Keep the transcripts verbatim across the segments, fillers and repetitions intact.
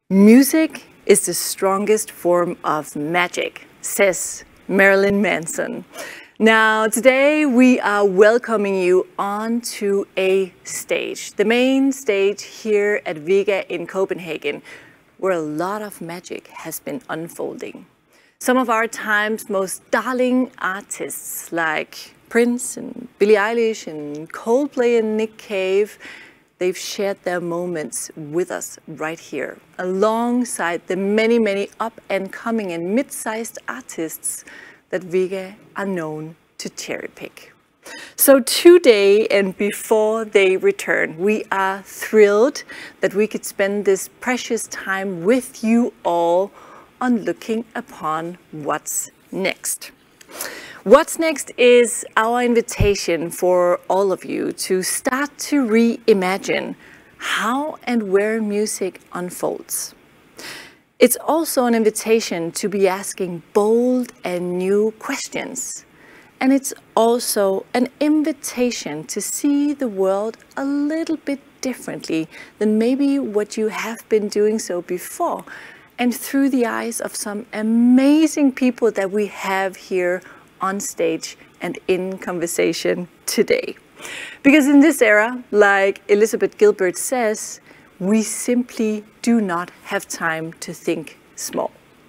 Music is the strongest form of magic, says Marilyn Manson. Now, today we are welcoming you onto a stage, the main stage here at VEGA in Copenhagen, where a lot of magic has been unfolding. Some of our time's most darling artists like Prince and Billie Eilish and Coldplay and Nick Cave, they've shared their moments with us right here, alongside the many, many up-and-coming and mid-sized artists that VEGA are known to cherry-pick. So today and before they return, we are thrilled that we could spend this precious time with you all on looking upon what's next. What's next is our invitation for all of you to start to reimagine how and where music unfolds. It's also an invitation to be asking bold and new questions. And it's also an invitation to see the world a little bit differently than maybe what you have been doing so before, and through the eyes of some amazing people that we have here on stage and in conversation today. Because in this era, like Elizabeth Gilbert says, we simply do not have time to think small.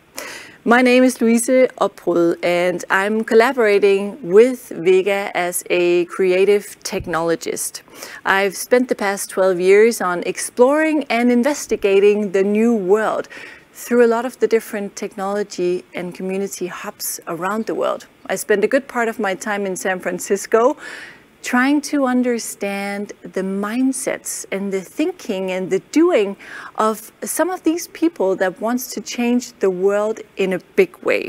My name is Louise Opprud, and I'm collaborating with VEGA as a creative technologist. I've spent the past twelve years on exploring and investigating the new world through a lot of the different technology and community hubs around the world. I spent a good part of my time in San Francisco trying to understand the mindsets and the thinking and the doing of some of these people that wants to change the world in a big way.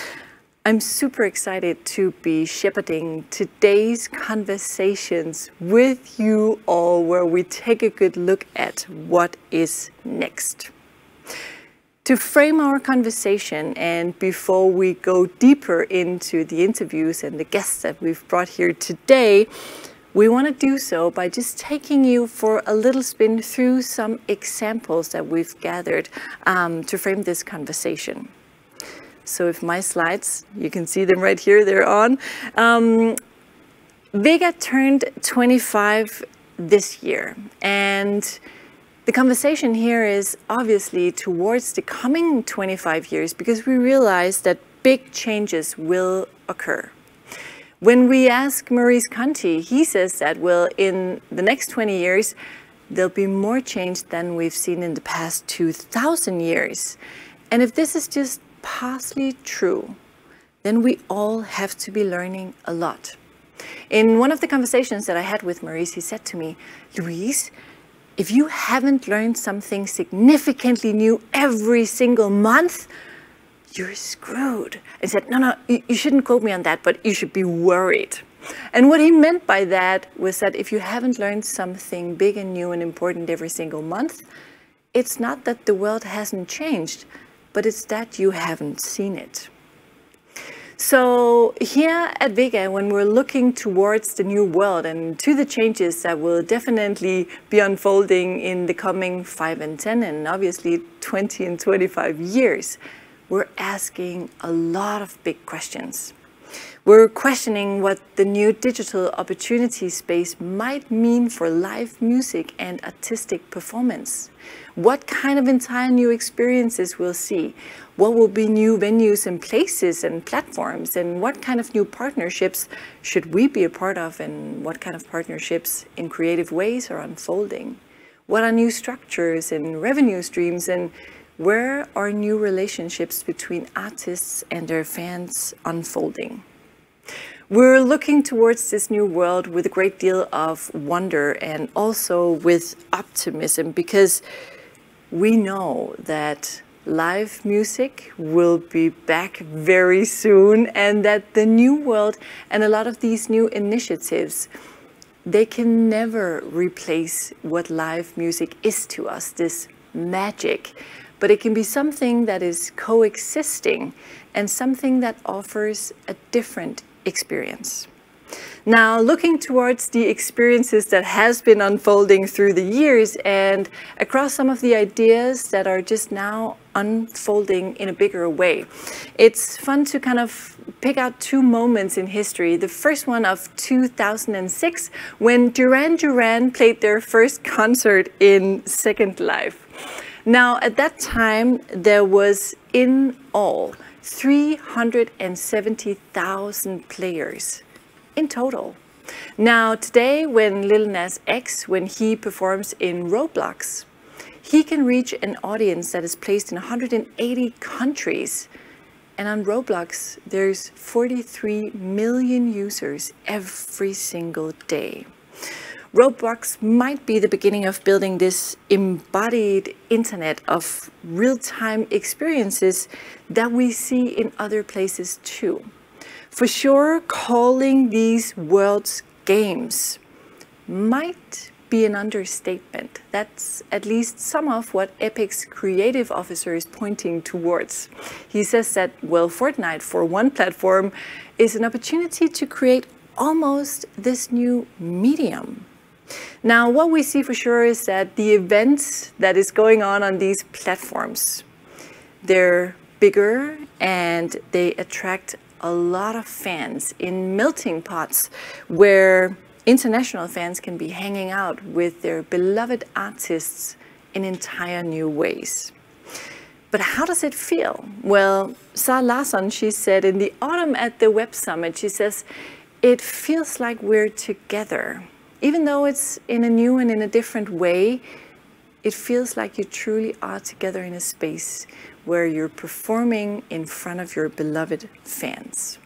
I'm super excited to be shepherding today's conversations with you all, where we take a good look at what is next. To frame our conversation, and before we go deeper into the interviews and the guests that we've brought here today, we want to do so by just taking you for a little spin through some examples that we've gathered um, to frame this conversation. So if my slides, you can see them right here, they're on. Um, VEGA turned twenty-five this year, and the conversation here is obviously towards the coming twenty-five years, because we realize that big changes will occur. When we ask Maurice Conti, he says that, well, in the next twenty years, there'll be more change than we've seen in the past two thousand years. And if this is just partially true, then we all have to be learning a lot. In one of the conversations that I had with Maurice, he said to me, Louise, if you haven't learned something significantly new every single month, you're screwed. I said, no, no, you shouldn't quote me on that, but you should be worried. And what he meant by that was that if you haven't learned something big and new and important every single month, it's not that the world hasn't changed, but it's that you haven't seen it. So here at VEGA, when we're looking towards the new world and to the changes that will definitely be unfolding in the coming five and ten and obviously twenty and twenty-five years, we're asking a lot of big questions. We're questioning what the new digital opportunity space might mean for live music and artistic performance. What kind of entire new experiences we'll see? What will be new venues and places and platforms? And what kind of new partnerships should we be a part of? And what kind of partnerships in creative ways are unfolding? What are new structures and revenue streams? And where are new relationships between artists and their fans unfolding? We're looking towards this new world with a great deal of wonder and also with optimism, because we know that live music will be back very soon, and that the new world and a lot of these new initiatives, they can never replace what live music is to us, this magic. But it can be something that is coexisting and something that offers a different experience. Now, looking towards the experiences that has been unfolding through the years and across some of the ideas that are just now unfolding in a bigger way, it's fun to kind of pick out two moments in history. The first one of two thousand six, when Duran Duran played their first concert in Second Life. Now, at that time, there was in all three hundred seventy thousand players in total. Now, today, when Lil Nas X, when he performs in Roblox, he can reach an audience that is placed in one hundred eighty countries. And on Roblox, there's forty-three million users every single day. Roblox might be the beginning of building this embodied internet of real-time experiences that we see in other places too. For sure, calling these worlds games might be an understatement. That's at least some of what Epic's creative officer is pointing towards. He says that, well, Fortnite, for one platform, is an opportunity to create almost this new medium. Now, what we see for sure is that the events that is going on on these platforms, they're bigger and they attract a lot of fans in melting pots where international fans can be hanging out with their beloved artists in entire new ways. But how does it feel? Well, Larsen, she said in the autumn at the Web Summit, she says, it feels like we're together. Even though it's in a new and in a different way, it feels like you truly are together in a space where you're performing in front of your beloved fans.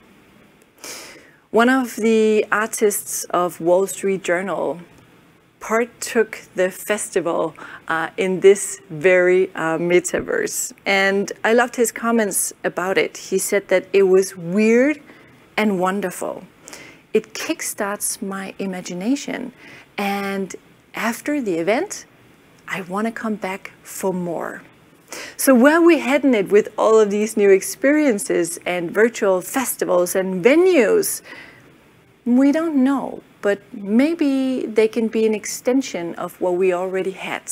One of the artists of Wall Street Journal partook the festival uh, in this very uh, metaverse. And I loved his comments about it. He said that it was weird and wonderful. It kickstarts my imagination. And after the event, I want to come back for more. So where are we heading it with all of these new experiences and virtual festivals and venues? We don't know, but maybe they can be an extension of what we already had.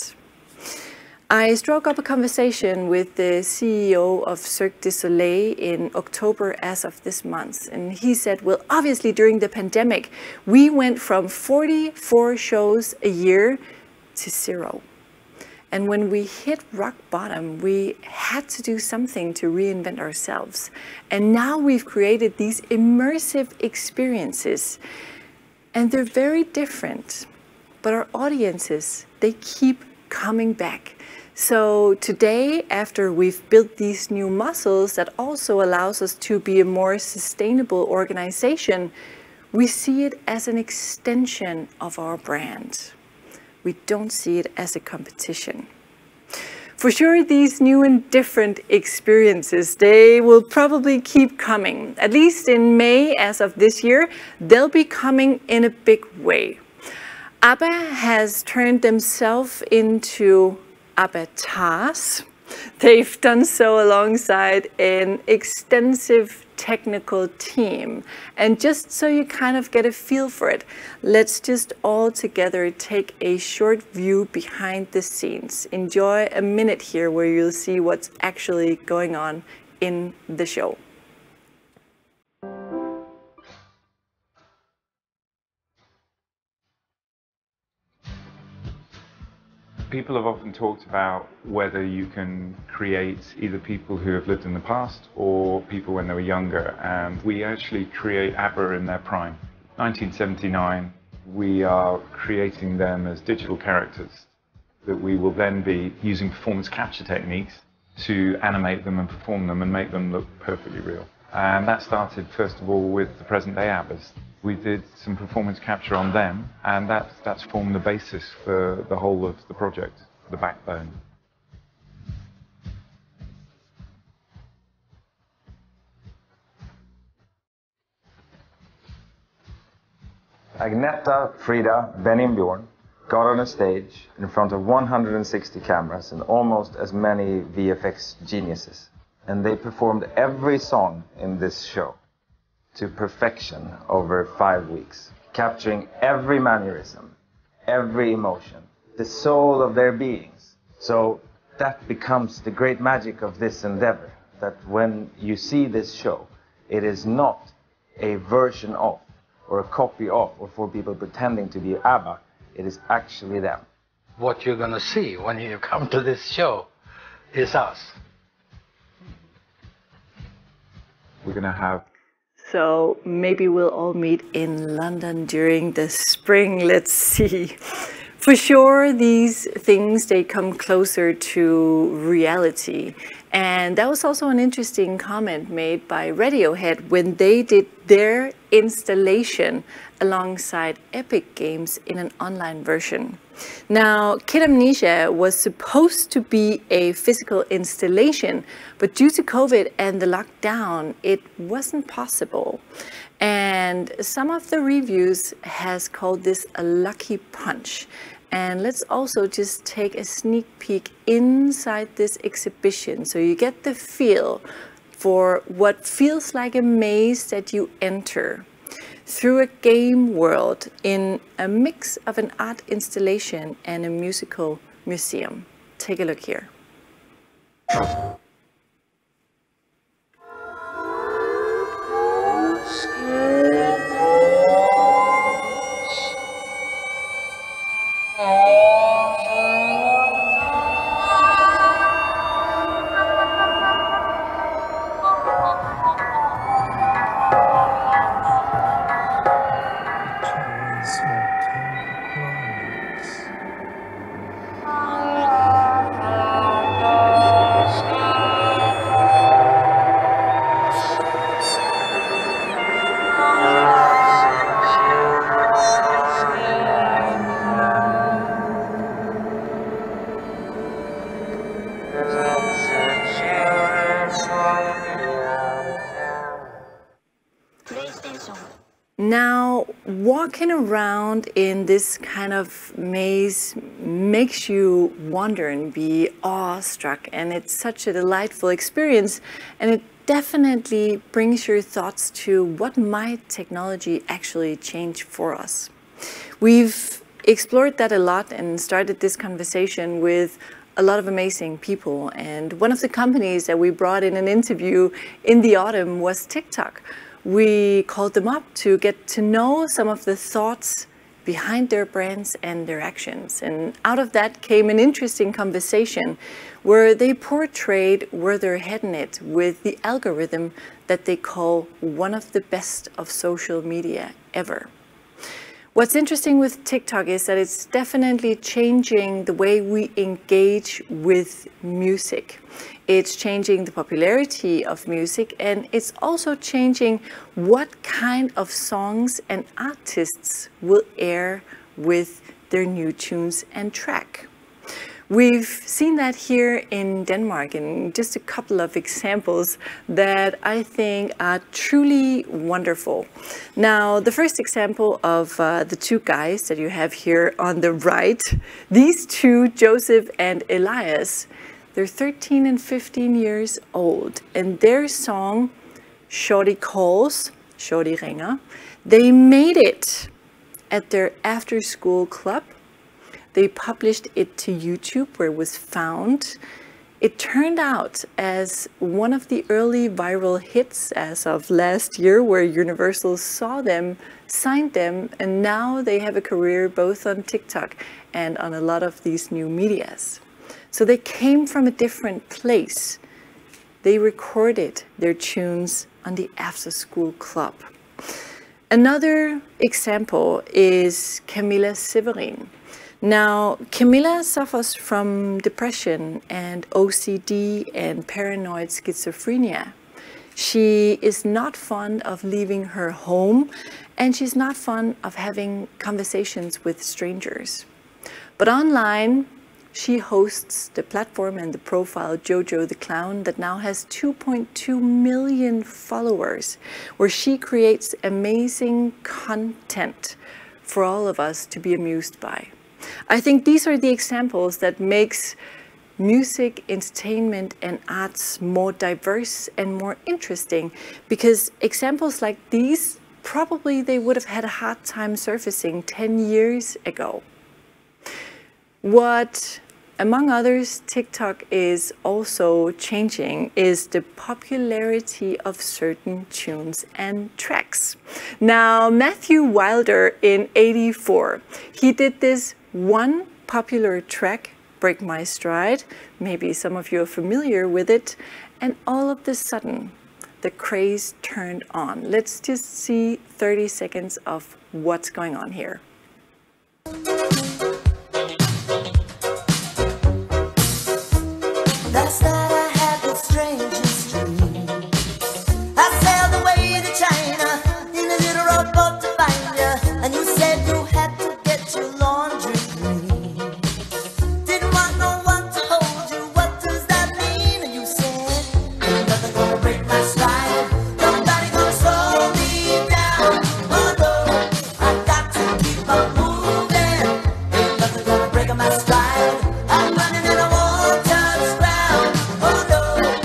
I struck up a conversation with the C E O of Cirque du Soleil in October as of this month. And he said, well, obviously during the pandemic, we went from forty-four shows a year to zero. And when we hit rock bottom, we had to do something to reinvent ourselves. And now we've created these immersive experiences. And they're very different. But our audiences, they keep coming back. So today, after we've built these new muscles that also allows us to be a more sustainable organization, we see it as an extension of our brand. We don't see it as a competition. For sure, these new and different experiences, they will probably keep coming. At least in May, as of this year, they'll be coming in a big way. ABBA has turned themselves into avatars. They've done so alongside an extensive technical team. And just so you kind of get a feel for it, let's just all together take a short view behind the scenes. Enjoy a minute here where you'll see what's actually going on in the show. People have often talked about whether you can create either people who have lived in the past or people when they were younger, and we actually create ABBA in their prime. nineteen seventy-nine, we are creating them as digital characters that we will then be using performance capture techniques to animate them and perform them and make them look perfectly real. And that started first of all with the present day ABBAs. We did some performance capture on them, and that's, that's formed the basis for the whole of the project, the backbone. Agneta, Frida, Benny and Bjorn got on a stage in front of one hundred sixty cameras and almost as many V F X geniuses. And they performed every song in this show. to perfection over five weeks, capturing every mannerism, every emotion, the soul of their beings. So that becomes the great magic of this endeavor, that when you see this show, it is not a version of, or a copy of, or for people pretending to be ABBA, it is actually them. What you're going to see when you come to this show is us. We're going to have... So maybe we'll all meet in London during the spring, let's see. For sure, these things, they come closer to reality. And that was also an interesting comment made by Radiohead when they did their installation alongside Epic Games in an online version. Now, Kid Amnesia was supposed to be a physical installation, but due to COVID and the lockdown, it wasn't possible. And some of the reviews has called this a lucky punch. And let's also just take a sneak peek inside this exhibition so you get the feel for what feels like a maze that you enter through a game world in a mix of an art installation and a musical museum. Take a look here. Now, walking around in this kind of maze makes you wonder and be awestruck, and it's such a delightful experience, and it definitely brings your thoughts to what might technology actually change for us. We've explored that a lot and started this conversation with a lot of amazing people, and one of the companies that we brought in an interview in the autumn was TikTok. We called them up to get to know some of the thoughts behind their brands and their actions. And out of that came an interesting conversation where they portrayed where they're heading it with the algorithm that they call one of the best of social media ever. What's interesting with TikTok is that it's definitely changing the way we engage with music. It's changing the popularity of music, and it's also changing what kind of songs and artists will air with their new tunes and track. We've seen that here in Denmark, and just a couple of examples that I think are truly wonderful. Now, the first example of uh, the two guys that you have here on the right, these two, Joseph and Elias, they're thirteen and fifteen years old, and their song, Shorty Calls, Shorty Ringer, they made it at their after-school club. They published it to YouTube where it was found. It turned out as one of the early viral hits as of last year, where Universal saw them, signed them, and now they have a career both on TikTok and on a lot of these new medias. So they came from a different place. They recorded their tunes on the after-school club. Another example is Camilla Severin. Now, Camilla suffers from depression and O C D and paranoid schizophrenia. She is not fond of leaving her home, and she's not fond of having conversations with strangers. But online, she hosts the platform and the profile Jojo the Clown that now has two point two million followers, where she creates amazing content for all of us to be amused by. I think these are the examples that makes music, entertainment, and arts more diverse and more interesting, because examples like these, probably they would have had a hard time surfacing ten years ago. What, among others, TikTok is also changing is the popularity of certain tunes and tracks. Now, Matthew Wilder in eighty-four, he did this one popular track, Break My Stride. Maybe some of you are familiar with it. And all of a sudden, the craze turned on. Let's just see thirty seconds of what's going on here. Last night I had the strangest dream. I sailed away to China in a little rowboat to find you, and you said you had to get your laundry clean. Didn't want no one to hold you, what does that mean? And you said, ain't nothing gonna break my stride, nobody gonna slow me down. Oh no, I got to keep on moving. Ain't nothing gonna break my stride, I'm running and I won't touch ground. Oh no.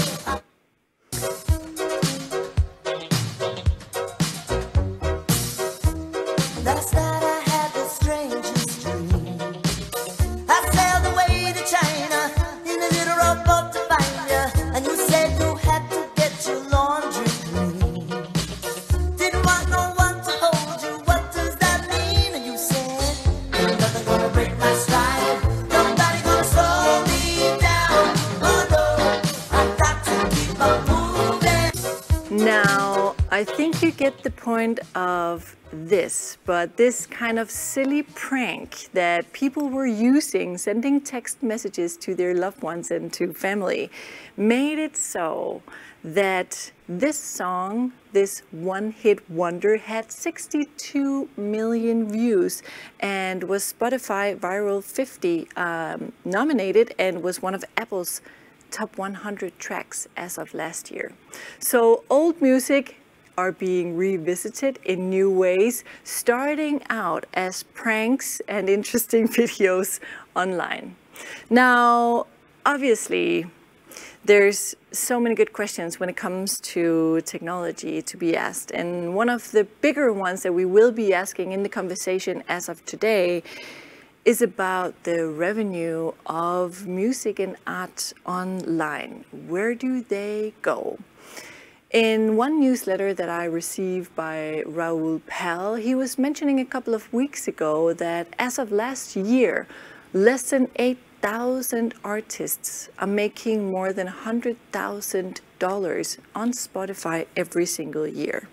Last night I had the strangest dream. I sailed away to China in a little rowboat to find you, and you said you had to get your laundry clean. Didn't want no one to hold you, what does that mean? And you said, ain't nothing gonna break my stride, nobody gonna slow me down. Oh no, I got to keep on moving. Now, I think you get the point of this, but this kind of silly prank that people were using, sending text messages to their loved ones and to family, made it so that this song, this one-hit wonder, had sixty-two million views and was Spotify Viral fifty um, nominated, and was one of Apple's top one hundred tracks as of last year. So old music are being revisited in new ways, starting out as pranks and interesting videos online. Now, obviously, there's so many good questions when it comes to technology to be asked. And one of the bigger ones that we will be asking in the conversation as of today is about the revenue of music and art online. Where do they go? In one newsletter that I received by Raoul Pal, he was mentioning a couple of weeks ago that as of last year, less than eight thousand artists are making more than one hundred thousand dollars on Spotify every single year.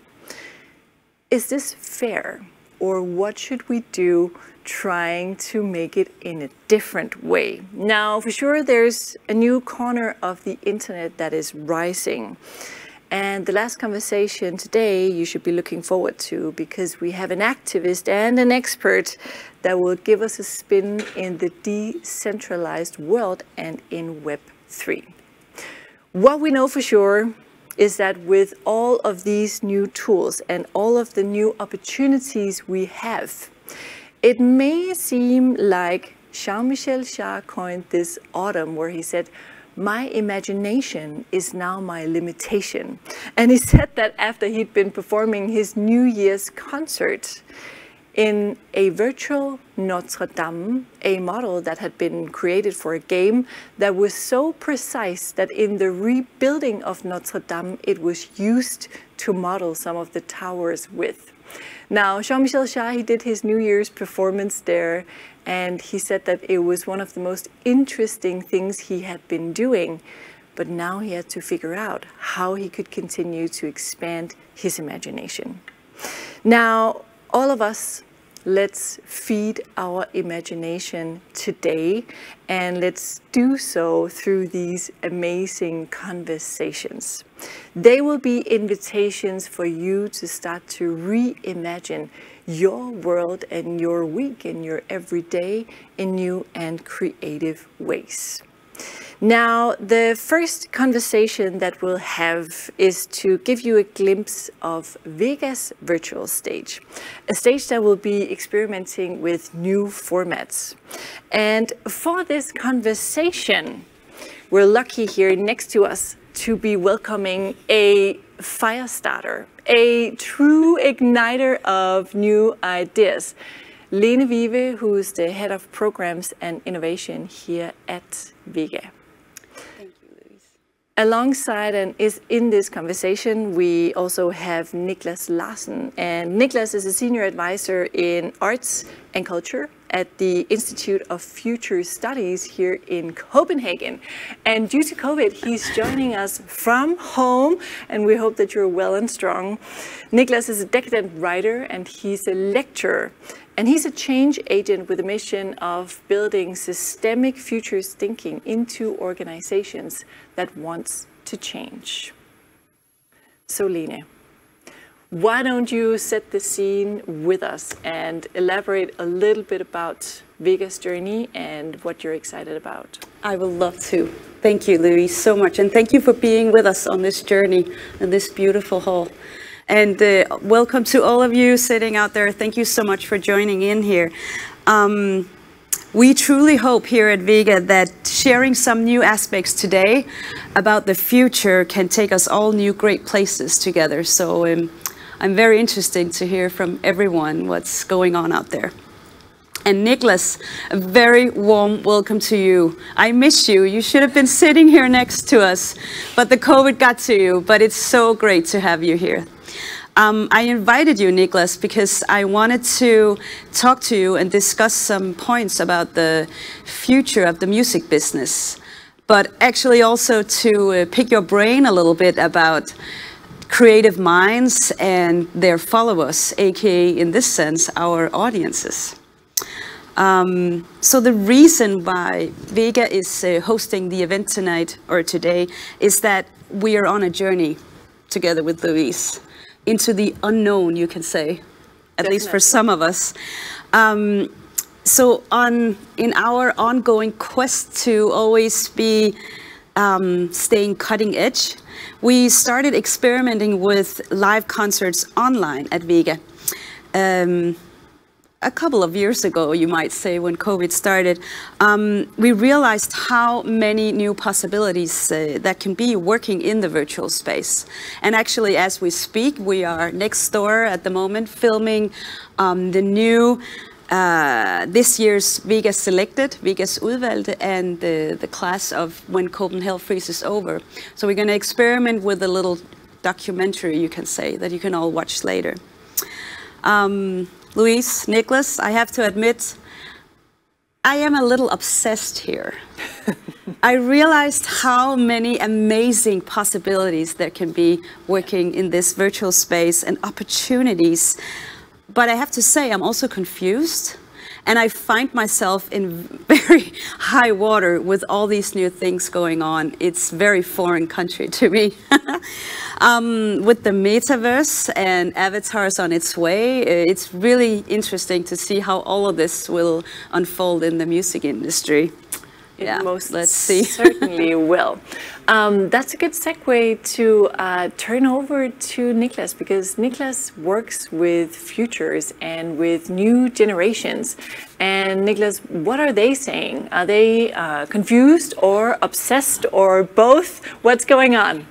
Is this fair? Or what should we do trying to make it in a different way? Now, for sure, there's a new corner of the internet that is rising. And the last conversation today you should be looking forward to, because we have an activist and an expert that will give us a spin in the decentralized world and in Web three. What we know for sure is that with all of these new tools and all of the new opportunities we have, it may seem like Jean-Michel Jarre coined this autumn, where he said, "My imagination is now my limitation." And he said that after he'd been performing his New Year's concert in a virtual Notre Dame, a model that had been created for a game that was so precise that in the rebuilding of Notre Dame, it was used to model some of the towers with. Now, Jean-Michel Jarre, he did his New Year's performance there, and he said that it was one of the most interesting things he had been doing, but now he had to figure out how he could continue to expand his imagination. Now, all of us, let's feed our imagination today, and let's do so through these amazing conversations. They will be invitations for you to start to reimagine your world and your week and your everyday in new and creative ways. Now, the first conversation that we'll have is to give you a glimpse of VEGA's virtual stage, a stage that will be experimenting with new formats. And for this conversation, we're lucky here next to us to be welcoming a fire starter, a true igniter of new ideas. Lene Vive, who's the head of programs and innovation here at VEGA. Thank you, Louise. Alongside and is in this conversation, we also have Nicklas Larsen. And Nicklas is a senior advisor in arts and culture at the Institute of Future Studies here in Copenhagen. And due to COVID, he's joining us from home, and we hope that you're well and strong. Nicklas is a decadent writer, and he's a lecturer. And he's a change agent with a mission of building systemic futures thinking into organizations that wants to change. So Lene, why don't you set the scene with us and elaborate a little bit about VEGA's journey and what you're excited about? I will love to. Thank you, Louise, so much. And thank you for being with us on this journey in this beautiful hall. And uh, welcome to all of you sitting out there. Thank you so much for joining in here. Um, we truly hope here at VEGA that sharing some new aspects today about the future can take us all new great places together. So um, I'm very interested to hear from everyone what's going on out there. And Nicklas, a very warm welcome to you. I miss you. You should have been sitting here next to us, but the COVID got to you. But it's so great to have you here. Um, I invited you, Nicklas, because I wanted to talk to you and discuss some points about the future of the music business, but actually also to uh, pick your brain a little bit about creative minds and their followers, aka in this sense, our audiences. Um, so the reason why VEGA is uh, hosting the event tonight or today is that we are on a journey together with Louise into the unknown, you can say, at Definitely. least for some of us. Um, so on in our ongoing quest to always be um, staying cutting edge, we started experimenting with live concerts online at VEGA. Um, a couple of years ago, you might say, when COVID started, um, we realized how many new possibilities uh, that can be working in the virtual space. And actually, as we speak, we are next door at the moment filming um, the new, uh, this year's VEGA Selected, VEGA's Udvalgte, and the, the class of When Copenhagen Freezes Over. So we're going to experiment with a little documentary, you can say, that you can all watch later. Um, Louise, Nicklas, I have to admit, I am a little obsessed here. I realized how many amazing possibilities there can be working in this virtual space and opportunities. But I have to say, I'm also confused. And I find myself in very high water with all these new things going on. It's very foreign country to me. um, with the metaverse and avatars on its way, it's really interesting to see how all of this will unfold in the music industry. It Yeah, most let's see. certainly will. Um, that's a good segue to uh, turn over to Nicklas, because Nicklas works with futures and with new generations. And Nicklas, what are they saying? Are they uh, confused or obsessed or both? What's going on?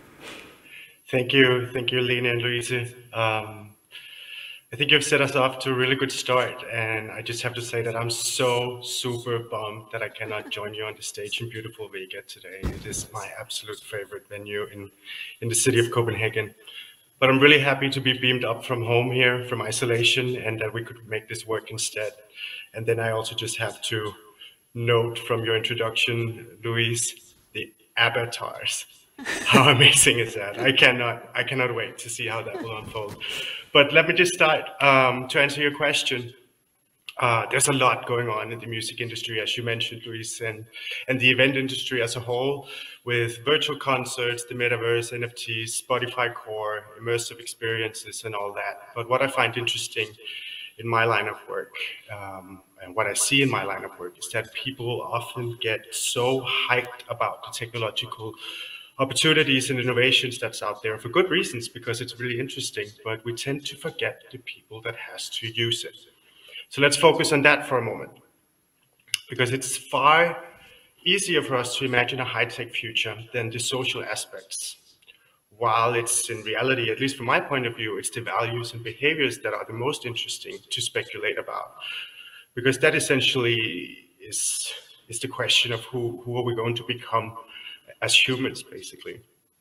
Thank you. Thank you, Lene and Louise. Um, I think you've set us off to a really good start, and I just have to say that I'm so super bummed that I cannot join you on the stage in beautiful VEGA today. It is my absolute favorite venue in, in the city of Copenhagen. But I'm really happy to be beamed up from home here, from isolation, and that we could make this work instead. And then I also just have to note from your introduction, Louise, the avatars. How amazing is that? I cannot, I cannot wait to see how that will unfold. But let me just start um, to answer your question. Uh, there's a lot going on in the music industry, as you mentioned, Louise, and, and the event industry as a whole, with virtual concerts, the metaverse, N F Ts, Spotify Core, immersive experiences, and all that. But what I find interesting in my line of work, um, and what I see in my line of work, is that people often get so hyped about the technological opportunities and innovations that's out there for good reasons, because it's really interesting, but we tend to forget the people that has to use it. So let's focus on that for a moment, because it's far easier for us to imagine a high-tech future than the social aspects. While it's in reality, at least from my point of view, it's the values and behaviors that are the most interesting to speculate about. Because that essentially is, is the question of who, who are we going to become as humans, basically.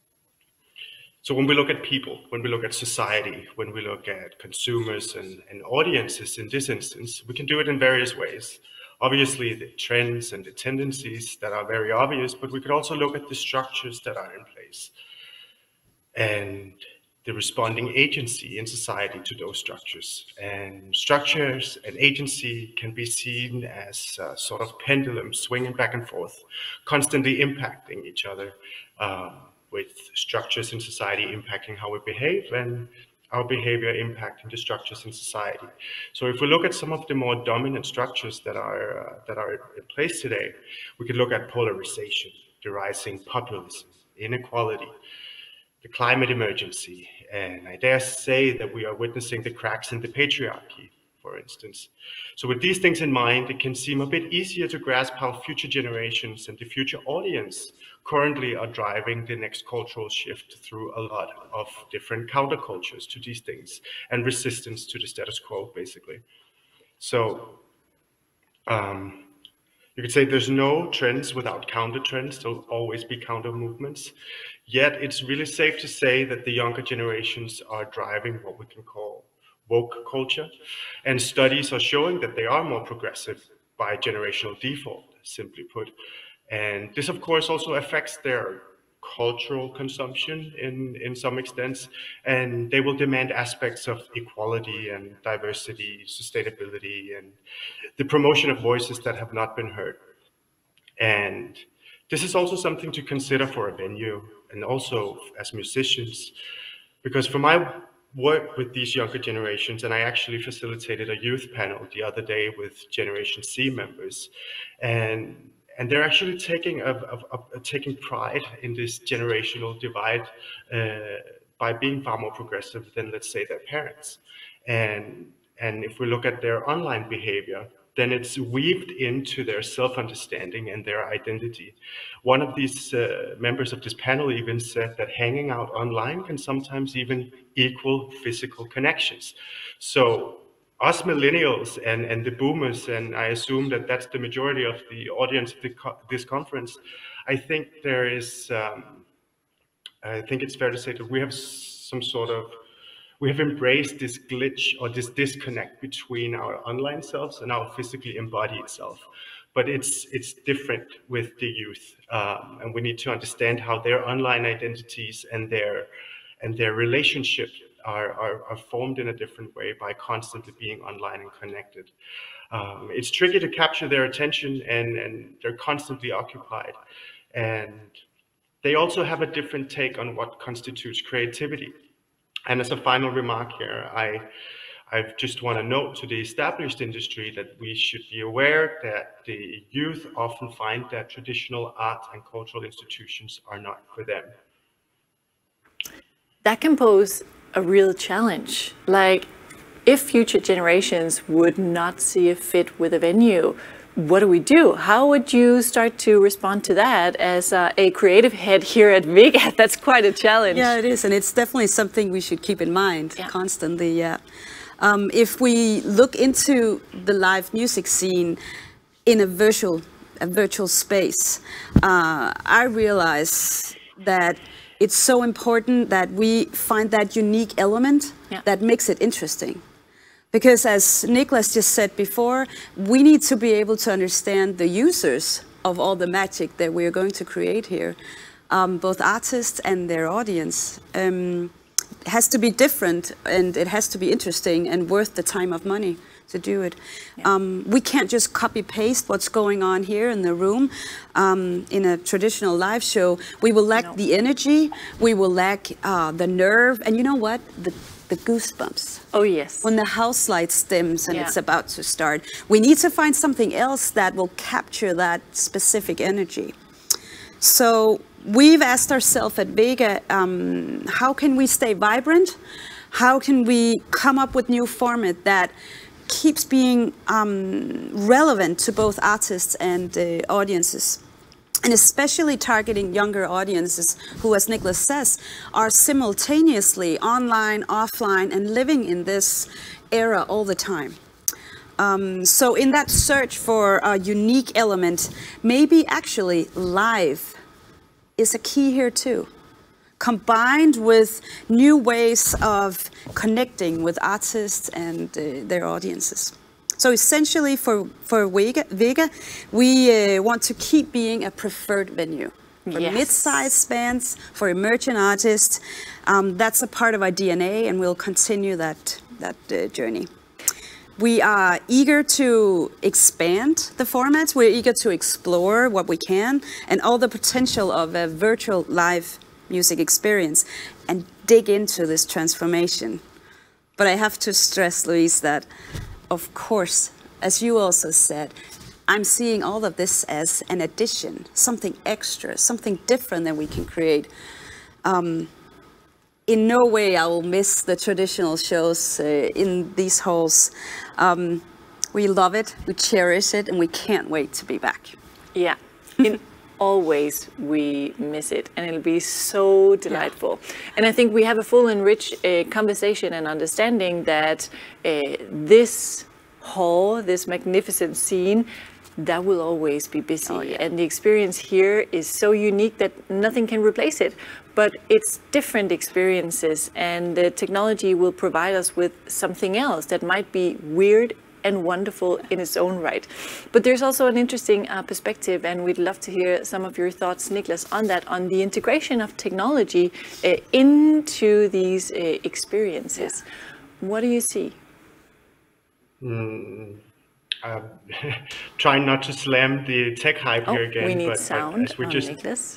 So when we look at people, when we look at society, when we look at consumers and, and audiences in this instance, we can do it in various ways. Obviously, the trends and the tendencies that are very obvious, but we could also look at the structures that are in place and the responding agency in society to those structures. And structures and agency can be seen as a sort of pendulum swinging back and forth, constantly impacting each other, um, with structures in society impacting how we behave and our behavior impacting the structures in society. So if we look at some of the more dominant structures that are, uh, that are in place today, we could look at polarization, the rising populism, inequality, the climate emergency, and I dare say that we are witnessing the cracks in the patriarchy, for instance. So with these things in mind, it can seem a bit easier to grasp how future generations and the future audience currently are driving the next cultural shift through a lot of different countercultures to these things and resistance to the status quo, basically. So um, you could say there's no trends without counter trends. There'll always be counter movements. Yet it's really safe to say that the younger generations are driving what we can call woke culture. And studies are showing that they are more progressive by generational default, simply put. And this, of course, also affects their cultural consumption in, in some extent. And they will demand aspects of equality and diversity, sustainability, and the promotion of voices that have not been heard. And this is also something to consider for a venue and also as musicians, because for my work with these younger generations, and I actually facilitated a youth panel the other day with Generation C members, and and they're actually taking a, a, a, a taking pride in this generational divide uh, by being far more progressive than, let's say, their parents. And and if we look at their online behavior, then it's weaved into their self-understanding and their identity. One of these uh, members of this panel even said that hanging out online can sometimes even equal physical connections. So us millennials and, and the boomers, and I assume that that's the majority of the audience of the co this conference, I think there is, um, I think it's fair to say that we have some sort of We have embraced this glitch or this disconnect between our online selves and our physically embodied self. But it's it's different with the youth, um, and we need to understand how their online identities and their and their relationship are, are, are formed in a different way by constantly being online and connected. Um, it's tricky to capture their attention, and, and they're constantly occupied. And they also have a different take on what constitutes creativity. And as a final remark here, I, I just want to note to the established industry that we should be aware that the youth often find that traditional art and cultural institutions are not for them. That can pose a real challenge. Like, if future generations would not see a fit with a venue, what do we do? How would you start to respond to that as uh, a creative head here at VEGA? That's quite a challenge. Yeah, it is, and it's definitely something we should keep in mind yeah. constantly. Yeah. Um, if we look into the live music scene in a virtual, a virtual space, uh, I realize that it's so important that we find that unique element yeah. that makes it interesting. Because as Nicklas just said before, we need to be able to understand the users of all the magic that we're going to create here, um, both artists and their audience. Um, it has to be different, and it has to be interesting and worth the time of money to do it. Yeah. Um, we can't just copy paste what's going on here in the room um, in a traditional live show. We will lack no. the energy, we will lack uh, the nerve, and you know what? The The goosebumps. Oh yes. When the house lights dims and yeah. it's about to start. We need to find something else that will capture that specific energy. So we've asked ourselves at VEGA, um, how can we stay vibrant? How can we come up with new format that keeps being um, relevant to both artists and uh, audiences? and especially targeting younger audiences who, as Nicklas says, are simultaneously online, offline, and living in this era all the time. Um, so in that search for a unique element, maybe actually live is a key here too, combined with new ways of connecting with artists and uh, their audiences. So essentially for, for VEGA, VEGA we uh, want to keep being a preferred venue. For yes. mid-sized bands, for emerging artists, um, that's a part of our D N A, and we'll continue that, that uh, journey. We are eager to expand the formats. We're eager to explore what we can and all the potential of a virtual live music experience and dig into this transformation. But I have to stress, Louise, that of course, as you also said, I'm seeing all of this as an addition, something extra, something different that we can create. Um, in no way I will miss the traditional shows uh, in these halls. Um, we love it, we cherish it, and we can't wait to be back. Yeah, in always we miss it, and it'll be so delightful. Yeah. And I think we have a full and rich uh, conversation and understanding that uh, this hall, this magnificent scene, that will always be busy. Oh, yeah. And the experience here is so unique that nothing can replace it. But it's different experiences, and the technology will provide us with something else that might be weird and wonderful in its own right. But there's also an interesting uh, perspective, and we'd love to hear some of your thoughts, Nicklas, on that, on the integration of technology uh, into these uh, experiences. Yeah. What do you see? Mm, uh, trying not to slam the tech hype oh, here again. We need but, sound but as we on just, Nicklas.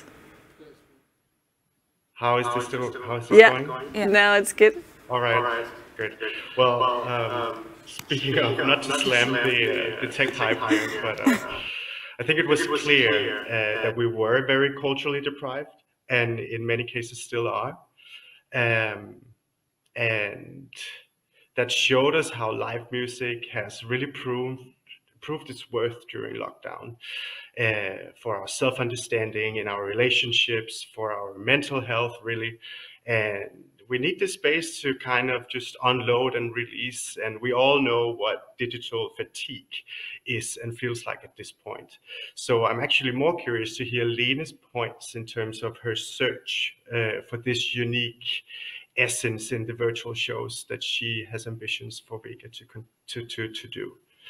How is this still, how is this yeah. going? Yeah, now it's good. All right, All right. Good. Well, um, speaking of, not to slam the, uh, the tech hype here, but uh, I think it was clear uh, that we were very culturally deprived, and in many cases still are. Um, and that showed us how live music has really proved, proved its worth during lockdown. Uh, for our self-understanding in our relationships, for our mental health, really. And we need this space to kind of just unload and release. And we all know what digital fatigue is and feels like at this point. So I'm actually more curious to hear Lene's points in terms of her search uh, for this unique essence in the virtual shows that she has ambitions for VEGA to, to, to, to do.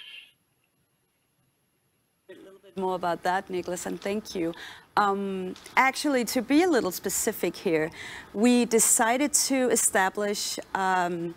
More about that, Nicklas, and thank you. Um, actually, to be a little specific here, we decided to establish um,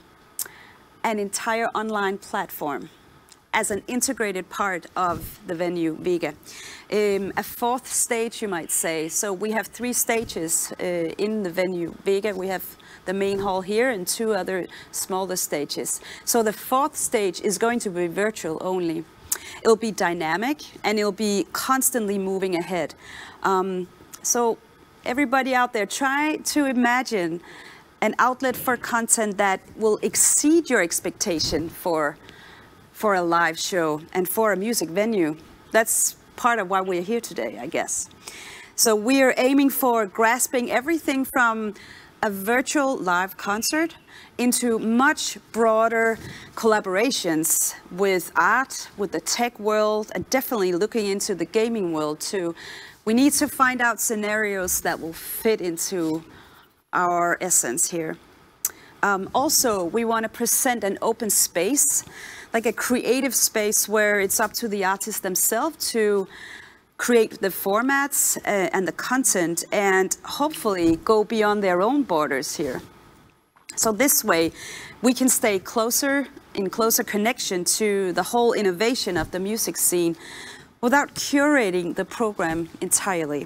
an entire online platform as an integrated part of the venue VEGA. Um, a fourth stage, you might say. So we have three stages uh, in the venue VEGA. We have the main hall here and two other smaller stages. So the fourth stage is going to be virtual only. It'll be dynamic and it'll be constantly moving ahead. Um, so everybody out there, try to imagine an outlet for content that will exceed your expectation for, for a live show and for a music venue. That's part of why we're here today, I guess. So we are aiming for grasping everything from a virtual live concert into much broader collaborations with art, with the tech world, and definitely looking into the gaming world too. We need to find out scenarios that will fit into our essence here. Um, also, we want to present an open space, like a creative space where it's up to the artists themselves to create the formats uh, and the content and hopefully go beyond their own borders here. So this way we can stay closer, in closer connection to the whole innovation of the music scene without curating the program entirely.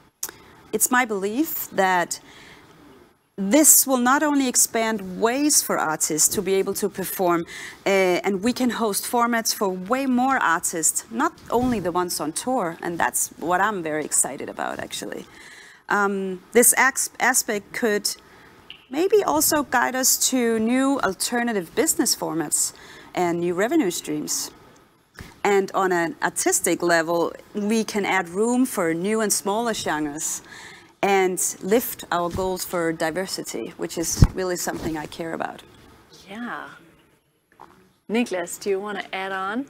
It's my belief that this will not only expand ways for artists to be able to perform, uh, and we can host formats for way more artists, not only the ones on tour, and that's what I'm very excited about, actually. Um, this aspect could maybe also guide us to new alternative business formats and new revenue streams. And on an artistic level, we can add room for new and smaller genres and lift our goals for diversity, which is really something I care about. Yeah. Nicklas, do you want to add on?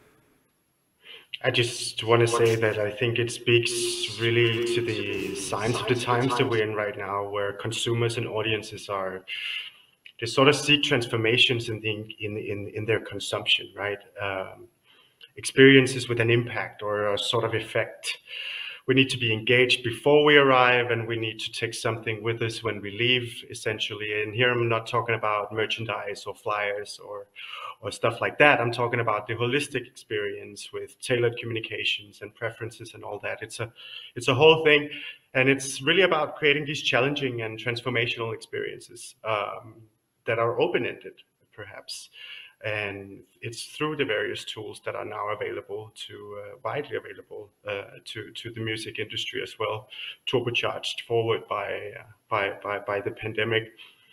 I just want to say that I think it speaks really to the signs of the times that we're in right now, where consumers and audiences are, they sort of seek transformations in, the, in, in, in their consumption, right? Um, experiences with an impact or a sort of effect. We need to be engaged before we arrive, and we need to take something with us when we leave, essentially. And here I'm not talking about merchandise or flyers or, or stuff like that. I'm talking about the holistic experience with tailored communications and preferences and all that. It's a, it's a whole thing, and it's really about creating these challenging and transformational experiences um, that are open-ended, perhaps. And it's through the various tools that are now available to uh, widely available uh, to to the music industry as well, turbocharged forward by uh, by, by by the pandemic.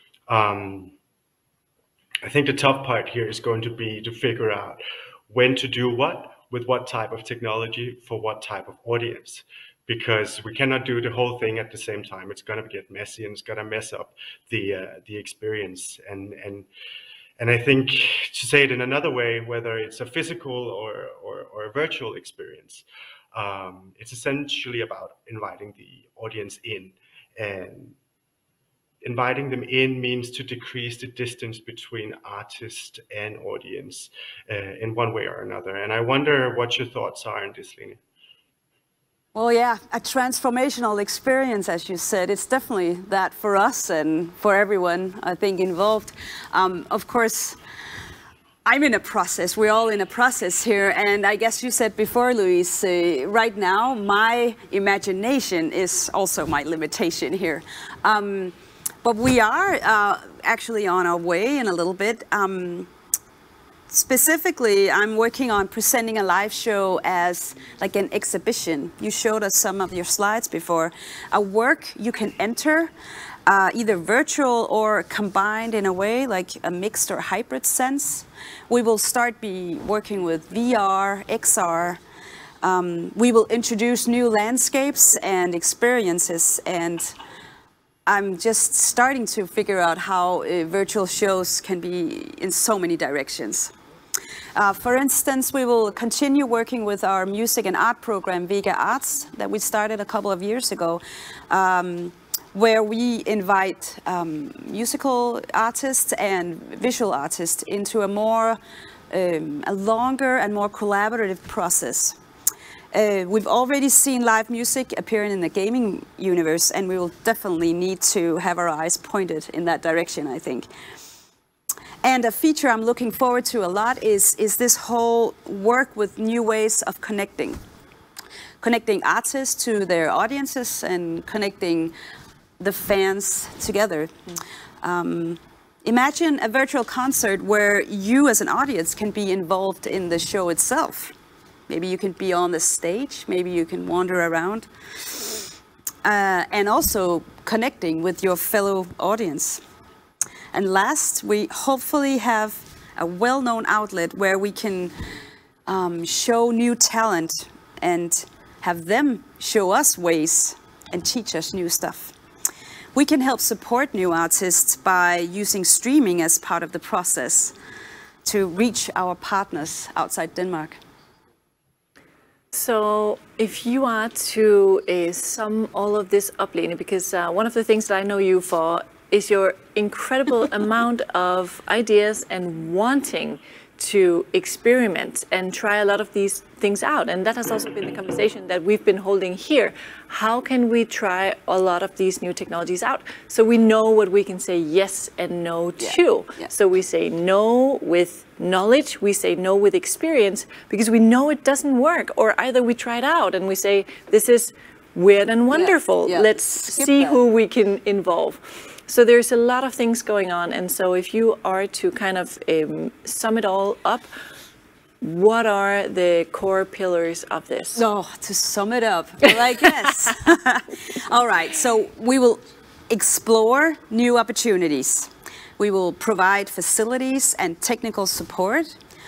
Um, I think the tough part here is going to be to figure out when to do what with what type of technology for what type of audience, because we cannot do the whole thing at the same time. It's going to get messy, and it's going to mess up the uh, the experience. And and. And I think, to say it in another way, whether it's a physical or, or, or a virtual experience, um, it's essentially about inviting the audience in. And inviting them in means to decrease the distance between artist and audience uh, in one way or another. And I wonder what your thoughts are on this, Lene. Well, yeah, a transformational experience, as you said. It's definitely that for us and for everyone, I think, involved. Um, of course, I'm in a process. We're all in a process here. And I guess you said before, Louise, uh, right now, my imagination is also my limitation here. Um, but we are uh, actually on our way in a little bit. Um, Specifically, I'm working on presenting a live show as like an exhibition. You showed us some of your slides before. A work you can enter, uh, either virtual or combined in a way, like a mixed or hybrid sense. We will start be working with V R, X R. Um, we will introduce new landscapes and experiences, and I'm just starting to figure out how uh, virtual shows can be in so many directions. Uh, for instance, we will continue working with our music and art program, VEGA Arts, that we started a couple of years ago, um, where we invite um, musical artists and visual artists into a more, um, a longer and more collaborative process. Uh, we've already seen live music appearing in the gaming universe, and we will definitely need to have our eyes pointed in that direction, I think. And a feature I'm looking forward to a lot is, is this whole work with new ways of connecting. Connecting artists to their audiences and connecting the fans together. Um, imagine a virtual concert where you as an audience can be involved in the show itself. Maybe you can be on the stage, maybe you can wander around. Uh, and also connecting with your fellow audience. And last, we hopefully have a well-known outlet where we can um, show new talent and have them show us ways and teach us new stuff. We can help support new artists by using streaming as part of the process to reach our partners outside Denmark. So if you are to uh, sum all of this up, Lene, because uh, one of the things that I know you for is your incredible amount of ideas and wanting to experiment and try a lot of these things out. And that has also been the conversation that we've been holding here. How can we try a lot of these new technologies out so we know what we can say yes and no to? Yeah. Yeah. So we say no with knowledge, we say no with experience, because we know it doesn't work. Or either we try it out and we say, this is weird and wonderful. Yeah. Yeah. Let's Skip see that. Who we can involve. So there's a lot of things going on, and so if you are to kind of um, sum it all up, what are the core pillars of this? No, oh, to sum it up, like this. All right, so we will explore new opportunities. We will provide facilities and technical support.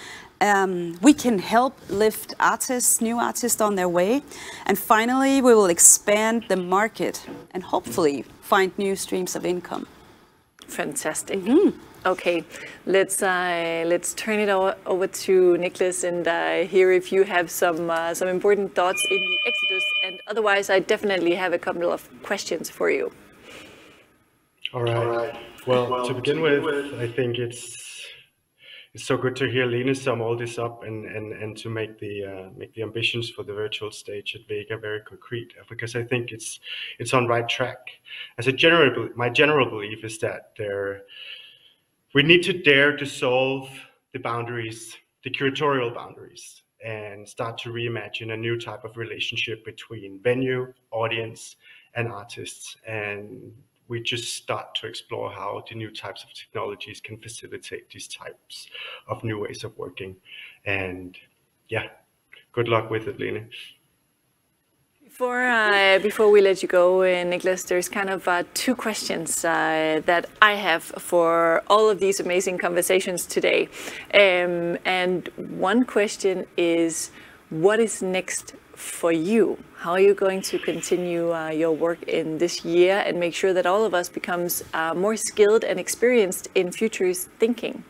Um, we can help lift artists, new artists on their way. And finally, we will expand the market and hopefully find new streams of income. Fantastic. Mm-hmm. Okay, let's uh, let's turn it over, over to Nicklas and uh, hear if you have some uh, some important thoughts in the Exodus. And otherwise, I definitely have a couple of questions for you. All right. All right. Well, well, to begin with, with, I think it's it's so good to hear Lene sum all this up and and and to make the uh, make the ambitions for the virtual stage at VEGA very concrete, because I think it's it's on right track. As a general, my general belief is that there. We need to dare to solve the boundaries, the curatorial boundaries, and start to reimagine a new type of relationship between venue, audience, and artists. And we just start to explore how the new types of technologies can facilitate these types of new ways of working. And yeah, good luck with it, Lene. Before, uh, before we let you go, uh, Nicklas, there's kind of uh, two questions uh, that I have for all of these amazing conversations today. Um, and one question is, what is next for you? How are you going to continue uh, your work in this year and make sure that all of us becomes uh, more skilled and experienced in futurist thinking?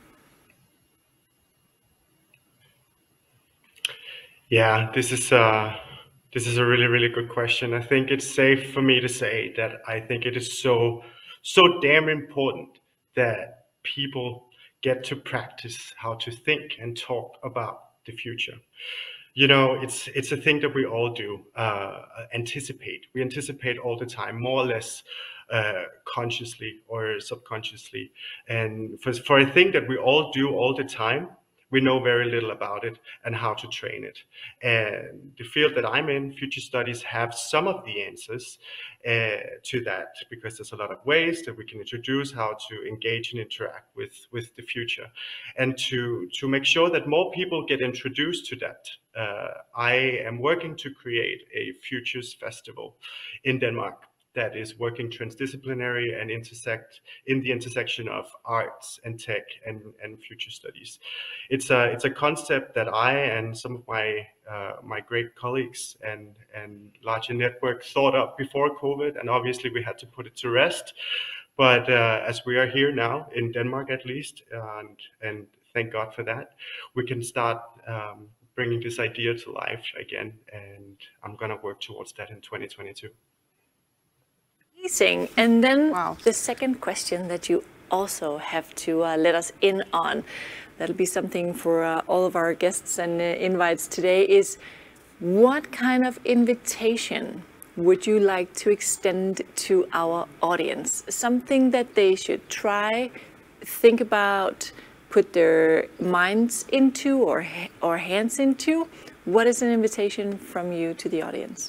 Yeah, this is... Uh... This is a really, really good question. I think it's safe for me to say that I think it is so, so damn important that people get to practice how to think and talk about the future. You know, it's it's a thing that we all do, uh, anticipate. We anticipate all the time, more or less uh, consciously or subconsciously. And for, for a thing that we all do all the time, we know very little about it and how to train it. And the field that I'm in, future studies, have some of the answers uh, to that, because there's a lot of ways that we can introduce how to engage and interact with, with the future. And to, to make sure that more people get introduced to that, uh, I am working to create a Futures Festival in Denmark that is working transdisciplinary and intersect in the intersection of arts and tech and, and future studies. It's a it's a concept that I and some of my uh, my great colleagues and and larger network thought up before COVID, and obviously we had to put it to rest. But uh, as we are here now in Denmark, at least, and and thank God for that, we can start um, bringing this idea to life again, and I'm going to work towards that in twenty twenty-two. Amazing. And then wow. The second question that you also have to uh, let us in on, that'll be something for uh, all of our guests and uh, invites today, is what kind of invitation would you like to extend to our audience? Something that they should try, think about, put their minds into or, or hands into? What is an invitation from you to the audience?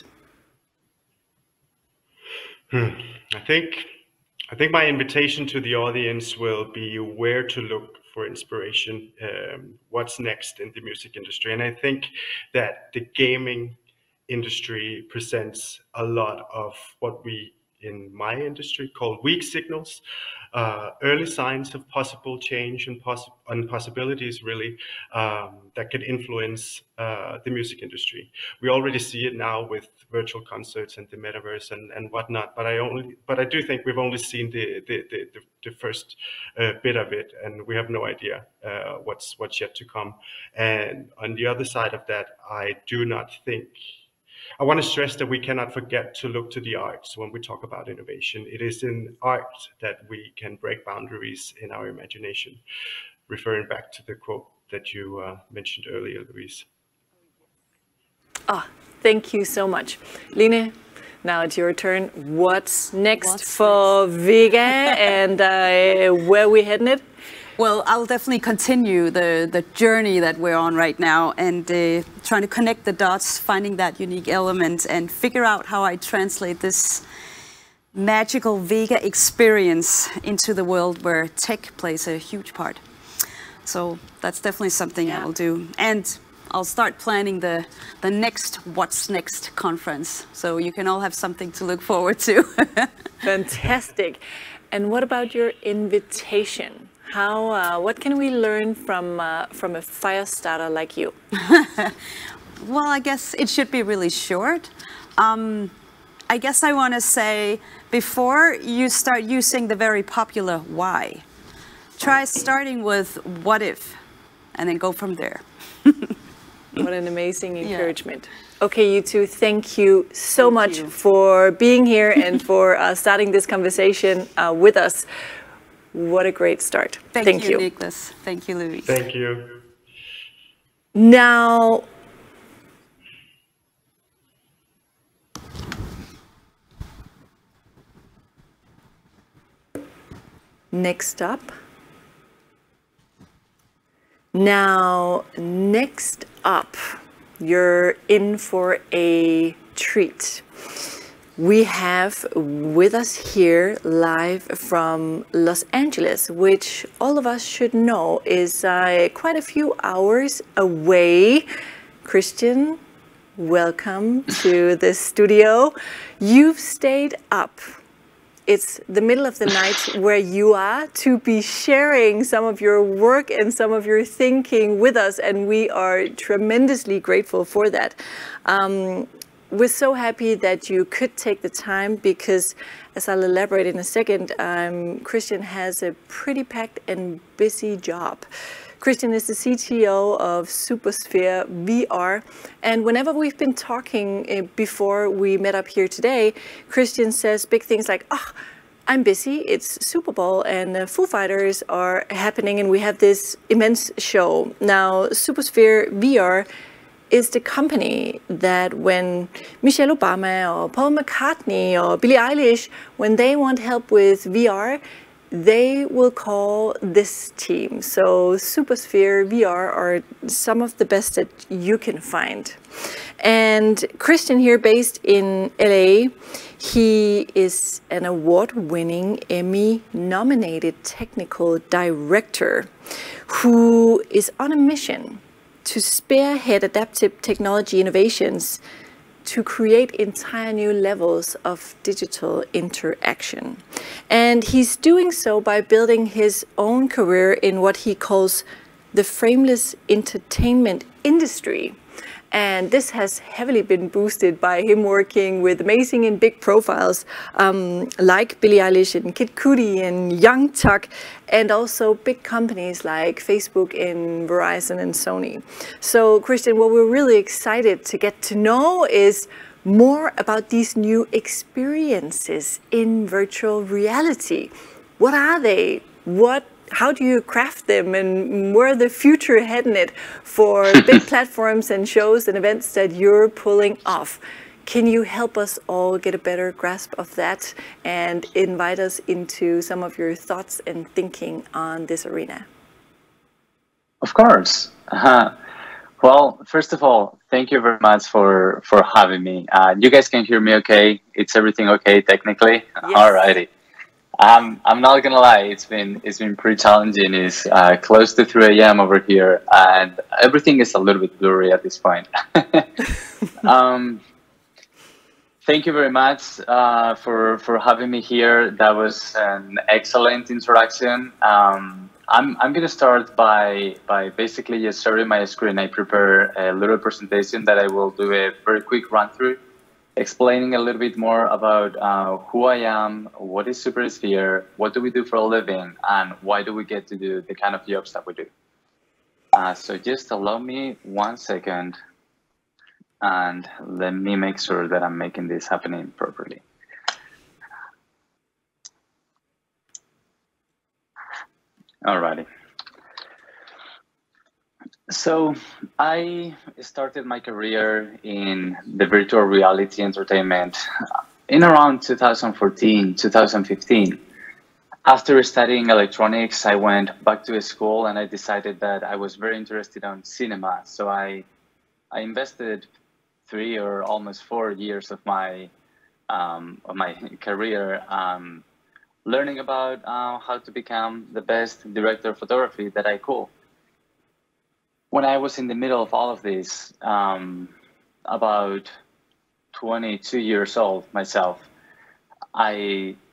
Hmm. I think I think my invitation to the audience will be where to look for inspiration, um, what's next in the music industry. And I think that the gaming industry presents a lot of what we in my industry call weak signals, uh, early signs of possible change and, poss and possibilities really um, that could influence uh, the music industry. We already see it now with virtual concerts and the metaverse and, and whatnot, but I only, but I do think we've only seen the the the, the, the first uh, bit of it, and we have no idea uh, what's what's yet to come. And on the other side of that, I do not think. I want to stress that we cannot forget to look to the arts when we talk about innovation. It is in art that we can break boundaries in our imagination, referring back to the quote that you uh, mentioned earlier, Louise. Ah, thank you so much. Lene, now it's your turn. What's next What's for next? VEGA and uh, where we heading it? Well, I'll definitely continue the, the journey that we're on right now and uh, trying to connect the dots, finding that unique element and figure out how I translate this magical VEGA experience into the world where tech plays a huge part. So that's definitely something Yeah. I will do. And I'll start planning the, the next What's Next conference. So you can all have something to look forward to. Fantastic. And what about your invitation? How? Uh, what can we learn from uh, from a fire starter like you? Well, I guess it should be really short. Um, I guess I want to say, before you start using the very popular why, try starting with what if, and then go from there. What an amazing encouragement. Yeah. Okay, you two, thank you so Thank much you. for being here and for uh, starting this conversation uh, with us. What a great start. Thank, thank you, you, Nicklas. Thank you, Louise. Thank you. Now, next up. Now, next up, you're in for a treat. We have with us here live from Los Angeles, which all of us should know is uh, quite a few hours away. Christian, welcome to the studio. You've stayed up. It's the middle of the night where you are to be sharing some of your work and some of your thinking with us, and we are tremendously grateful for that. Um, we're so happy that you could take the time because, as I'll elaborate in a second, um, Cristian has a pretty packed and busy job. Cristian is the C T O of Supersphere V R, and whenever we've been talking uh, before we met up here today, Cristian says big things like, oh, I'm busy, it's Super Bowl and uh, Foo Fighters are happening and we have this immense show. Now, Supersphere V R is the company that when Michelle Obama or Paul McCartney or Billie Eilish, when they want help with V R, they will call this team. So Supersphere V R are some of the best that you can find. And Cristian here, based in L A, he is an award-winning, Emmy-nominated technical director who is on a mission to spearhead adaptive technology innovations to create entire new levels of digital interaction. And he's doing so by building his own career in what he calls the frameless entertainment industry. And this has heavily been boosted by him working with amazing and big profiles um, like Billie Eilish and Kid Cudi and Young Tuck, and also big companies like Facebook and Verizon and Sony. So, Cristian, what we're really excited to get to know is more about these new experiences in virtual reality. What are they? What How do you craft them, and where the future heading it for big platforms and shows and events that you're pulling off? Can you help us all get a better grasp of that and invite us into some of your thoughts and thinking on this arena? Of course. Uh, well, first of all, thank you very much for, for having me. Uh, you guys can hear me okay? It's everything okay technically? Yes. Alrighty. Um, I'm not gonna lie, it's been it's been pretty challenging. It's uh, close to three A M over here, and everything is a little bit blurry at this point. um, thank you very much uh, for for having me here. That was an excellent introduction. Um, I'm I'm gonna start by by basically just sharing my screen. I prepare a little presentation that I will do a very quick run through, explaining a little bit more about uh, who I am, what is Supersphere, what do we do for a living, and why do we get to do the kind of jobs that we do. Uh, so just allow me one second, and let me make sure that I'm making this happening properly. Alrighty. So I started my career in the virtual reality entertainment in around two thousand fourteen, two thousand fifteen. After studying electronics, I went back to school and I decided that I was very interested in cinema. So I, I invested three or almost four years of my, um, of my career um, learning about uh, how to become the best director of photography that I could. When I was in the middle of all of this, um, about twenty-two years old myself, I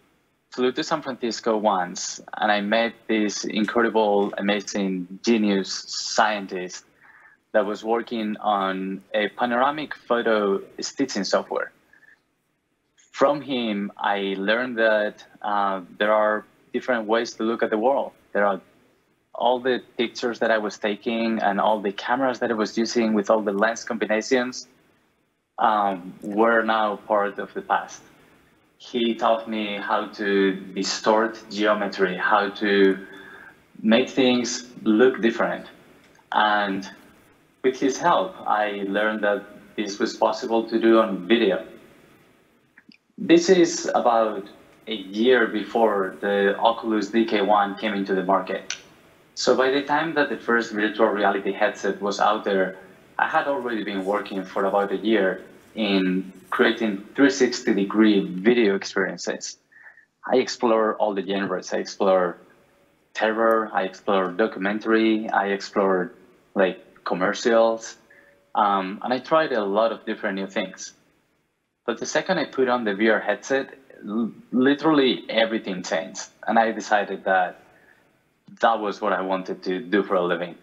flew to San Francisco once, and I met this incredible, amazing, genius scientist that was working on a panoramic photo stitching software. From him, I learned that uh, there are different ways to look at the world. There are all the pictures that I was taking and all the cameras that I was using with all the lens combinations um, were now part of the past. He taught me how to distort geometry, how to make things look different. And with his help, I learned that this was possible to do on video. This is about a year before the Oculus D K one came into the market. So by the time that the first virtual reality headset was out there, I had already been working for about a year in creating three sixty degree video experiences. I explore all the genres. I explore terror, I explore documentary, I explored like commercials, um, and I tried a lot of different new things. But the second I put on the V R headset, literally everything changed. And I decided that that was what I wanted to do for a living.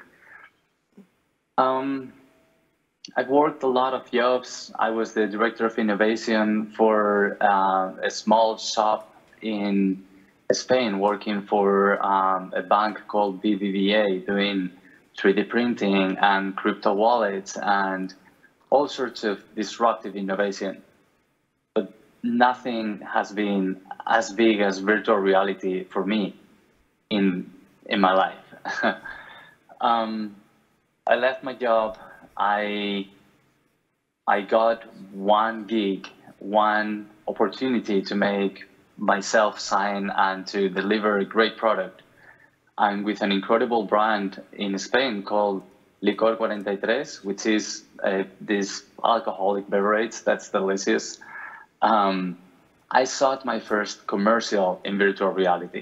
Um, I've worked a lot of jobs. I was the director of innovation for uh, a small shop in Spain, working for um, a bank called B B V A, doing three D printing and crypto wallets and all sorts of disruptive innovation. But nothing has been as big as virtual reality for me in, in my life. um, I left my job. I, I got one gig, one opportunity to make myself sign and to deliver a great product. I'm with an incredible brand in Spain called Licor forty-three, which is uh, this alcoholic beverage that's delicious. Um, I shot my first commercial in virtual reality.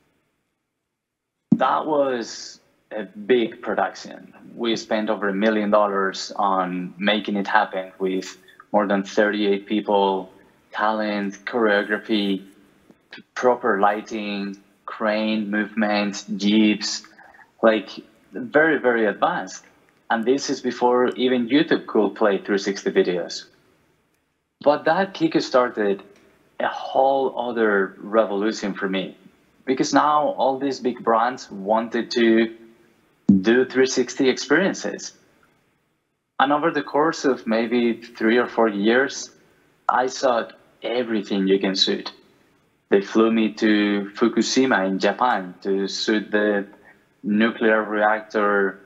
That was a big production. We spent over a million dollars on making it happen with more than thirty-eight people, talent, choreography, proper lighting, crane movements, jeeps, like very, very advanced. And this is before even YouTube could play three sixty videos. But that kick-started a whole other revolution for me, because now all these big brands wanted to do three sixty experiences. And over the course of maybe three or four years, I saw everything you can shoot. They flew me to Fukushima in Japan to shoot the nuclear reactor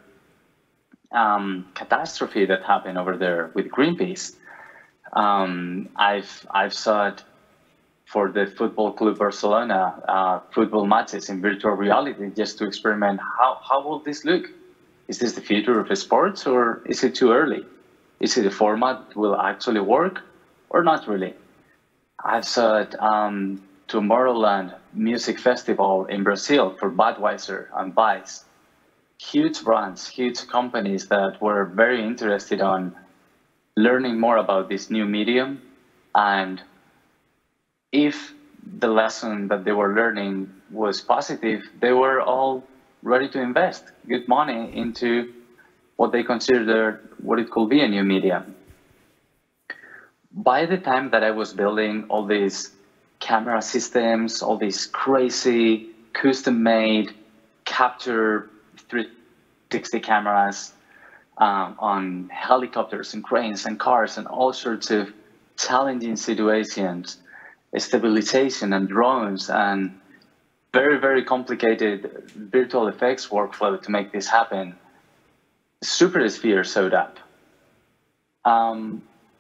um, catastrophe that happened over there with Greenpeace. Um, I've I've shot for the Football Club Barcelona uh, football matches in virtual reality just to experiment. How how will this look? Is this the future of sports, or is it too early? Is it a format that will actually work, or not really? I've shot um, Tomorrowland Music Festival in Brazil for Budweiser and Vive. Huge brands, huge companies that were very interested on learning more about this new medium. And if the lesson that they were learning was positive, they were all ready to invest good money into what they considered what it could be a new medium. By the time that I was building all these camera systems, all these crazy custom-made capture three sixty cameras um, on helicopters and cranes and cars and all sorts of challenging situations, stabilization and drones and very, very complicated virtual effects workflow to make this happen, Supersphere showed up. Um,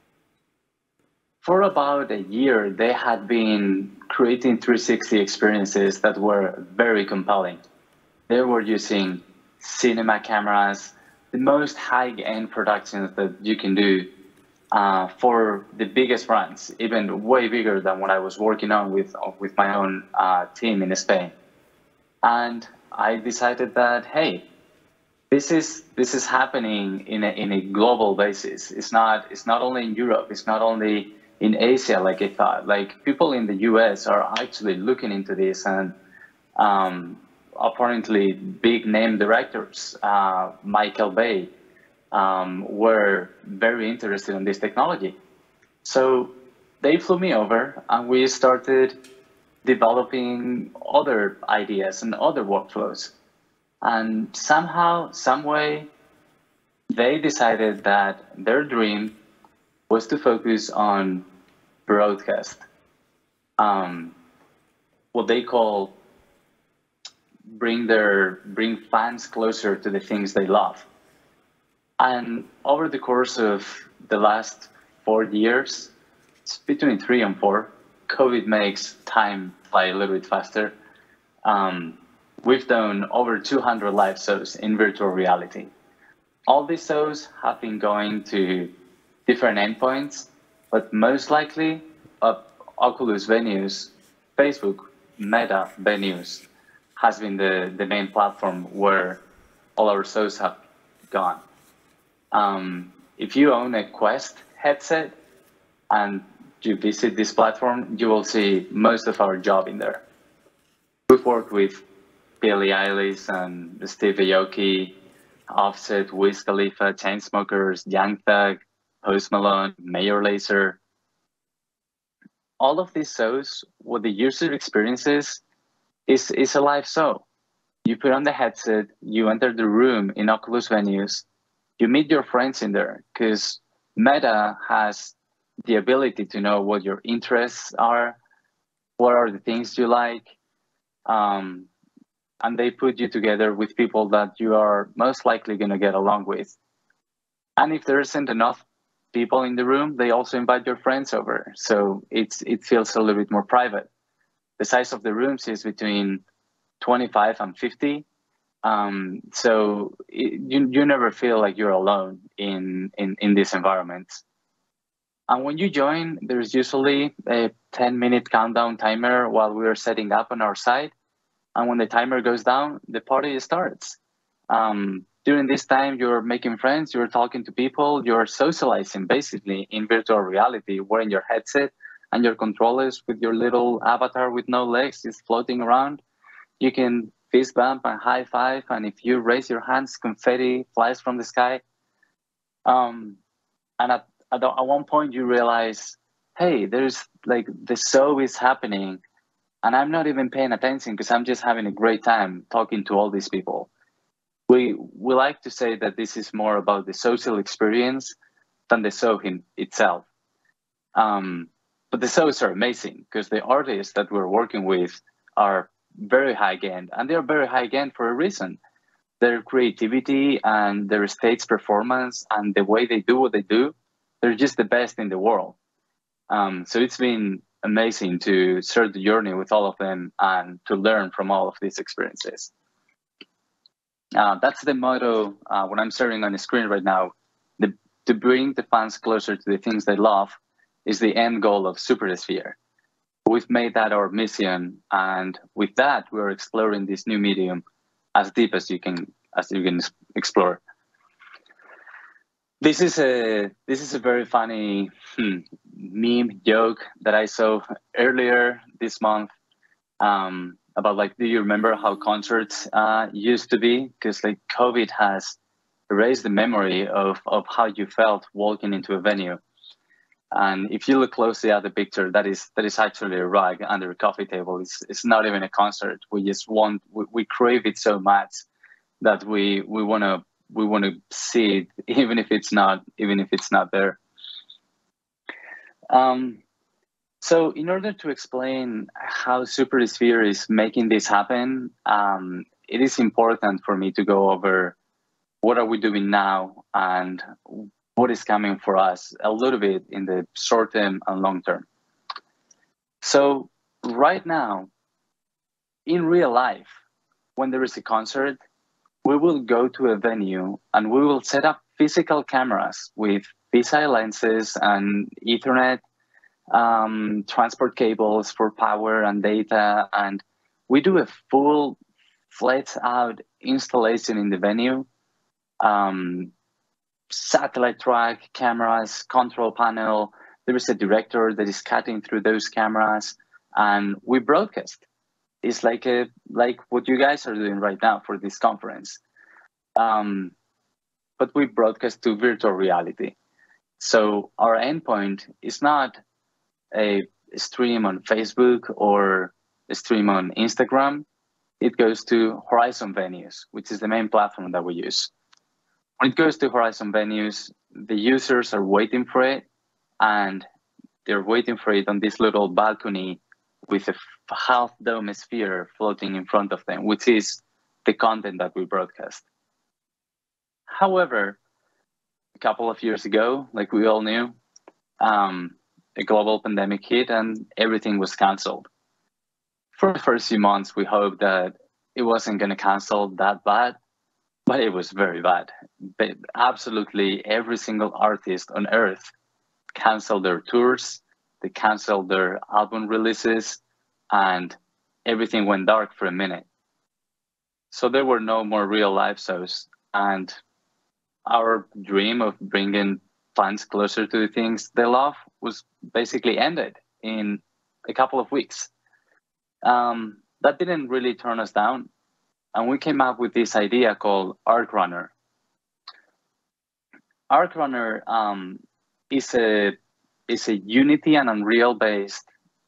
For about a year, they had been creating three sixty experiences that were very compelling. They were using cinema cameras, the most high-end productions that you can do uh, for the biggest brands, even way bigger than what I was working on with, with my own uh, team in Spain. And I decided that, hey, This is this is happening in a in a global basis. It's not it's not only in Europe. It's not only in Asia, like I thought. Like people in the U S are actually looking into this, and um, apparently big name directors, uh, Michael Bay, um, were very interested in this technology. So they flew me over, and we started developing other ideas and other workflows. And somehow, some way, they decided that their dream was to focus on broadcast, um, what they call bring their bring fans closer to the things they love. And over the course of the last four years, it's between three and four, COVID makes time fly a little bit faster. Um, we've done over two hundred live shows in virtual reality. All these shows have been going to different endpoints, but most likely uh, Oculus venues, Facebook, Meta venues has been the, the main platform where all our shows have gone. Um, if you own a Quest headset and you visit this platform, you will see most of our job in there. We've worked with Billie Eilish and Steve Aoki, Offset, Wiz Khalifa, Chainsmokers, Young Thug, Post Malone, Mayor Lazer. All of these shows, what the user experiences is, is a live show. You put on the headset, you enter the room in Oculus venues, you meet your friends in there, because Meta has the ability to know what your interests are, what are the things you like, um, and they put you together with people that you are most likely going to get along with. And if there isn't enough people in the room, they also invite your friends over. So it's it feels a little bit more private. The size of the rooms is between twenty-five and fifty. Um, so it, you, you never feel like you're alone in, in, in these environments. And when you join, there's usually a ten minute countdown timer while we are setting up on our side. And when the timer goes down, the party starts. Um, during this time, you're making friends, you're talking to people, you're socializing basically in virtual reality, wearing your headset and your controllers with your little avatar with no legs is floating around. You can fist bump and high five, and if you raise your hands, confetti flies from the sky. Um, and at, at, at one point, you realize, hey, there's like the show is happening, and I'm not even paying attention because I'm just having a great time talking to all these people. We we like to say that this is more about the social experience than the show in itself. Um, but the shows are amazing because the artists that we're working with are very high-end, and they're very high-end for a reason. Their creativity and their stage performance and the way they do what they do, they're just the best in the world. Um, so it's been amazing to start the journey with all of them and to learn from all of these experiences. Uh, that's the motto uh, when I'm staring on the screen right now. The, to bring the fans closer to the things they love is the end goal of Supersphere. We've made that our mission, and with that, we're exploring this new medium as deep as you can as you can explore. This is a this is a very funny hmm, meme joke that I saw earlier this month. Um, about like, do you remember how concerts uh, used to be? Because like COVID has erased the memory of, of how you felt walking into a venue. And if you look closely at the picture, that is that is actually a rug under a coffee table. It's it's not even a concert. We just want we, we crave it so much that we we want to we want to see it, even if it's not even if it's not there. Um, So in order to explain how Supersphere is making this happen, um, it is important for me to go over what are we doing now and what is coming for us a little bit in the short term and long term. So right now, in real life, when there is a concert, we will go to a venue and we will set up physical cameras with fisheye lenses and Ethernet um, transport cables for power and data, and we do a full flat out installation in the venue, um, satellite track, cameras, control panel, There is a director that is cutting through those cameras, and we broadcast. It's like a like what you guys are doing right now for this conference. Um, but we broadcast to virtual reality. So our endpoint is not a stream on Facebook or a stream on Instagram. It goes to Horizon Venues, which is the main platform that we use. When it goes to Horizon Venues, the users are waiting for it, and they're waiting for it on this little balcony with a half dome sphere floating in front of them, which is the content that we broadcast. However, a couple of years ago, like we all knew, um, a global pandemic hit and everything was canceled. For the first few months, we hoped that it wasn't going to cancel that bad, but it was very bad. But absolutely every single artist on earth canceled their tours, they canceled their album releases, and everything went dark for a minute. So there were no more real live shows, and our dream of bringing fans closer to the things they love was basically ended in a couple of weeks. Um, that didn't really turn us down, and we came up with this idea called Arc Runner. Arc Runner um, is a is a Unity and Unreal based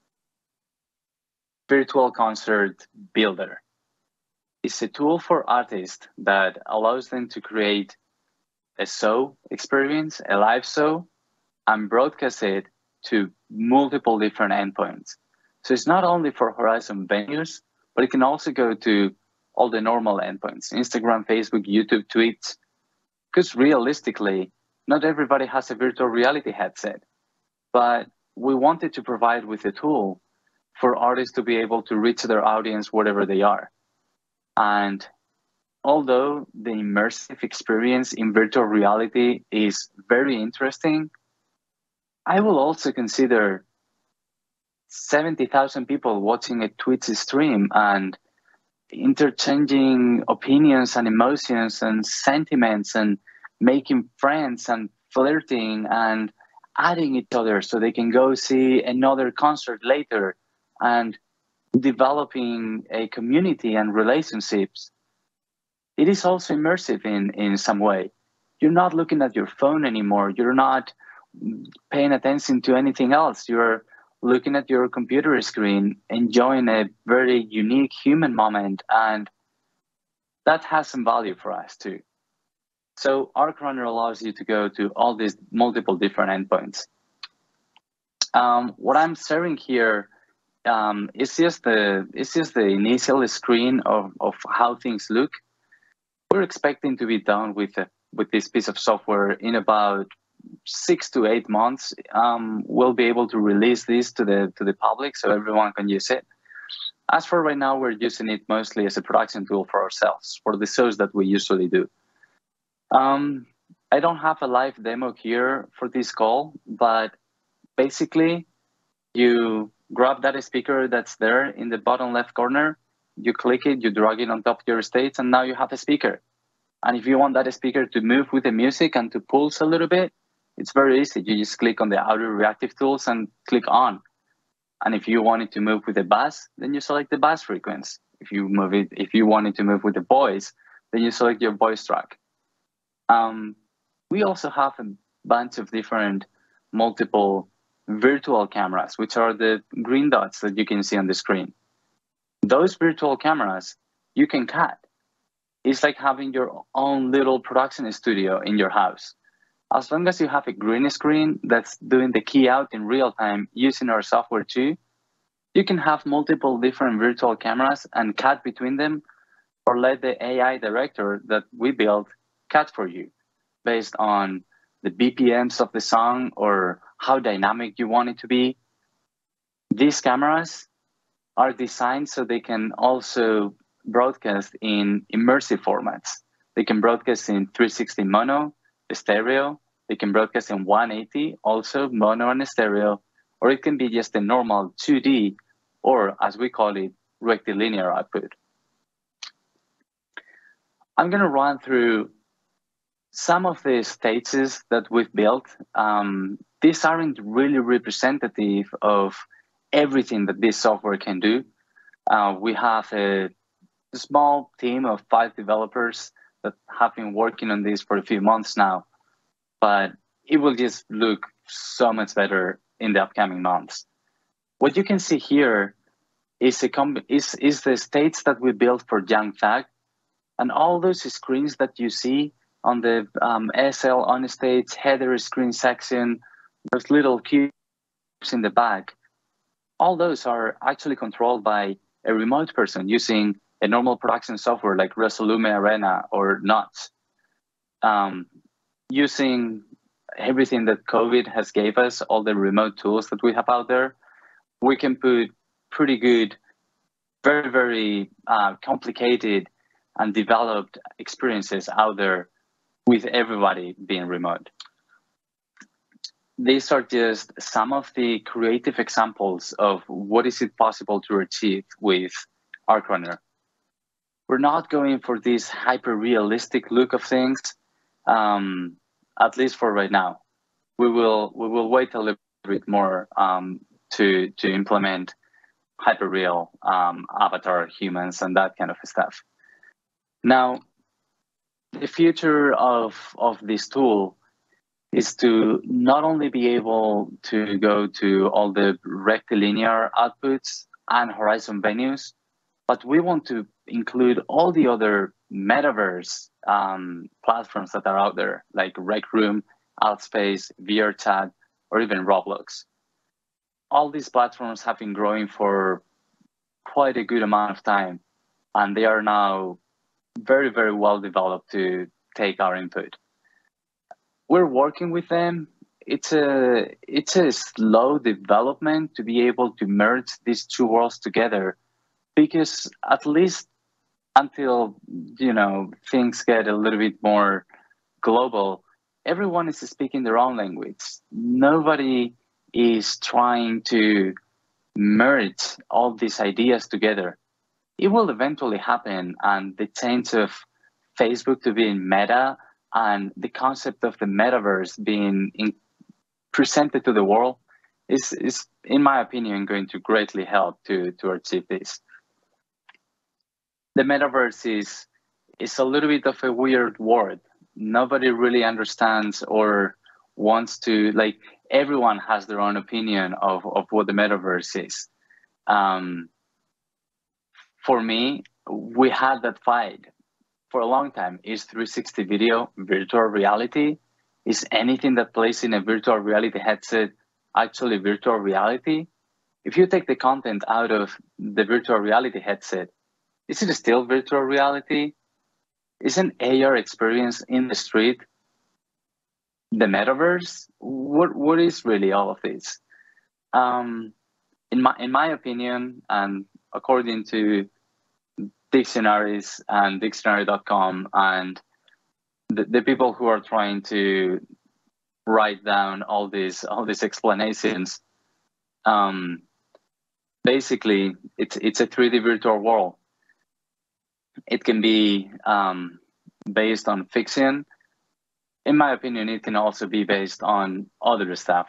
virtual concert builder. It's a tool for artists that allows them to create a show experience, a live show, and broadcast it to multiple different endpoints. So it's not only for Horizon Venues, but it can also go to all the normal endpoints, Instagram, Facebook, YouTube, tweets, because realistically, not everybody has a virtual reality headset, but we wanted to provide with a tool for artists to be able to reach their audience wherever they are. And although the immersive experience in virtual reality is very interesting, I will also consider seventy thousand people watching a Twitch stream and interchanging opinions and emotions and sentiments and making friends and flirting and adding each other so they can go see another concert later and developing a community and relationships. It is also immersive in, in some way. You're not looking at your phone anymore. You're not paying attention to anything else. You're looking at your computer screen, enjoying a very unique human moment, and that has some value for us too. So Arc Runner allows you to go to all these multiple different endpoints. Um, what I'm sharing here um, is just the it's just the initial screen of, of how things look. We're expecting to be done with a, with this piece of software in about six to eight months. Um, we'll be able to release this to the to the public so everyone can use it. As for right now, we're using it mostly as a production tool for ourselves, for the shows that we usually do. Um, I don't have a live demo here for this call, but basically you grab that speaker that's there in the bottom left corner, you click it, you drag it on top of your stage, and now you have a speaker. And if you want that speaker to move with the music and to pulse a little bit, it's very easy. You just click on the audio reactive tools and click on. And if you want it to move with the bass, then you select the bass frequency. If you move it, if you want it to move with the voice, then you select your voice track. Um, we also have a bunch of different multiple virtual cameras, which are the green dots that you can see on the screen. Those virtual cameras you can cut. It's like having your own little production studio in your house. As long as you have a green screen that's doing the key out in real time using our software too, you can have multiple different virtual cameras and cut between them, or let the A I director that we built cut for you based on the B P Ms of the song or how dynamic you want it to be. These cameras are designed so they can also broadcast in immersive formats. They can broadcast in three sixty mono, stereo. They can broadcast in one eighty, also mono and stereo, or it can be just a normal two D, or as we call it, rectilinear output. I'm going to run through some of the stages that we've built um, these aren't really representative of everything that this software can do. Uh, we have a small team of five developers that have been working on this for a few months now, but it will just look so much better in the upcoming months. What you can see here is, a is, is the states that we built for Young Fact, and all those screens that you see on the um, S L on states, header screen section, those little cubes in the back, all those are actually controlled by a remote person using a normal production software like Resolume Arena or Nuts. Um, using everything that COVID has gave us, all the remote tools that we have out there, we can put pretty good, very, very uh, complicated and developed experiences out there with everybody being remote. These are just some of the creative examples of what is it possible to achieve with ArcRunner. We're not going for this hyper-realistic look of things, um, at least for right now. We will we will wait a little bit more um, to to implement hyper-real um, avatar humans and that kind of stuff. Now, the future of of this tool is to not only be able to go to all the rectilinear outputs and horizon venues, but we want to include all the other metaverse um, platforms that are out there, like Rec Room, Outspace, VRChat, or even Roblox. All these platforms have been growing for quite a good amount of time, and they are now very, very well developed to take our input. We're working with them. It's a, it's a slow development to be able to merge these two worlds together, because at least until, you know, things get a little bit more global, everyone is speaking their own language. Nobody is trying to merge all these ideas together. It will eventually happen, and the change of Facebook to being Meta and the concept of the metaverse being in, presented to the world is, is, in my opinion, going to greatly help to, to achieve this. The metaverse is, is a little bit of a weird word. Nobody really understands or wants to, like, everyone has their own opinion of, of what the metaverse is. Um, for me, we had that fight for a long time. Is three sixty video virtual reality? Is anything that plays in a virtual reality headset actually virtual reality? If you take the content out of the virtual reality headset, is it still virtual reality? Is an A R experience in the street the metaverse? What what is really all of this? Um, in my in my opinion, and according to dictionaries and dictionary dot com and the, the people who are trying to write down all these all these explanations, um, basically it's it's a three D virtual world. It can be um, based on fiction. In my opinion, it can also be based on other stuff.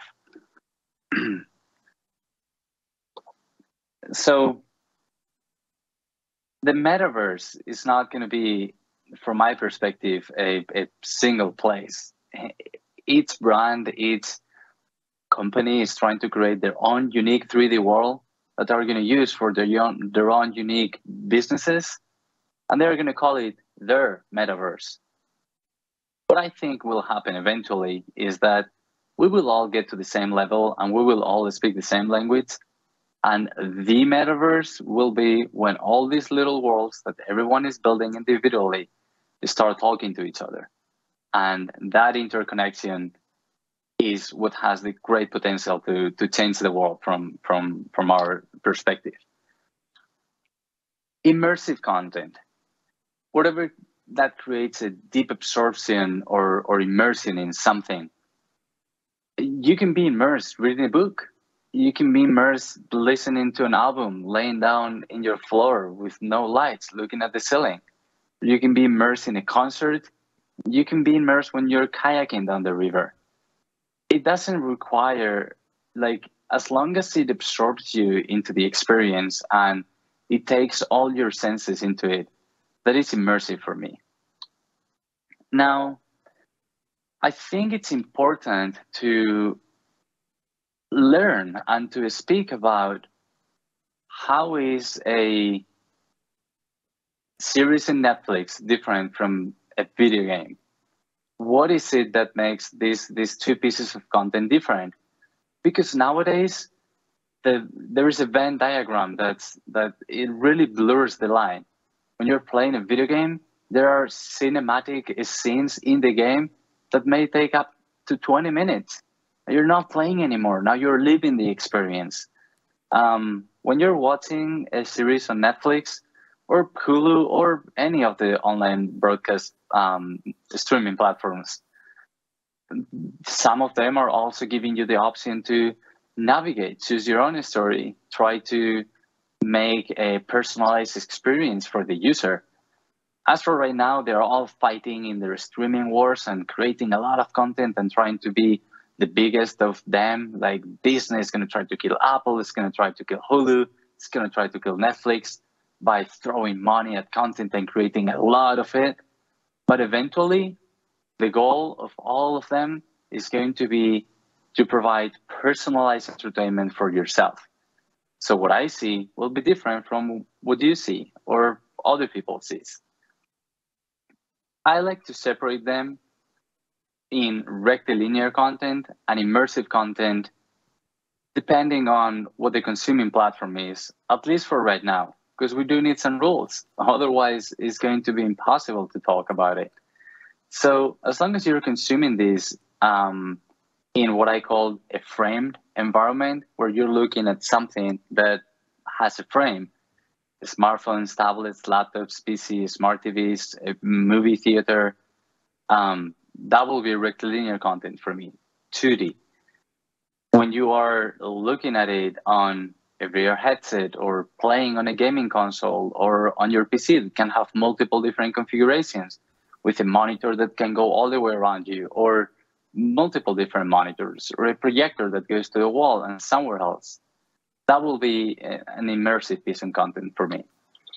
So the metaverse is not going to be, from my perspective, a, a single place. Each brand, each company is trying to create their own unique three D world that they're going to use for their own, their own unique businesses. And they're going to call it their metaverse. What I think will happen eventually is that we will all get to the same level and we will all speak the same language. And the metaverse will be when all these little worlds that everyone is building individually start talking to each other. And that interconnection is what has the great potential to, to change the world from, from, from our perspective. Immersive content. Whatever that creates a deep absorption or, or immersion in something. You can be immersed reading a book. You can be immersed listening to an album, laying down in your floor with no lights, looking at the ceiling. You can be immersed in a concert. You can be immersed when you're kayaking down the river. it doesn't require, like, as long as it absorbs you into the experience and it takes all your senses into it, that is immersive for me. Now, I think it's important to learn and to speak about how is a series in Netflix different from a video game. What is it that makes these these two pieces of content different? Because nowadays, the, there is a Venn diagram that's that it really blurs the line. When you're playing a video game, there are cinematic scenes in the game that may take up to twenty minutes. You're not playing anymore. Now you're living the experience. Um, when you're watching a series on Netflix or Hulu or any of the online broadcast um, streaming platforms, some of them are also giving you the option to navigate, choose your own story, try to make a personalized experience for the user. As for right now, they're all fighting in their streaming wars and creating a lot of content and trying to be the biggest of them. Like Disney is going to try to kill Apple, it's going to try to kill Hulu, it's going to try to kill Netflix by throwing money at content and creating a lot of it. But eventually, the goal of all of them is going to be to provide personalized entertainment for yourself. So what I see will be different from what you see or other people see. I like to separate them in rectilinear content and immersive content, depending on what the consuming platform is, at least for right now, because we do need some rules. Otherwise, it's going to be impossible to talk about it. So as long as you're consuming this um, in what I call a framed environment, where you're looking at something that has a frame, smartphones, tablets, laptops, P Cs, smart T Vs, a movie theater, um, that will be rectilinear content for me, two D. When you are looking at it on a V R headset or playing on a gaming console or on your P C, it can have multiple different configurations with a monitor that can go all the way around you, or multiple different monitors, or a projector that goes to the wall and somewhere else. That will be an immersive piece of content for me.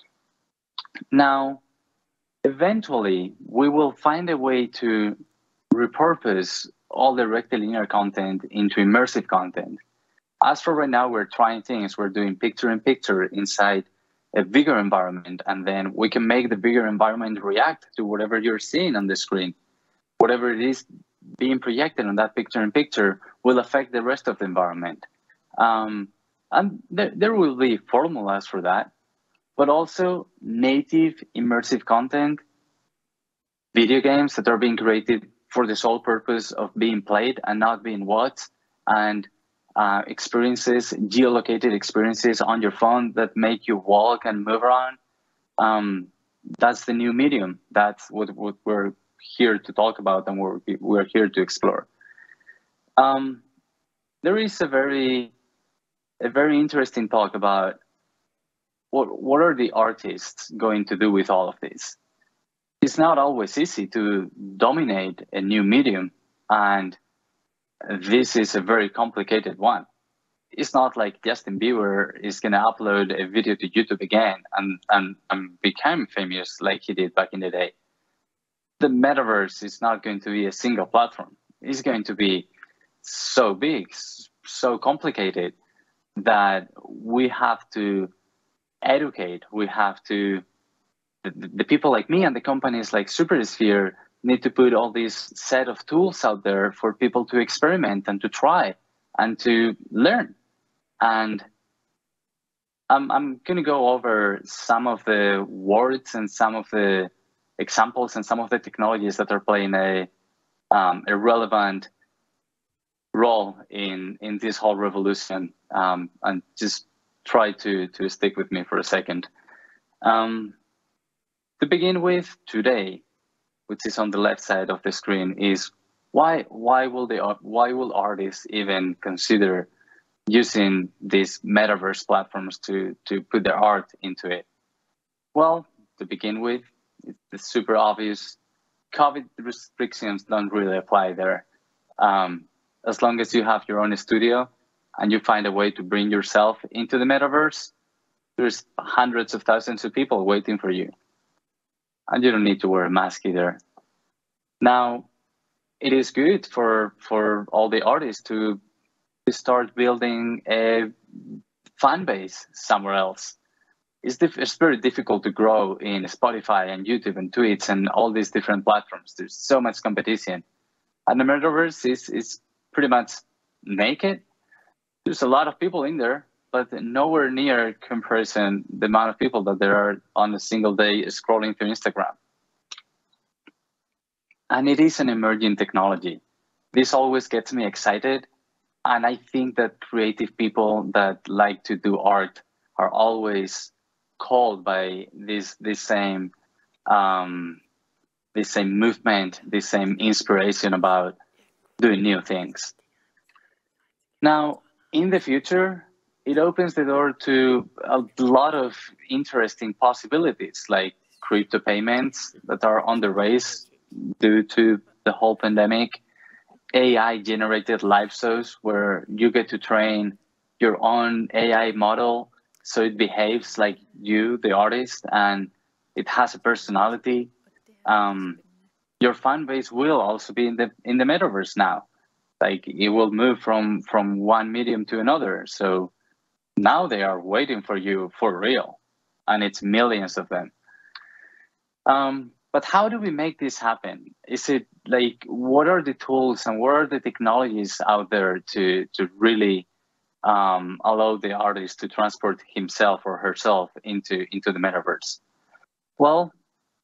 Now, eventually, we will find a way to repurpose all the rectilinear content into immersive content. As for right now, we're trying things. We're doing picture-in-picture inside a bigger environment, and then we can make the bigger environment react to whatever you're seeing on the screen. Whatever it is being projected on that picture-in-picture will affect the rest of the environment. Um, and there, there will be formulas for that, but also native immersive content, video games that are being created for the sole purpose of being played and not being watched, and uh, experiences, geolocated experiences on your phone that make you walk and move around. Um, that's the new medium. That's what, what we're here to talk about and we're, we're here to explore. Um, there is a very, a very interesting talk about what, what are the artists going to do with all of this? It's not always easy to dominate a new medium, and this is a very complicated one. It's not like Justin Bieber is going to upload a video to YouTube again and, and, and become famous like he did back in the day. The metaverse is not going to be a single platform. It's going to be so big, so complicated, that we have to educate, we have to The, the people like me and the companies like Supersphere need to put all these set of tools out there for people to experiment and to try and to learn. And I'm, I'm going to go over some of the words and some of the examples and some of the technologies that are playing a, um, a relevant role in, in this whole revolution, um, and just try to, to stick with me for a second. Um, To begin with, today, which is on the left side of the screen, is why why will the why will artists even consider using these metaverse platforms to to put their art into it? Well, to begin with, it's super obvious. COVID restrictions don't really apply there. Um, as long as you have your own studio and you find a way to bring yourself into the metaverse, there's hundreds of thousands of people waiting for you. And you don't need to wear a mask either. Now, it is good for, for all the artists to, to start building a fan base somewhere else. It's, it's very difficult to grow in Spotify and YouTube and Twitch and all these different platforms. There's so much competition. And the metaverse is, is pretty much naked. There's a lot of people in there, but nowhere near comparison the amount of people that there are on a single day scrolling through Instagram. And it is an emerging technology. This always gets me excited. And I think that creative people that like to do art are always called by this, this same um, this same movement, this same inspiration about doing new things. Now, in the future, it opens the door to a lot of interesting possibilities, like crypto payments that are on the rise due to the whole pandemic, A I-generated live shows where you get to train your own A I model so it behaves like you, the artist, and it has a personality. Um, your fan base will also be in the in the metaverse now. Like it will move from from one medium to another. So now they are waiting for you for real, and it's millions of them. Um, but how do we make this happen? Is it like, what are the tools and what are the technologies out there to to really um, allow the artist to transport himself or herself into into the metaverse? Well,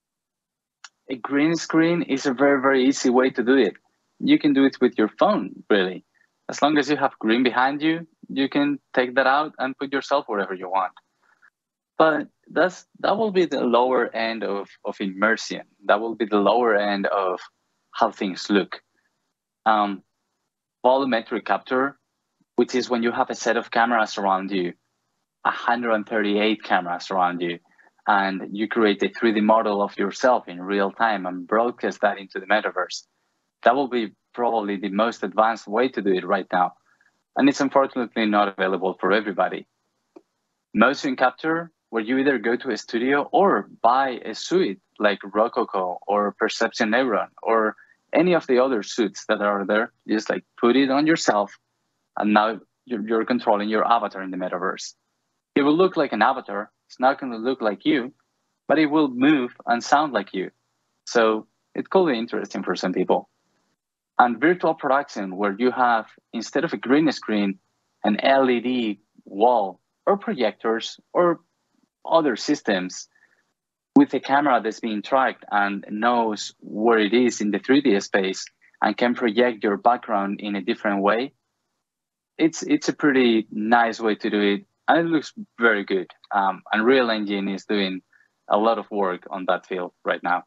a green screen is a very, very easy way to do it. You can do it with your phone, really. As long as you have green behind you, you can take that out and put yourself wherever you want. But that's that will be the lower end of, of immersion. That will be the lower end of how things look. Um, volumetric capture, which is when you have a set of cameras around you, one hundred thirty-eight cameras around you, and you create a three D model of yourself in real time and broadcast that into the metaverse. That will be probably the most advanced way to do it right now. And it's unfortunately not available for everybody. Motion capture, where you either go to a studio or buy a suite like Rococo or Perception Neuron or any of the other suits that are there, you just like put it on yourself, and now you're, you're controlling your avatar in the metaverse. It will look like an avatar. It's not going to look like you, but it will move and sound like you. So it could be interesting for some people. And virtual production, where you have, instead of a green screen, an L E D wall or projectors or other systems with a camera that's being tracked and knows where it is in the three D space and can project your background in a different way. It's, it's a pretty nice way to do it. And it looks very good. Um, Unreal Engine is doing a lot of work on that field right now.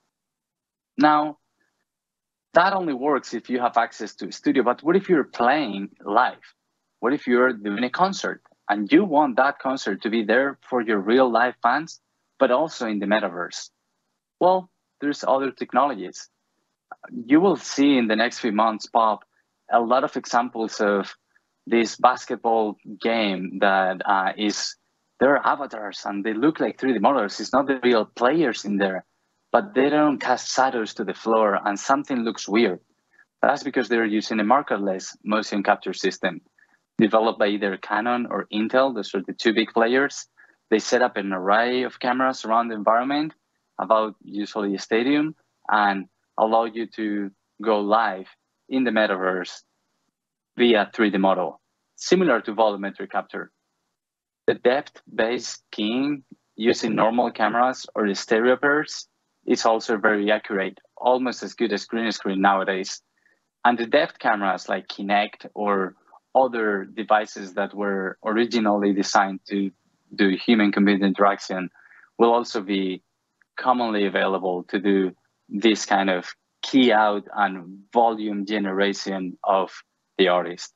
Now, that only works if you have access to a studio, but what if you're playing live? What if you're doing a concert and you want that concert to be there for your real live fans, but also in the metaverse? Well, there's other technologies. You will see in the next few months pop a lot of examples of this basketball game that uh, is, there are avatars and they look like three D models. It's not the real players in there, but they don't cast shadows to the floor and something looks weird. That's because they're using a markerless motion capture system developed by either Canon or Intel. Those are the two big players. They set up an array of cameras around the environment, about usually a stadium, and allow you to go live in the metaverse via three D model, similar to volumetric capture. The depth-based keying using normal cameras or the stereo pairs is also very accurate, almost as good as green screen nowadays. And the depth cameras like Kinect or other devices that were originally designed to do human-computer interaction will also be commonly available to do this kind of key out and volume generation of the artist.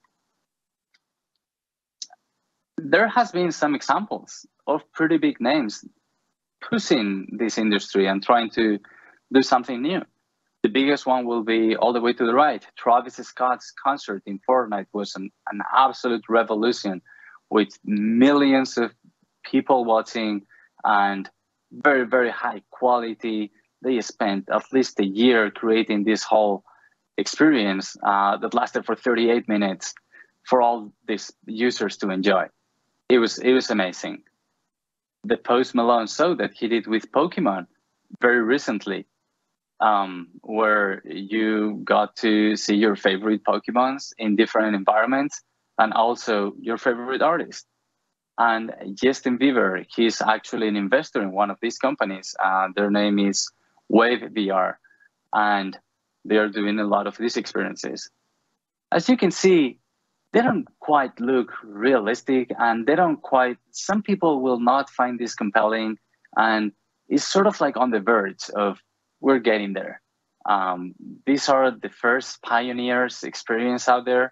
There has been some examples of pretty big names pushing this industry and trying to do something new. The biggest one will be all the way to the right. Travis Scott's concert in Fortnite was an, an absolute revolution with millions of people watching and very, very high quality. They spent at least a year creating this whole experience uh, that lasted for thirty-eight minutes for all these users to enjoy. It was, it was amazing. The Post Malone show that he did with Pokemon very recently, um, where you got to see your favorite Pokemons in different environments and also your favorite artist. And Justin Bieber, he's actually an investor in one of these companies. Uh, their name is Wave V R, and they are doing a lot of these experiences. As you can see, they don't quite look realistic, and they don't quite, some people will not find this compelling, and it's sort of like on the verge of, we're getting there. Um, these are the first pioneers experience out there.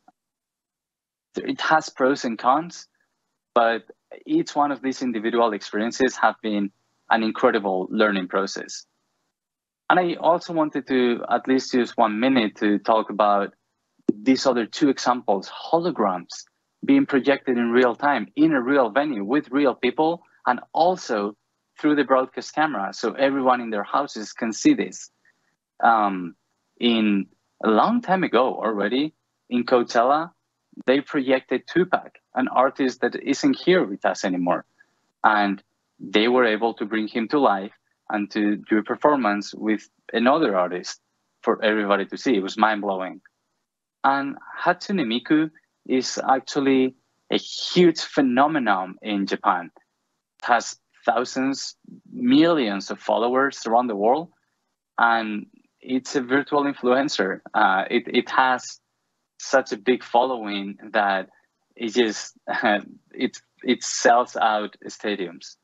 It has pros and cons, but each one of these individual experiences have been an incredible learning process. And I also wanted to at least use one minute to talk about these other two examples, holograms being projected in real time in a real venue with real people, and also through the broadcast camera, so everyone in their houses can see this. Um, in a long time ago already, in Coachella, they projected Tupac, an artist that isn't here with us anymore. And they were able to bring him to life and to do a performance with another artist for everybody to see. It was mind-blowing. And Hatsune Miku is actually a huge phenomenon in Japan. It has thousands, millions of followers around the world, and it's a virtual influencer. Uh, it, it has such a big following that it just uh, it it sells out stadiums.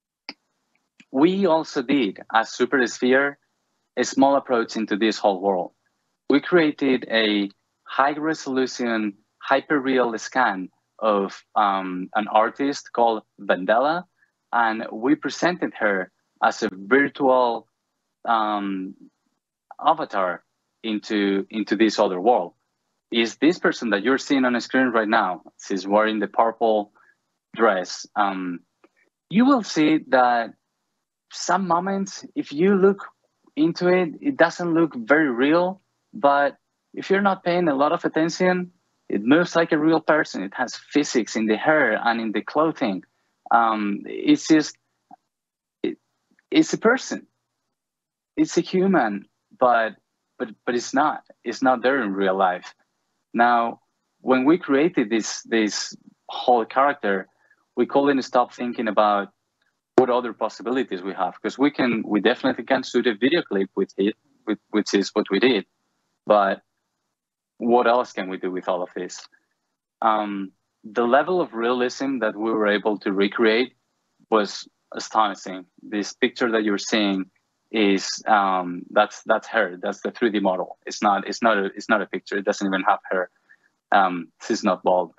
We also did as Supersphere a small approach into this whole world. We created a high-resolution, hyper-real scan of um, an artist called Vandela, and we presented her as a virtual um, avatar into, into this other world. Is this person that you're seeing on the screen right now, she's wearing the purple dress, um, you will see that some moments, if you look into it, it doesn't look very real, but if you're not paying a lot of attention, it moves like a real person. It has physics in the hair and in the clothing. Um, it's just, it, it's a person. It's a human, but, but, but it's not. It's not there in real life. Now, when we created this, this whole character, we couldn't stop thinking about what other possibilities we have, because we can, we definitely can shoot a video clip with it, with, which is what we did. But what else can we do with all of this? Um, the level of realism that we were able to recreate was astonishing. This picture that you're seeing is um, that's that's her. That's the three D model. It's not. It's not a. It's not a picture. It doesn't even have hair. Um, she's not bald.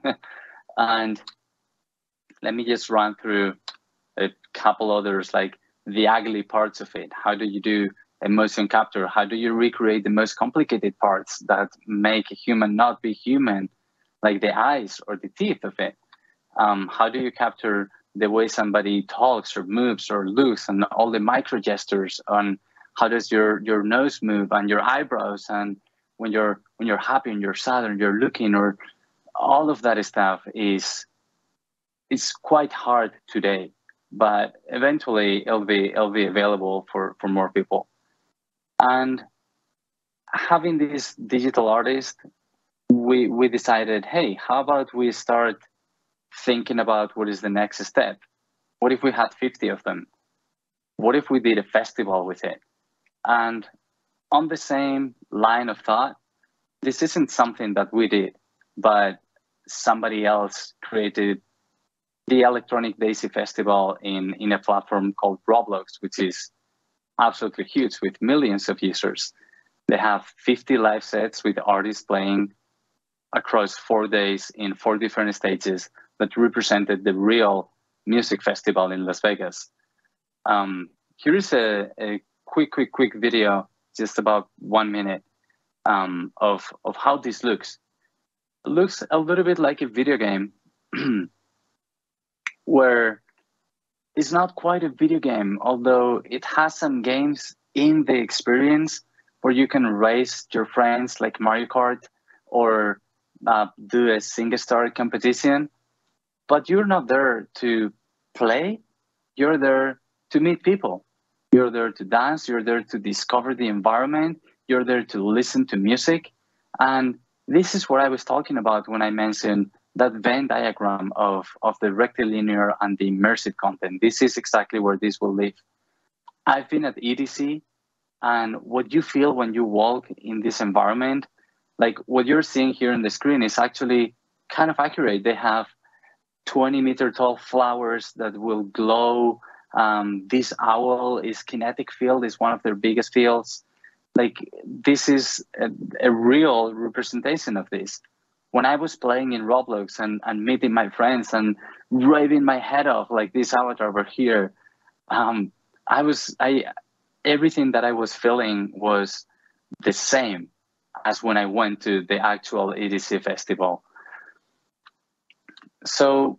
And let me just run through a couple others, like the ugly parts of it. How do you do a motion capture? How do you recreate the most complicated parts that make a human not be human, like the eyes or the teeth of it? Um, how do you capture the way somebody talks or moves or looks, and all the micro gestures on how does your, your nose move and your eyebrows, and when you're when you're happy and you're sad and you're looking, or all of that stuff is it's quite hard today, but eventually it'll be it'll be available for, for more people. And having this digital artist, we we decided, hey, how about we start thinking about what is the next step? What if we had fifty of them? What if we did a festival with it? And on the same line of thought, this isn't something that we did, but somebody else created the Electronic Daisy Festival in, in a platform called Roblox, which is absolutely huge with millions of users. They have fifty live sets with artists playing across four days in four different stages that represented the real music festival in Las Vegas. Um, here is a, a quick, quick, quick video just about one minute um, of, of how this looks. It looks a little bit like a video game where it's not quite a video game, although it has some games in the experience where you can race your friends like Mario Kart or uh, do a sing-star competition. But you're not there to play, you're there to meet people. You're there to dance, you're there to discover the environment, you're there to listen to music. And this is what I was talking about when I mentioned that Venn diagram of, of the rectilinear and the immersive content. This is exactly where this will live. I've been at E D C, and what you feel when you walk in this environment, like what you're seeing here on the screen is actually kind of accurate. They have twenty meter tall flowers that will glow. Um, this owl is kinetic field, is one of their biggest fields. Like this is a, a real representation of this. When I was playing in Roblox and, and meeting my friends and raving my head off like this avatar over here, um, I was, I, everything that I was feeling was the same as when I went to the actual E D C festival. So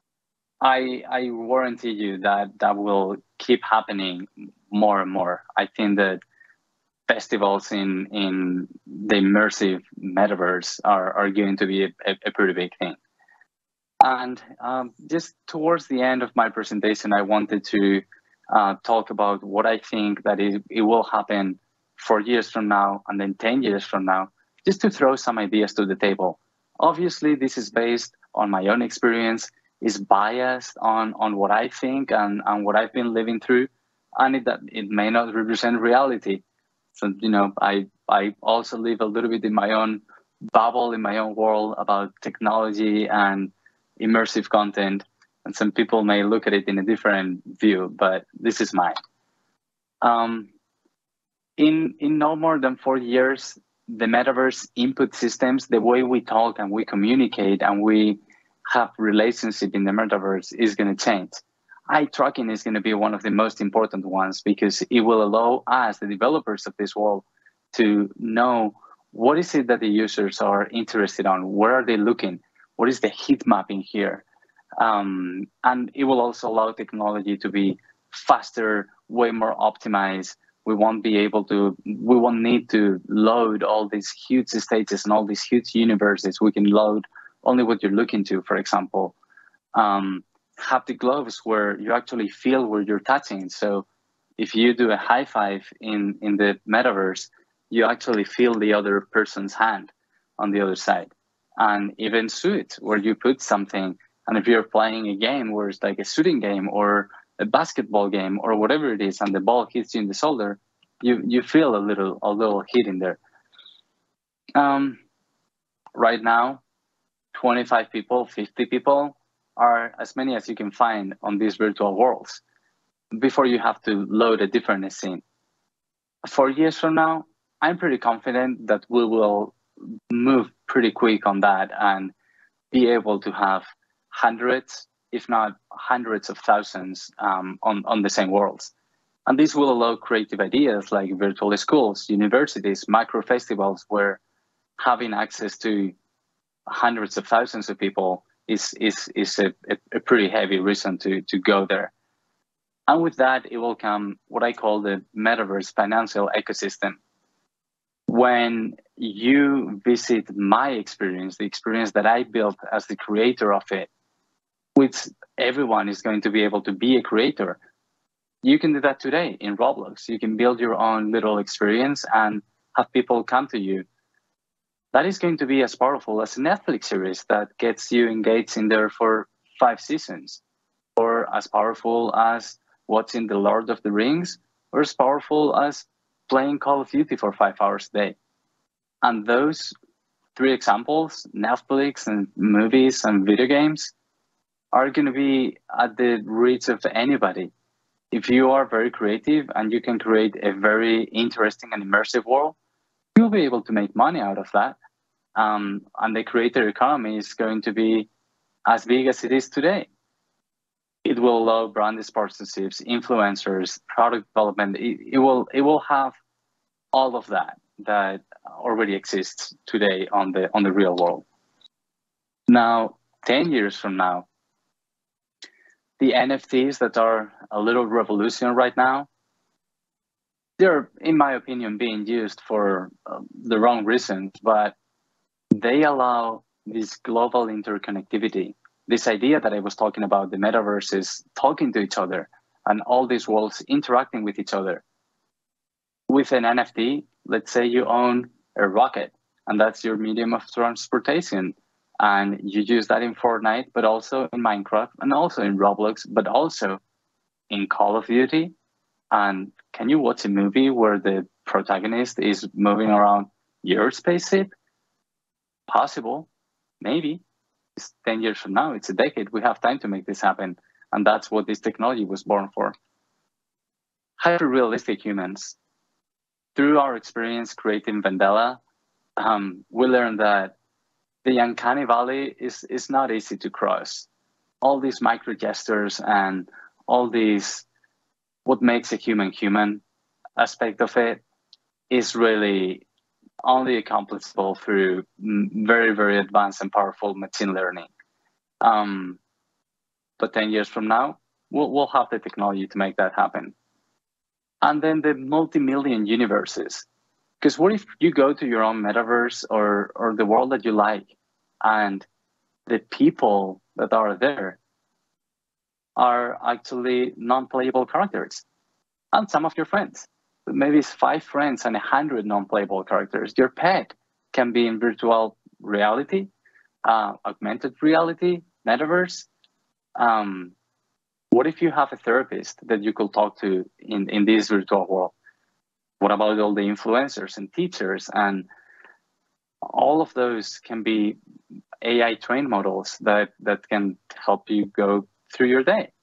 I, I warranty you that that will keep happening more and more. I think that festivals in, in the immersive metaverse are, are going to be a, a pretty big thing. And um, just towards the end of my presentation, I wanted to uh, talk about what I think that it, it will happen four years from now and then ten years from now, just to throw some ideas to the table. Obviously, this is based on my own experience, is biased on, on what I think and, and what I've been living through, and it, it may not represent reality. So, you know, I, I also live a little bit in my own bubble, in my own world about technology and immersive content. And some people may look at it in a different view, but this is mine. Um, in, in no more than four years, the metaverse input systems, the way we talk and we communicate and we have relationship in the metaverse is going to change. Eye tracking is going to be one of the most important ones because it will allow us, the developers of this world, to know what is it that the users are interested on, where are they looking, what is the heat mapping here. Um, and it will also allow technology to be faster, way more optimized. We won't be able to, we won't need to load all these huge stages and all these huge universes. We can load only what you're looking to, for example. Um, haptic gloves where you actually feel where you're touching. So if you do a high five in, in the metaverse, you actually feel the other person's hand on the other side. And even suits where you put something, and if you're playing a game where it's like a shooting game or a basketball game or whatever it is, and the ball hits you in the shoulder, you, you feel a little, a little hit in there. Um, right now, twenty-five people, fifty people are as many as you can find on these virtual worlds before you have to load a different scene. Four years from now, I'm pretty confident that we will move pretty quick on that and be able to have hundreds, if not hundreds of thousands um, on, on the same worlds. And this will allow creative ideas like virtual schools, universities, micro festivals, where having access to hundreds of thousands of people is is is a, a pretty heavy reason to to go there. And with that, it will come what I call the metaverse financial ecosystem. When you visit my experience, the experience that I built as the creator of it, which everyone is going to be able to be a creator, you can do that today in Roblox. You can build your own little experience and have people come to you. That is going to be as powerful as a Netflix series that gets you engaged in there for five seasons, or as powerful as watching The Lord of the Rings, or as powerful as playing Call of Duty for five hours a day. And those three examples, Netflix and movies and video games, are going to be at the reach of anybody. If you are very creative and you can create a very interesting and immersive world, you'll be able to make money out of that. Um, and the creator economy is going to be as big as it is today. It will allow brand sponsorships, influencers, product development. It, it will it will have all of that that already exists today on the on the real world. Now, ten years from now, the N F Ts that are a little revolution right now, they're, in my opinion, being used for uh, the wrong reasons, but they allow this global interconnectivity. This idea that I was talking about, the metaverse is talking to each other and all these worlds interacting with each other. With an N F T, let's say you own a rocket and that's your medium of transportation. And you use that in Fortnite, but also in Minecraft and also in Roblox, but also in Call of Duty. And can you watch a movie where the protagonist is moving around your spaceship? Possible, maybe. It's ten years from now, it's a decade. We have time to make this happen. And that's what this technology was born for. Hyper-realistic humans. Through our experience creating Vendela, um, we learned that the uncanny valley is, is not easy to cross. All these micro gestures and all these, what makes a human human aspect of it is really only accomplishable through very, very advanced and powerful machine learning. Um, but ten years from now, we'll, we'll have the technology to make that happen. And then the multi-million universes. Because what if you go to your own metaverse or, or the world that you like, and the people that are there are actually non-playable characters, and some of your friends. Maybe it's five friends and a hundred non-playable characters. Your pet can be in virtual reality, uh, augmented reality, metaverse. Um, what if you have a therapist that you could talk to in, in this virtual world? What about all the influencers and teachers? And all of those can be A I trained models that, that can help you go through your day.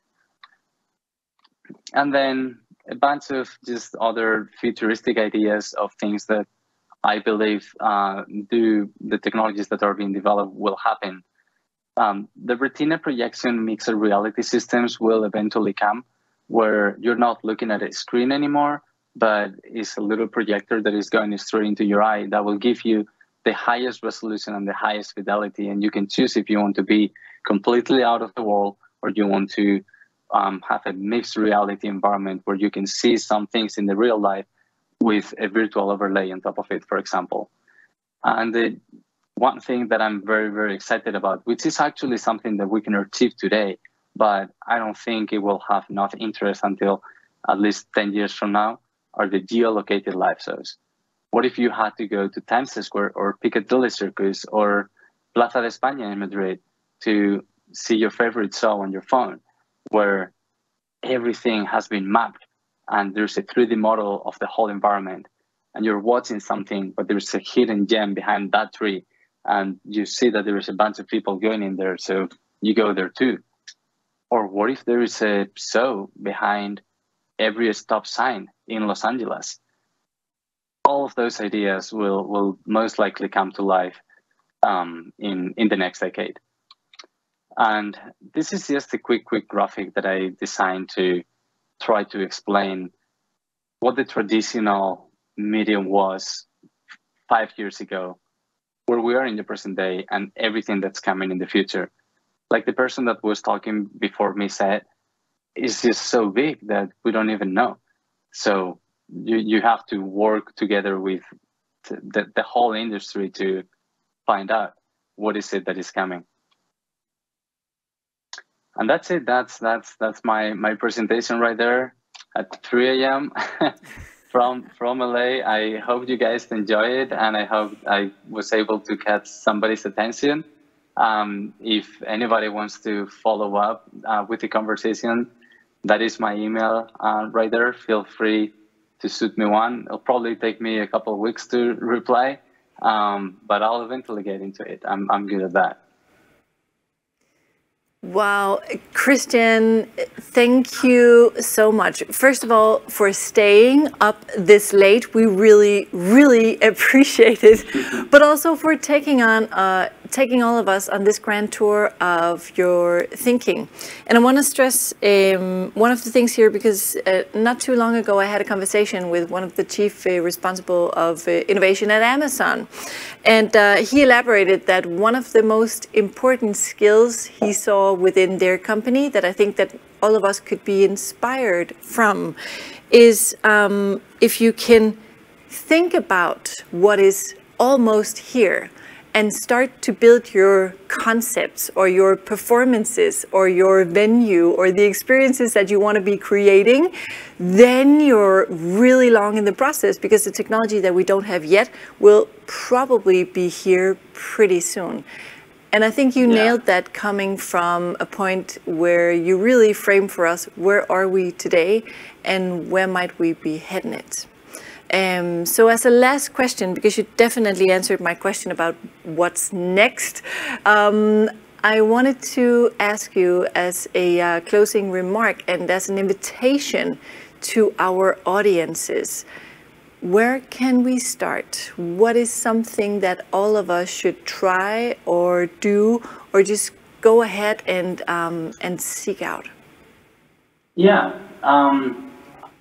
And then a bunch of just other futuristic ideas of things that I believe uh, do the technologies that are being developed will happen. Um, the retina projection mixed reality systems will eventually come, where you're not looking at a screen anymore, but it's a little projector that is going straight into your eye that will give you the highest resolution and the highest fidelity. And you can choose if you want to be completely out of the world or you want to um, have a mixed reality environment where you can see some things in the real life with a virtual overlay on top of it, for example. And the one thing that I'm very, very excited about, which is actually something that we can achieve today, but I don't think it will have enough interest until at least ten years from now, are the geolocated live shows. What if you had to go to Times Square or Piccadilly Circus or Plaza de España in Madrid to see your favorite show on your phone, where everything has been mapped and there's a three D model of the whole environment, and you're watching something, but there's a hidden gem behind that tree, and you see that there is a bunch of people going in there, so you go there too. Or what if there is a show behind every stop sign in Los Angeles? All of those ideas will, will most likely come to life um, in, in the next decade. And this is just a quick, quick graphic that I designed to try to explain what the traditional medium was five years ago, where we are in the present day, and everything that's coming in the future. Like the person that was talking before me said, it's just so big that we don't even know. So you, you have to work together with the, the whole industry to find out what is it that is coming. And that's it. That's that's that's my my presentation right there at three A M from from L A. I hope you guys enjoy it, and I hope I was able to catch somebody's attention. Um, if anybody wants to follow up uh, with the conversation, that is my email uh, right there. Feel free to shoot me one. It'll probably take me a couple of weeks to reply, um, but I'll eventually get into it. I'm I'm good at that. Wow, Cristian, thank you so much. First of all, for staying up this late. We really, really appreciate it. But also for taking on a taking all of us on this grand tour of your thinking. And I want to stress um, one of the things here, because uh, not too long ago I had a conversation with one of the chief uh, responsible of uh, innovation at Amazon. And uh, he elaborated that one of the most important skills he saw within their company that I think that all of us could be inspired from is um, if you can think about what is almost here and start to build your concepts or your performances or your venue or the experiences that you want to be creating, then you're really long in the process, because the technology that we don't have yet will probably be here pretty soon. And I think you yeah. nailed that, coming from a point where you really frame for us, where are we today and where might we be heading it? Um, so as a last question, because you definitely answered my question about what's next, um, I wanted to ask you as a uh, closing remark and as an invitation to our audiences, where can we start? What is something that all of us should try or do, or just go ahead and, um, and seek out? Yeah. Um,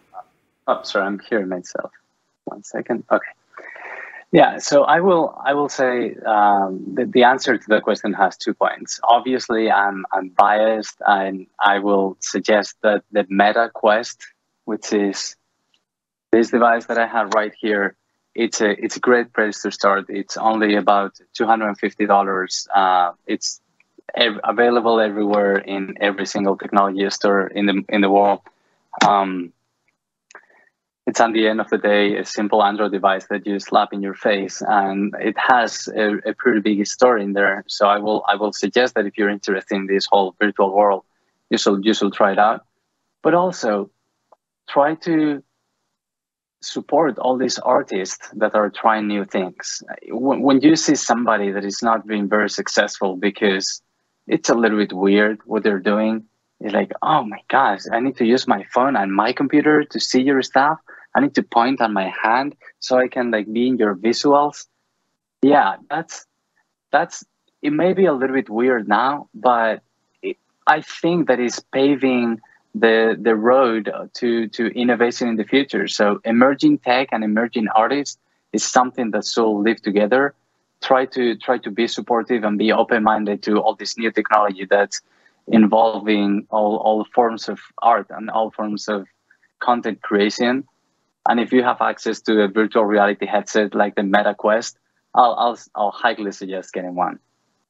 oh, sorry, I'm hearing myself. One second. Okay. Yeah. So I will. I will say um, that the answer to the question has two points. Obviously, I'm I'm biased, and I will suggest that the Meta Quest, which is this device that I have right here, it's a it's a great place to start. It's only about two hundred fifty dollars. Uh, it's ev available everywhere in every single technology store in the in the world. Um, It's, at the end of the day, a simple Android device that you slap in your face, and it has a, a pretty big story in there. So I will I will suggest that if you're interested in this whole virtual world, you should you should try it out. But also try to support all these artists that are trying new things. When, when you see somebody that is not being very successful because it's a little bit weird what they're doing, it's like, oh my gosh, I need to use my phone and my computer to see your stuff. I need to point on my hand so I can like be in your visuals. Yeah, that's that's it may be a little bit weird now, but it, I think that is paving the the road to to innovation in the future. So emerging tech and emerging artists is something that should live together. Try to try to be supportive and be open-minded to all this new technology that's involving all all forms of art and all forms of content creation. And if you have access to a virtual reality headset like the Meta Quest, I'll I'll I'll highly suggest getting one.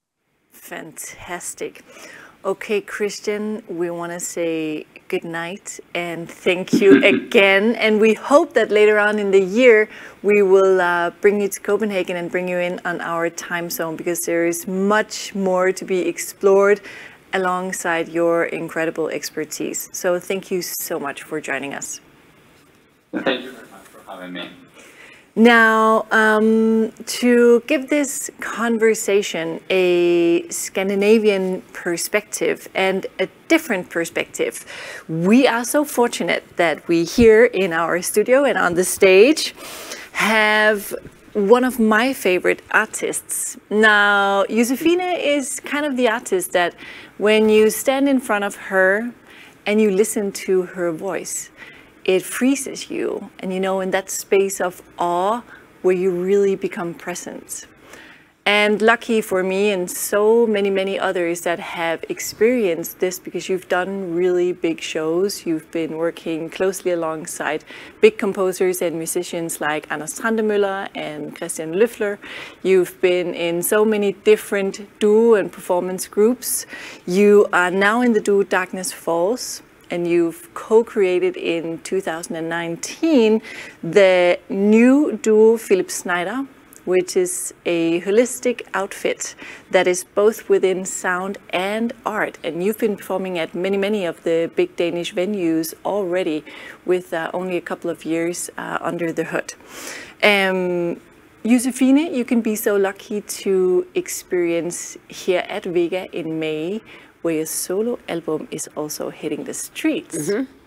Fantastic. Okay, Cristian, we want to say good night and thank you again. And we hope that later on in the year, we will uh, bring you to Copenhagen and bring you in on our time zone, because there is much more to be explored alongside your incredible expertise. So thank you so much for joining us. Thank you very much for having me. Now, um, to give this conversation a Scandinavian perspective and a different perspective, we are so fortunate that we here in our studio and on the stage have one of my favorite artists. Now, Josefine is kind of the artist that when you stand in front of her and you listen to her voice, it freezes you, and you know, in that space of awe where you really become present. And lucky for me and so many, many others that have experienced this, because you've done really big shows, you've been working closely alongside big composers and musicians like Anders Trandemøller and Christian Löffler. You've been in so many different duo and performance groups. You are now in the duo Darkness Falls, and you've co-created in two thousand nineteen the new duo Philip Snyder, which is a holistic outfit that is both within sound and art. And you've been performing at many, many of the big Danish venues already, with uh, only a couple of years uh, under the hood. Um, Josefine, you can be so lucky to experience here at VEGA in May, where your solo album is also hitting the streets. Mm-hmm.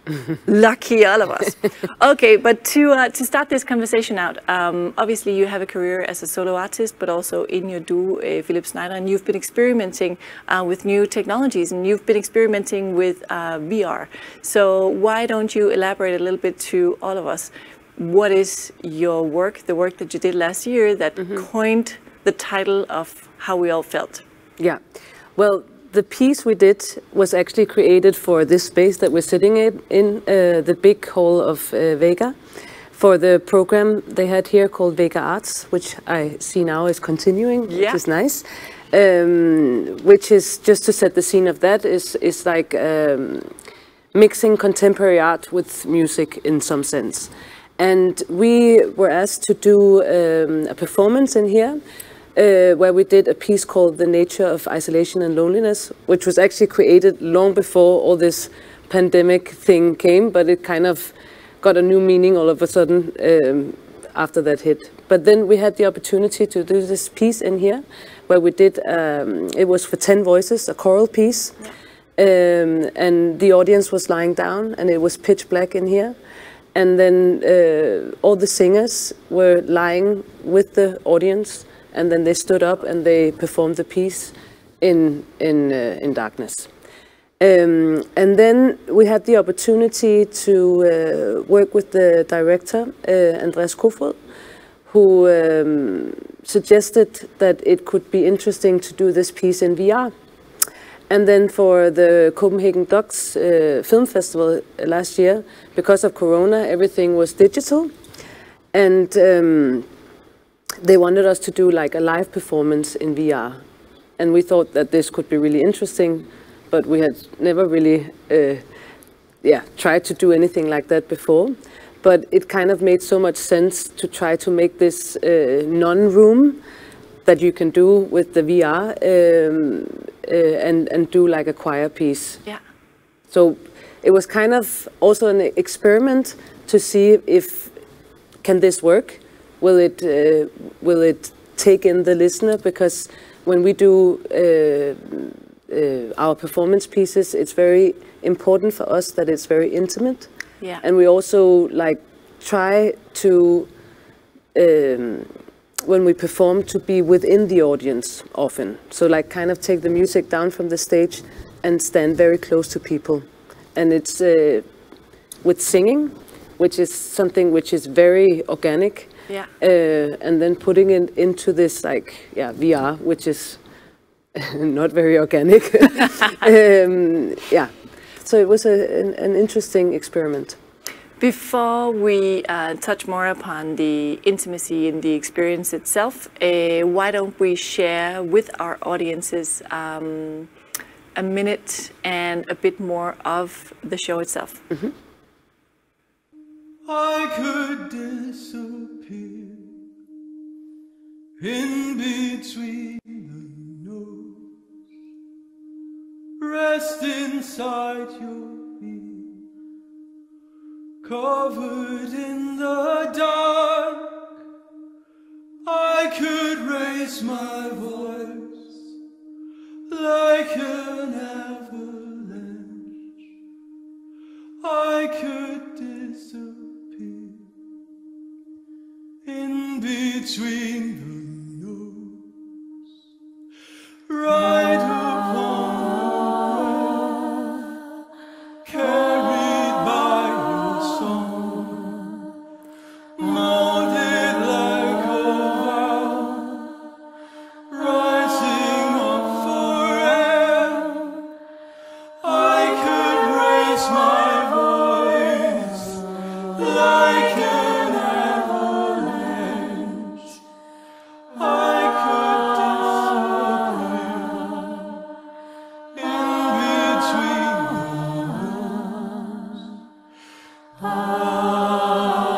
Lucky all of us. Okay, but to uh, to start this conversation out, um, obviously you have a career as a solo artist, but also in your duo, uh, Philip Snyder, and you've been experimenting uh, with new technologies, and you've been experimenting with uh, V R. So why don't you elaborate a little bit to all of us? What is your work, the work that you did last year that mm-hmm. coined the title of How We All Felt? Yeah, well, the piece we did was actually created for this space that we're sitting in, in uh, the big hall of uh, VEGA, for the program they had here called VEGA Arts, which I see now is continuing, yeah. which is nice. Um, which is, just to set the scene of that, is, is like um, mixing contemporary art with music in some sense. And we were asked to do um, a performance in here, Uh, where we did a piece called The Nature of Isolation and Loneliness, which was actually created long before all this pandemic thing came, but it kind of got a new meaning all of a sudden um, after that hit. But then we had the opportunity to do this piece in here, where we did, um, it was for ten voices, a choral piece, yeah. um, and the audience was lying down, and it was pitch black in here. And then uh, all the singers were lying with the audience, and then they stood up and they performed the piece in in uh, in darkness. Um, and then we had the opportunity to uh, work with the director, uh, Andreas Kofod, who um, suggested that it could be interesting to do this piece in V R. And then for the Copenhagen Docs uh, Film Festival last year, because of Corona, everything was digital. And um, they wanted us to do like a live performance in V R. And we thought that this could be really interesting, but we had never really uh, yeah, tried to do anything like that before. But it kind of made so much sense to try to make this uh, non-room that you can do with the V R um, uh, and, and do like a choir piece. Yeah. So it was kind of also an experiment to see if, can this work? Will it, uh, will it take in the listener? Because when we do uh, uh, our performance pieces, it's very important for us that it's very intimate. Yeah. And we also like try to, um, when we perform, to be within the audience often. So like kind of take the music down from the stage and stand very close to people. And it's uh, with singing, which is something which is very organic. Yeah. Uh, and then putting it into this like yeah V R, which is not very organic. um, yeah. So it was a, an, an interesting experiment. Before we uh, touch more upon the intimacy and the experience itself, uh, why don't we share with our audiences um, a minute and a bit more of the show itself. Mm-hmm. I could disappear in between the nose, rest inside your ear, covered in the dark. I could raise my voice like an avalanche. I could disappear in between the nose, right upon the breath, carried by your song, molded like a vow, rising up for air. I could raise my voice like an avalanche. I could disappear in between the nose. Ah,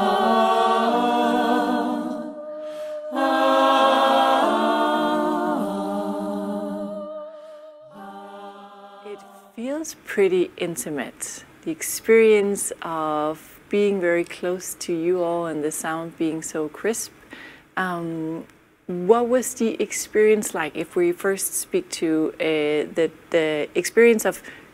ah. It feels pretty intimate. The experience of being very close to you all and the sound being so crisp. Um, what was the experience like, if we first speak to uh, the, the experience of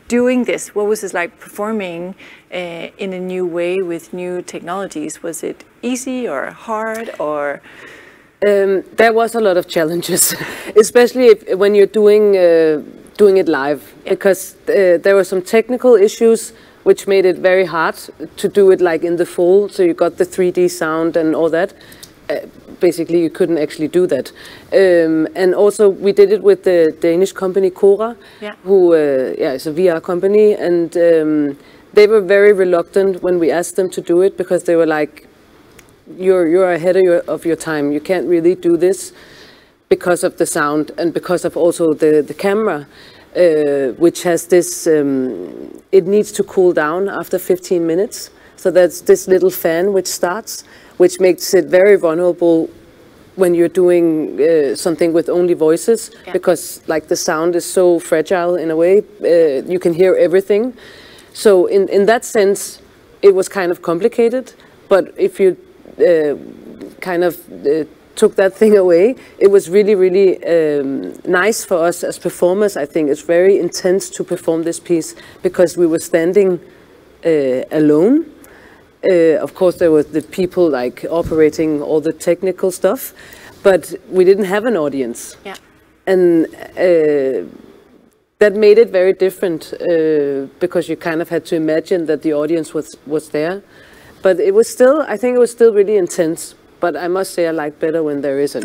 doing this, what was it like performing uh, in a new way with new technologies? Was it easy or hard or? Um, there was a lot of challenges, especially if, when you're doing uh, doing it live, yeah. because uh, there were some technical issues which made it very hard to do it like in the full. So you got the three D sound and all that. Uh, basically, you couldn't actually do that. Um, and also, we did it with the Danish company Cora, yeah. who uh, yeah, is a V R company, and um, they were very reluctant when we asked them to do it because they were like, You're you're ahead of your of your time. You can't really do this because of the sound and because of also the the camera, uh, which has this. Um, it needs to cool down after fifteen minutes. So that's this little fan which starts, which makes it very vulnerable when you're doing uh, something with only voices, yeah. because like the sound is so fragile in a way. Uh, you can hear everything. So in in that sense, it was kind of complicated. But if you Uh, kind of uh, took that thing away, it was really, really um, nice for us as performers. I think it's very intense to perform this piece because we were standing uh, alone. Uh, of course, there were the people like operating all the technical stuff, but we didn't have an audience. Yeah. And uh, that made it very different uh, because you kind of had to imagine that the audience was was there. But it was still, I think it was still really intense. But I must say I like better when there isn't.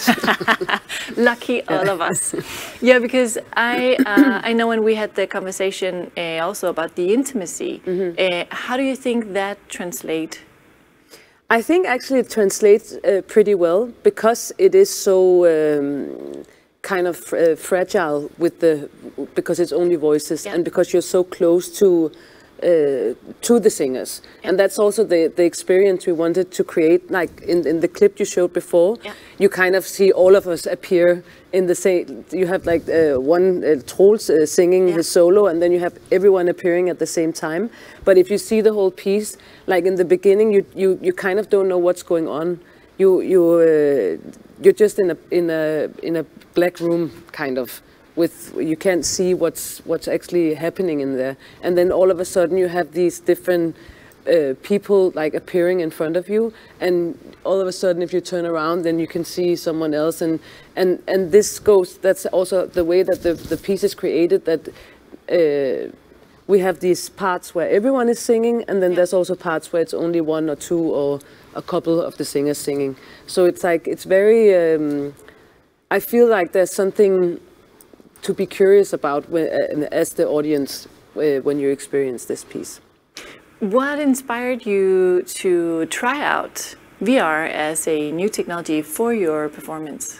Lucky all of us. Yeah, because I uh, I know when we had the conversation uh, also about the intimacy, mm-hmm. uh, how do you think that translate? I think actually it translates uh, pretty well because it is so um, kind of uh, fragile with the, because it's only voices, yeah. and because you're so close to Uh, to the singers, yeah. and that's also the the experience we wanted to create. Like in in the clip you showed before, yeah. you kind of see all of us appear in the same. You have like uh, one uh, Troels uh, singing yeah. his solo, and then you have everyone appearing at the same time. But if you see the whole piece, like in the beginning, you you you kind of don't know what's going on. You you uh, you're just in a in a in a black room kind of. With you can't see what's what's actually happening in there, and then all of a sudden you have these different uh, people like appearing in front of you, and all of a sudden if you turn around, then you can see someone else, and and and this goes. That's also the way that the the piece is created. That uh, we have these parts where everyone is singing, and then yeah. there's also parts where it's only one or two or a couple of the singers singing. So it's like it's very. Um, I feel like there's something to be curious about when, uh, as the audience uh, when you experience this piece. What inspired you to try out V R as a new technology for your performance?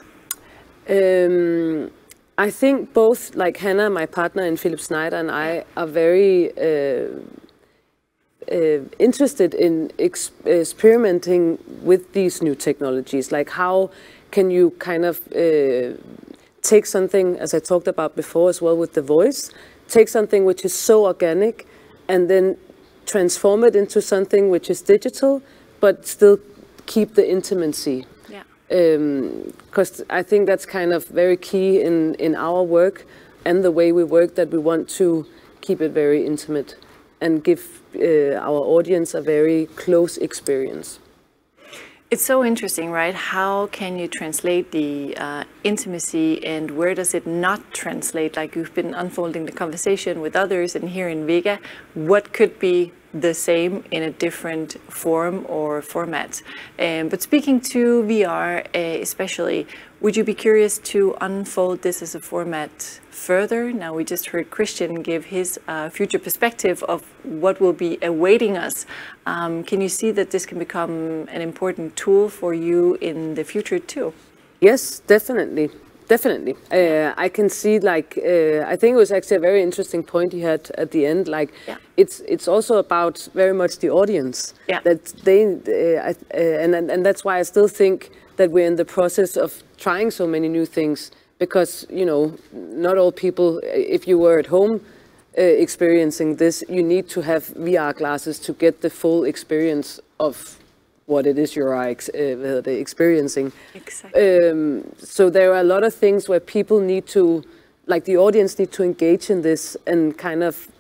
Um, I think both, like Hannah, my partner, and Philip Snyder and I are very uh, uh, interested in ex experimenting with these new technologies. Like how can you kind of uh, take something, as I talked about before as well with the voice, take something which is so organic and then transform it into something which is digital, but still keep the intimacy. Yeah. Because um, I think that's kind of very key in, in our work and the way we work, that we want to keep it very intimate and give uh, our audience a very close experience. It's so interesting, right? How can you translate the uh, intimacy, and where does it not translate? Like you've been unfolding the conversation with others, and here in VEGA, what could be the same in a different form or format? Um, but speaking to V R uh, especially, would you be curious to unfold this as a format further? Now we just heard Cristian give his uh, future perspective of what will be awaiting us. Um, can you see that this can become an important tool for you in the future too? Yes, definitely. Definitely. Uh, I can see, like, uh, I think it was actually a very interesting point you had at the end. Like, yeah. it's it's also about very much the audience. Yeah. That they, uh, uh, and, and and that's why I still think that we're in the process of trying so many new things. Because, you know, not all people, if you were at home uh, experiencing this, you need to have V R glasses to get the full experience of what it is you're uh, experiencing. Exactly. Um, so there are a lot of things where people need to, like the audience need to engage in this and kind of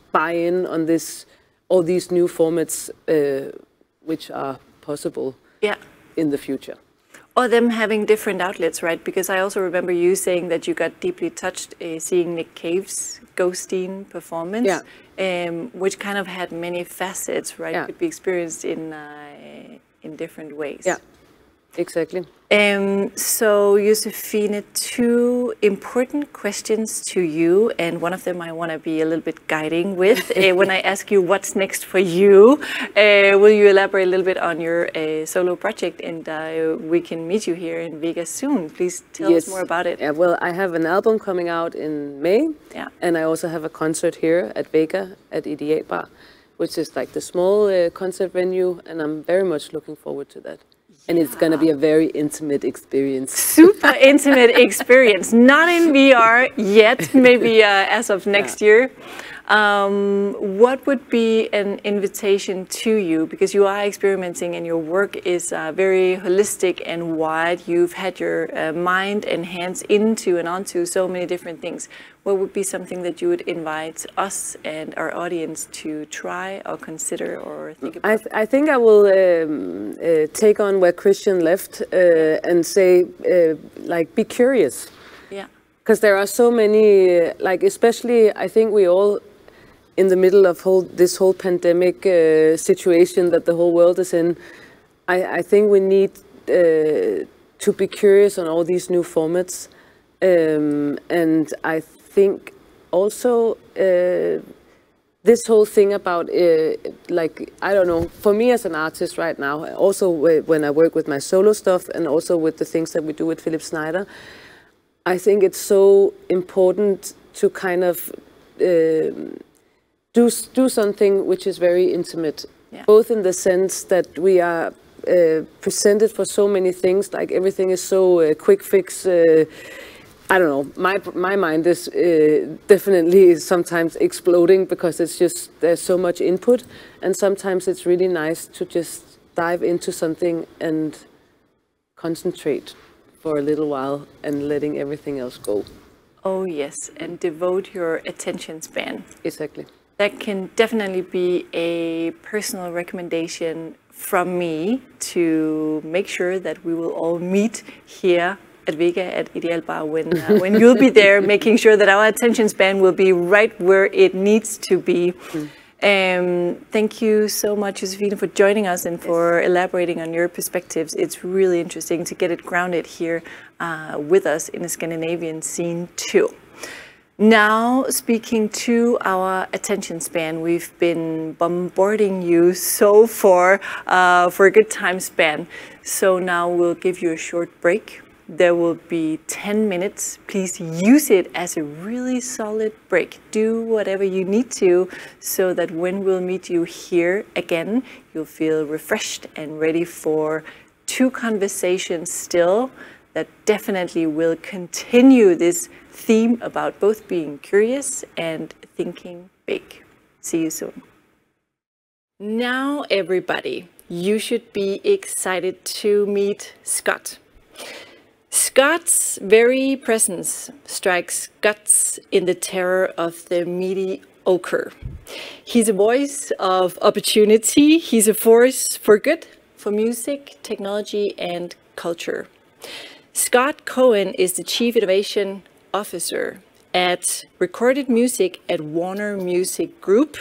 buy in on this, all these new formats uh, which are possible yeah. in the future. Or them having different outlets, right? Because I also remember you saying that you got deeply touched uh, seeing Nick Cave's Ghosteen performance, yeah. um, which kind of had many facets, right? Yeah. Could be experienced in uh, in different ways. Yeah, exactly. Um, so, Josephine, two important questions to you, and one of them I want to be a little bit guiding with. uh, when I ask you what's next for you, uh, will you elaborate a little bit on your uh, solo project, and uh, we can meet you here in VEGA soon. Please tell yes. us more about it. Yeah, well, I have an album coming out in May, yeah. and I also have a concert here at VEGA at Ideal Bar, which is like the small uh, concert venue, and I'm very much looking forward to that. And it's going to be a very intimate experience. Super intimate experience. Not in V R yet, maybe uh, as of next yeah. year. Um, what would be an invitation to you? Because you are experimenting and your work is uh, very holistic and wide. You've had your uh, mind and hands into and onto so many different things. What would be something that you would invite us and our audience to try or consider or think about? I, th I think I will um, uh, take on where Cristian left uh, and say, uh, like, be curious. Yeah. Because there are so many, uh, like, especially, I think we all, in the middle of whole, this whole pandemic uh, situation that the whole world is in, I, I think we need uh, to be curious on all these new formats. Um, and I think also uh, this whole thing about, uh, like, I don't know, for me as an artist right now, also when I work with my solo stuff and also with the things that we do with Philip Snyder, I think it's so important to kind of uh, do, do something which is very intimate, yeah. both in the sense that we are uh, presented for so many things, like everything is so uh, quick fix. Uh, I don't know, my, my mind is uh, definitely sometimes exploding because it's just, there's so much input, and sometimes it's really nice to just dive into something and concentrate for a little while and letting everything else go. Oh yes, and devote your attention span. Exactly. That can definitely be a personal recommendation from me to make sure that we will all meet here at VEGA at Ideal Bar when, uh, when you'll be there, making sure that our attention span will be right where it needs to be. Mm. Um, thank you so much, Josephine, for joining us and for yes. elaborating on your perspectives. It's really interesting to get it grounded here uh, with us in the Scandinavian scene too. Now, speaking to our attention span, we've been bombarding you so far uh, for a good time span. So now we'll give you a short break. There will be ten minutes. Please use it as a really solid break. Do whatever you need to so that when we'll meet you here again, you'll feel refreshed and ready for two conversations still that definitely will continue this theme about both being curious and thinking big. See you soon. Now, everybody, you should be excited to meet Scott. Scott's very presence strikes guts in the terror of the mediocre. He's a voice of opportunity. He's a force for good, for music, technology, and culture. Scott Cohen is the Chief Innovation Officer at Recorded Music at Warner Music Group.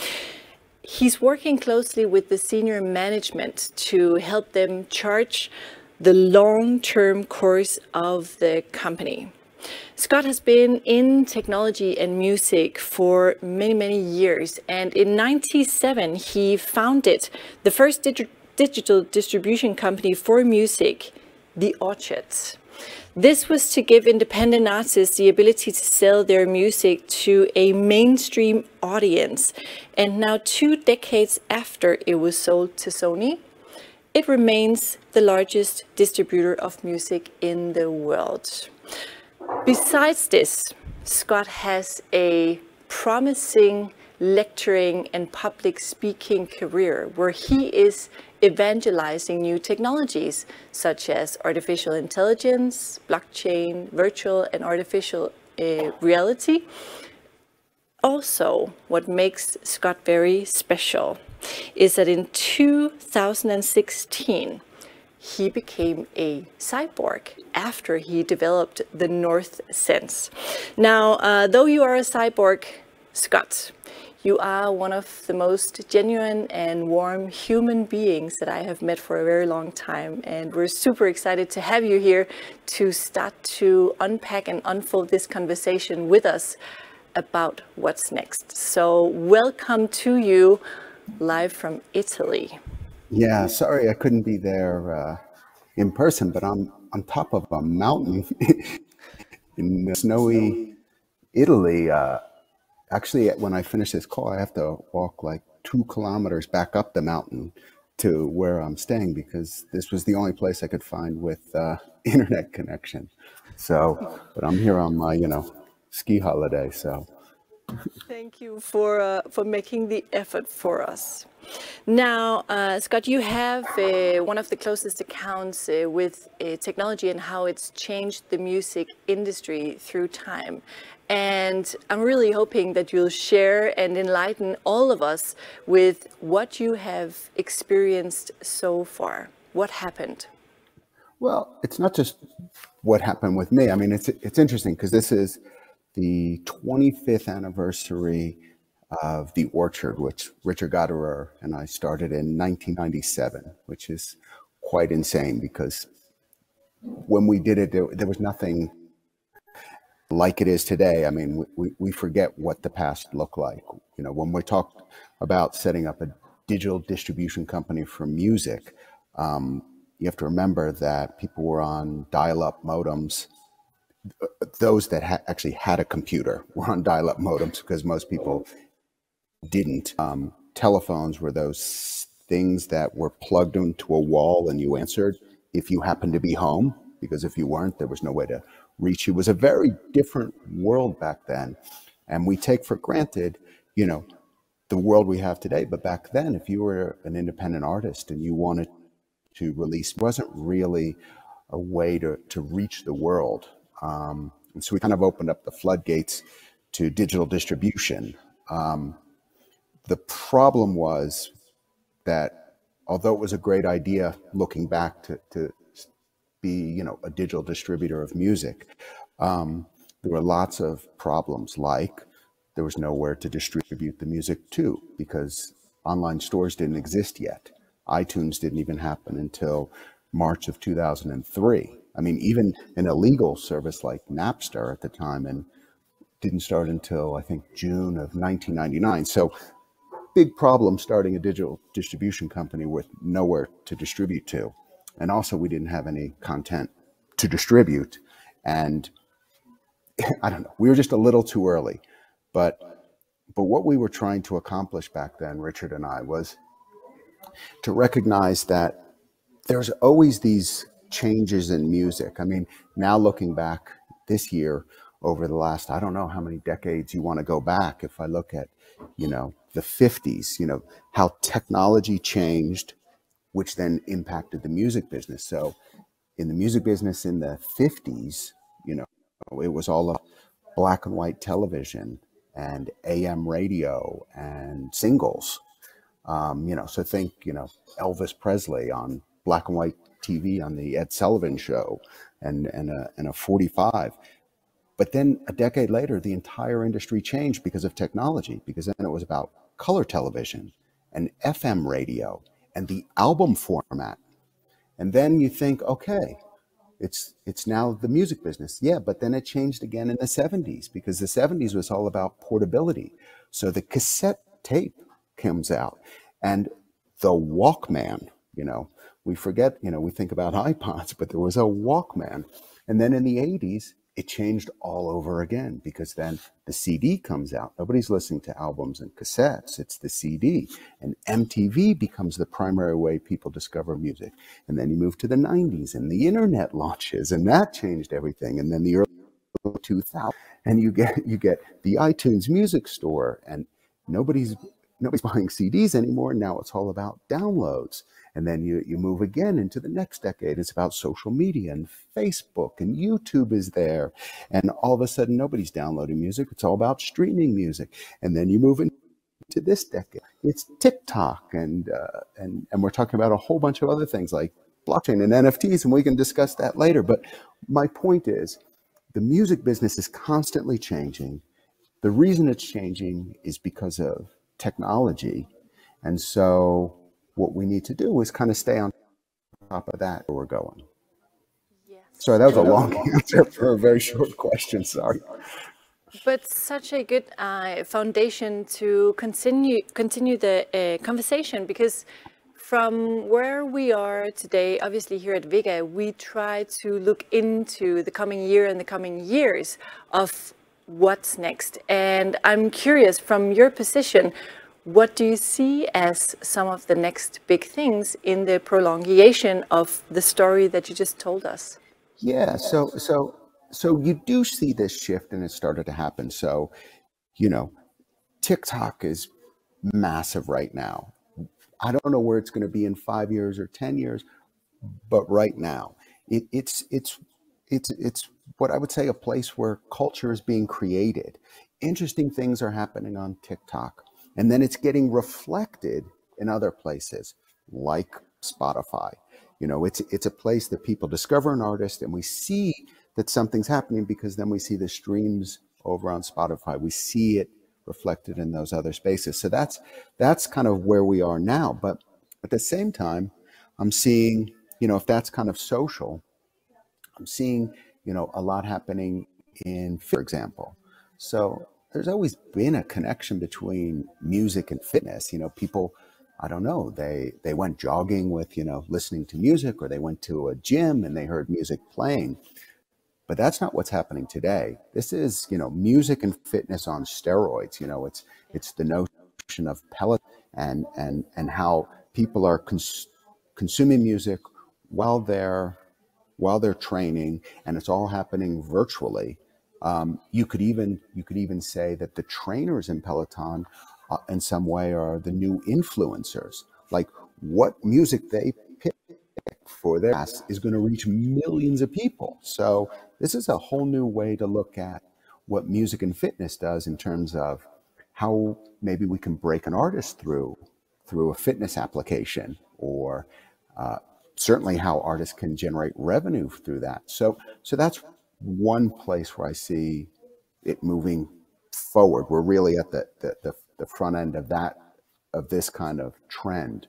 He's working closely with the senior management to help them charge the long-term course of the company. Scott has been in technology and music for many, many years, and in ninety-seven he founded the first dig digital distribution company for music, The Orchards. This was to give independent artists the ability to sell their music to a mainstream audience. And now, two decades after it was sold to Sony, it remains the largest distributor of music in the world. Besides this, Scott has a promising lecturing and public speaking career where he is evangelizing new technologies such as artificial intelligence, blockchain, virtual and artificial uh, reality, Also, what makes Scott very special is that in two thousand sixteen, he became a cyborg after he developed the North Sense. Now, uh, though you are a cyborg, Scott, you are one of the most genuine and warm human beings that I have met for a very long time. And we're super excited to have you here to start to unpack and unfold this conversation with us about what's next. So welcome to you live from Italy. Yeah, sorry I couldn't be there uh, in person, but I'm on top of a mountain in snowy Italy. Uh, actually, when I finish this call, I have to walk like two kilometers back up the mountain to where I'm staying because this was the only place I could find with uh, internet connection. So, but I'm here on my, you know, ski holiday, so. Thank you for uh, for making the effort for us. Now, uh, Scott, you have uh, one of the closest accounts uh, with uh, technology and how it's changed the music industry through time. And I'm really hoping that you'll share and enlighten all of us with what you have experienced so far. What happened? Well, it's not just what happened with me. I mean, it's it's interesting because this is the twenty-fifth anniversary of The Orchard, which Richard Gottehrer and I started in nineteen ninety-seven, which is quite insane because when we did it, there, there was nothing like it is today. I mean, we, we forget what the past looked like. You know, when we talk about setting up a digital distribution company for music, um, you have to remember that people were on dial-up modems. Those that ha actually had a computer were on dial-up modems because most people didn't. Um, telephones were those things that were plugged into a wall and you answered if you happened to be home, because if you weren't, there was no way to reach you. It was a very different world back then. And we take for granted, you know, the world we have today. But back then, if you were an independent artist and you wanted to release, it wasn't really a way to, to reach the world. Um, and so we kind of opened up the floodgates to digital distribution. Um, the problem was that although it was a great idea looking back to, to be, you know, a digital distributor of music, um, there were lots of problems, like there was nowhere to distribute the music to because online stores didn't exist yet. iTunes didn't even happen until March of two thousand three. I mean, even an illegal service like Napster at the time and didn't start until, I think, June of nineteen ninety-nine. So big problem starting a digital distribution company with nowhere to distribute to. And also we didn't have any content to distribute. And I don't know, we were just a little too early. But, but what we were trying to accomplish back then, Richard and I, was to recognize that there's always these changes in music. I mean, now looking back this year over the last, I don't know how many decades you want to go back. If I look at, you know, the fifties, you know, how technology changed, which then impacted the music business. So in the music business in the fifties, you know, it was all of black and white television and A M radio and singles. Um, you know, so think, you know, Elvis Presley on black and white T V on the Ed Sullivan Show and, and, a, and a forty-five. But then a decade later, the entire industry changed because of technology, because then it was about color television and F M radio and the album format. And then you think, okay, it's, it's now the music business. Yeah, but then it changed again in the seventies because the seventies was all about portability. So the cassette tape comes out and the Walkman, you know, we forget, you know, we think about iPods, but there was a Walkman. And then in the eighties, it changed all over again because then the C D comes out. Nobody's listening to albums and cassettes. It's the C D. And M T V becomes the primary way people discover music. And then you move to the nineties and the internet launches and that changed everything. And then the early two thousands and you get you get the iTunes Music Store and nobody's nobody's buying C Ds anymore. Now it's all about downloads. And then you, you move again into the next decade. It's about social media and Facebook and YouTube is there. And all of a sudden, nobody's downloading music. It's all about streaming music. And then you move into this decade. It's TikTok. And, uh, and, and we're talking about a whole bunch of other things like blockchain and N F Ts. And we can discuss that later. But my point is, the music business is constantly changing. The reason it's changing is because of technology. And so what we need to do is kind of stay on top of that where we're going. Yes. Sorry, that was a long answer for a very short question. Sorry. But such a good uh, foundation to continue continue the uh, conversation, because from where we are today, obviously here at VEGA, we try to look into the coming year and the coming years of what's next. And I'm curious, from your position, what do you see as some of the next big things in the prolongation of the story that you just told us? Yeah, so so so you do see this shift, and it started to happen. So, you know, TikTok is massive right now. I don't know where it's going to be in five years or ten years, but right now, it, it's it's it's it's what I would say a place where culture is being created. Interesting things are happening on TikTok. And then it's getting reflected in other places like Spotify. You know, it's it's a place that people discover an artist and we see that something's happening because then we see the streams over on Spotify. We see it reflected in those other spaces. So that's that's kind of where we are now. But at the same time, I'm seeing, you know, if that's kind of social, I'm seeing, you know, a lot happening in, for example. So there's always been a connection between music and fitness. You know, people, I don't know, they, they went jogging with, you know, listening to music, or they went to a gym and they heard music playing. But that's not what's happening today. This is, you know, music and fitness on steroids. You know, it's it's the notion of pellet and and and how people are cons consuming music while they're while they're training, and it's all happening virtually. Um, you could even you could even say that the trainers in Peloton, uh, in some way, are the new influencers. Like what music they pick for their class is going to reach millions of people. So this is a whole new way to look at what music and fitness does in terms of how maybe we can break an artist through through a fitness application, or uh, certainly how artists can generate revenue through that. So so that's one place where I see it moving forward. We're really at the, the, the, the front end of that, of this kind of trend.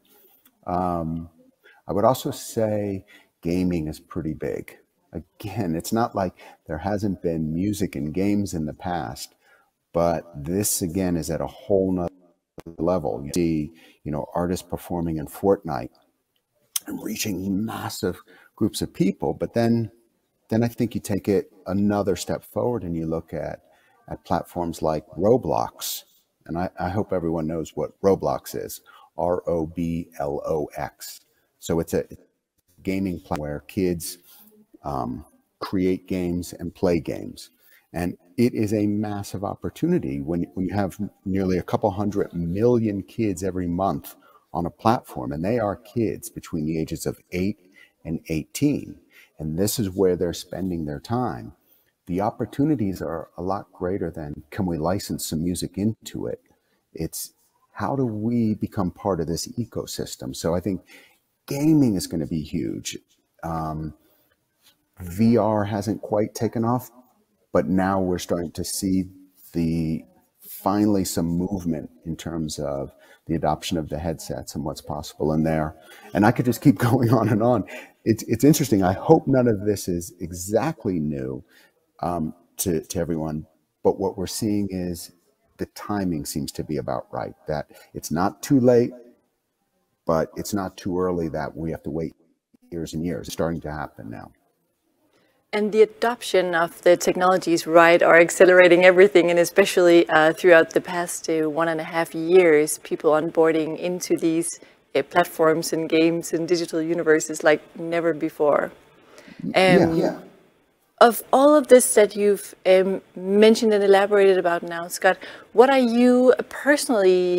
Um, I would also say gaming is pretty big. Again, it's not like there hasn't been music and games in the past, but this again is at a whole nother level. You see, you know, artists performing in Fortnite and reaching massive groups of people, but then Then I think you take it another step forward and you look at, at platforms like Roblox. And I, I hope everyone knows what Roblox is, R O B L O X. So it's a gaming platform where kids um, create games and play games. And it is a massive opportunity when, when you have nearly a couple hundred million kids every month on a platform, and they are kids between the ages of eight and eighteen. And this is where they're spending their time. The opportunities are a lot greater than, can we license some music into it? It's how do we become part of this ecosystem? So I think gaming is going to be huge. Um, V R hasn't quite taken off, but now we're starting to see the finally some movement in terms of the adoption of the headsets and what's possible in there. And I could just keep going on and on. It's, it's interesting. I hope none of this is exactly new um, to, to everyone, but what we're seeing is the timing seems to be about right, that it's not too late, but it's not too early that we have to wait years and years. It's starting to happen now. And the adoption of the technologies, right, are accelerating everything, and especially uh, throughout the past uh, one and a half years, people onboarding into these uh, platforms and games and digital universes like never before. Um, yeah, yeah. Of all of this that you've um, mentioned and elaborated about now, Scott, what are you personally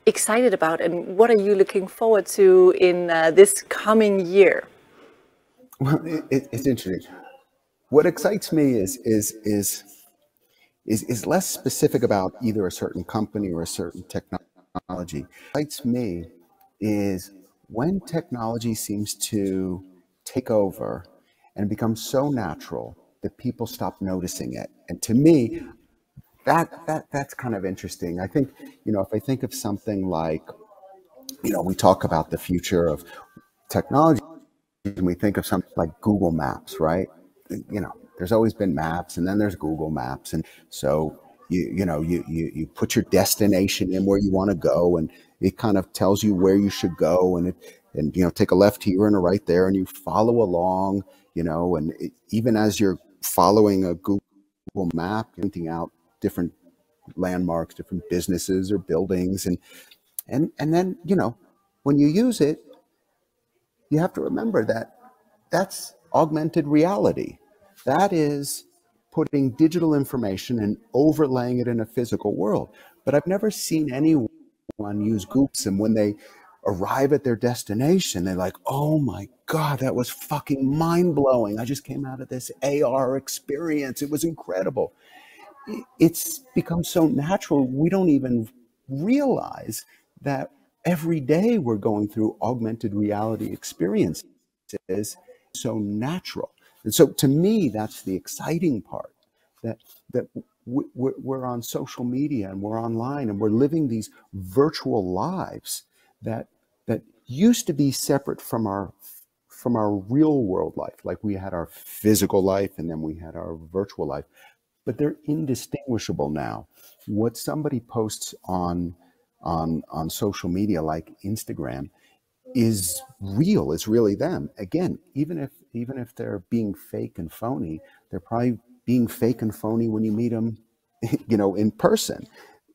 excited about, and what are you looking forward to in uh, this coming year? Well, it, it, it's interesting. What excites me is is is is is less specific about either a certain company or a certain technology. What excites me is when technology seems to take over and become so natural that people stop noticing it. And to me, that that that's kind of interesting. I think, you know, if I think of something like, you know, we talk about the future of technology, and we think of something like Google Maps, right? You know, there's always been maps, and then there's Google Maps, and so you you know you you you put your destination in where you want to go, and it kind of tells you where you should go, and it and you know take a left here and a right there, and you follow along, you know, and it, even as you're following a Google map, pointing out different landmarks, different businesses or buildings, and and and then you know when you use it, you have to remember that that's augmented reality. That is putting digital information and overlaying it in a physical world. But I've never seen anyone use Goops, and when they arrive at their destination, they're like, oh my God, that was fucking mind-blowing. I just came out of this A R experience. It was incredible. It's become so natural, we don't even realize that every day we're going through augmented reality experiences, so natural. And so to me, that's the exciting part, that that we're on social media and we're online and we're living these virtual lives that that used to be separate from our from our real world life. Like we had our physical life and then we had our virtual life, but they're indistinguishable now. What somebody posts on on on social media like Instagram is real. It's really them. Again, even if even if they're being fake and phony, they're probably being fake and phony when you meet them, you know, in person.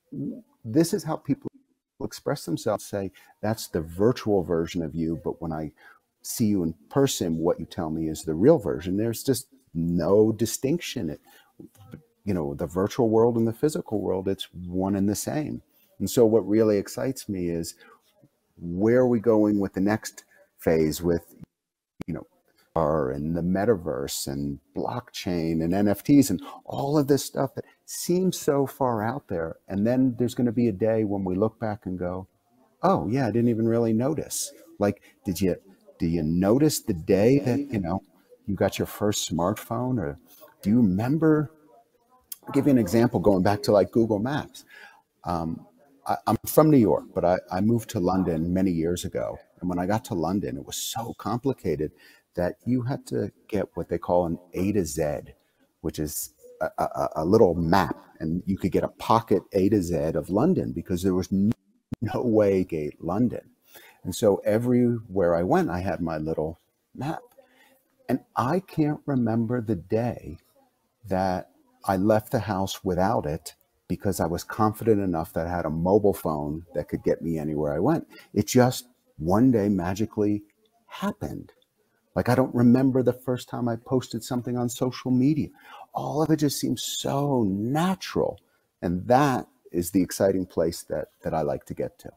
This is how people express themselves. Say that's the virtual version of you, but when I see you in person, what you tell me is the real version. There's just no distinction. It, you know, the virtual world and the physical world, it's one and the same. And so what really excites me is where are we going with the next phase with, you know, R and the metaverse and blockchain and N F Ts and all of this stuff that seems so far out there. And then there's going to be a day when we look back and go, oh yeah, I didn't even really notice. Like, did you, do you notice the day that, you know, you got your first smartphone? Or do you remember, I'll give you an example going back to like Google Maps. Um, I, I'm from New York, but I, I moved to London many years ago. And when I got to London, it was so complicated that you had to get what they call an A to Z, which is a, a, a little map. And you could get a pocket A to Z of London because there was no, no way to get London. And so everywhere I went, I had my little map. And I can't remember the day that I left the house without it, because I was confident enough that I had a mobile phone that could get me anywhere I went. It just one day magically happened. Like, I don't remember the first time I posted something on social media. All of it just seems so natural. And that is the exciting place that, that I like to get to.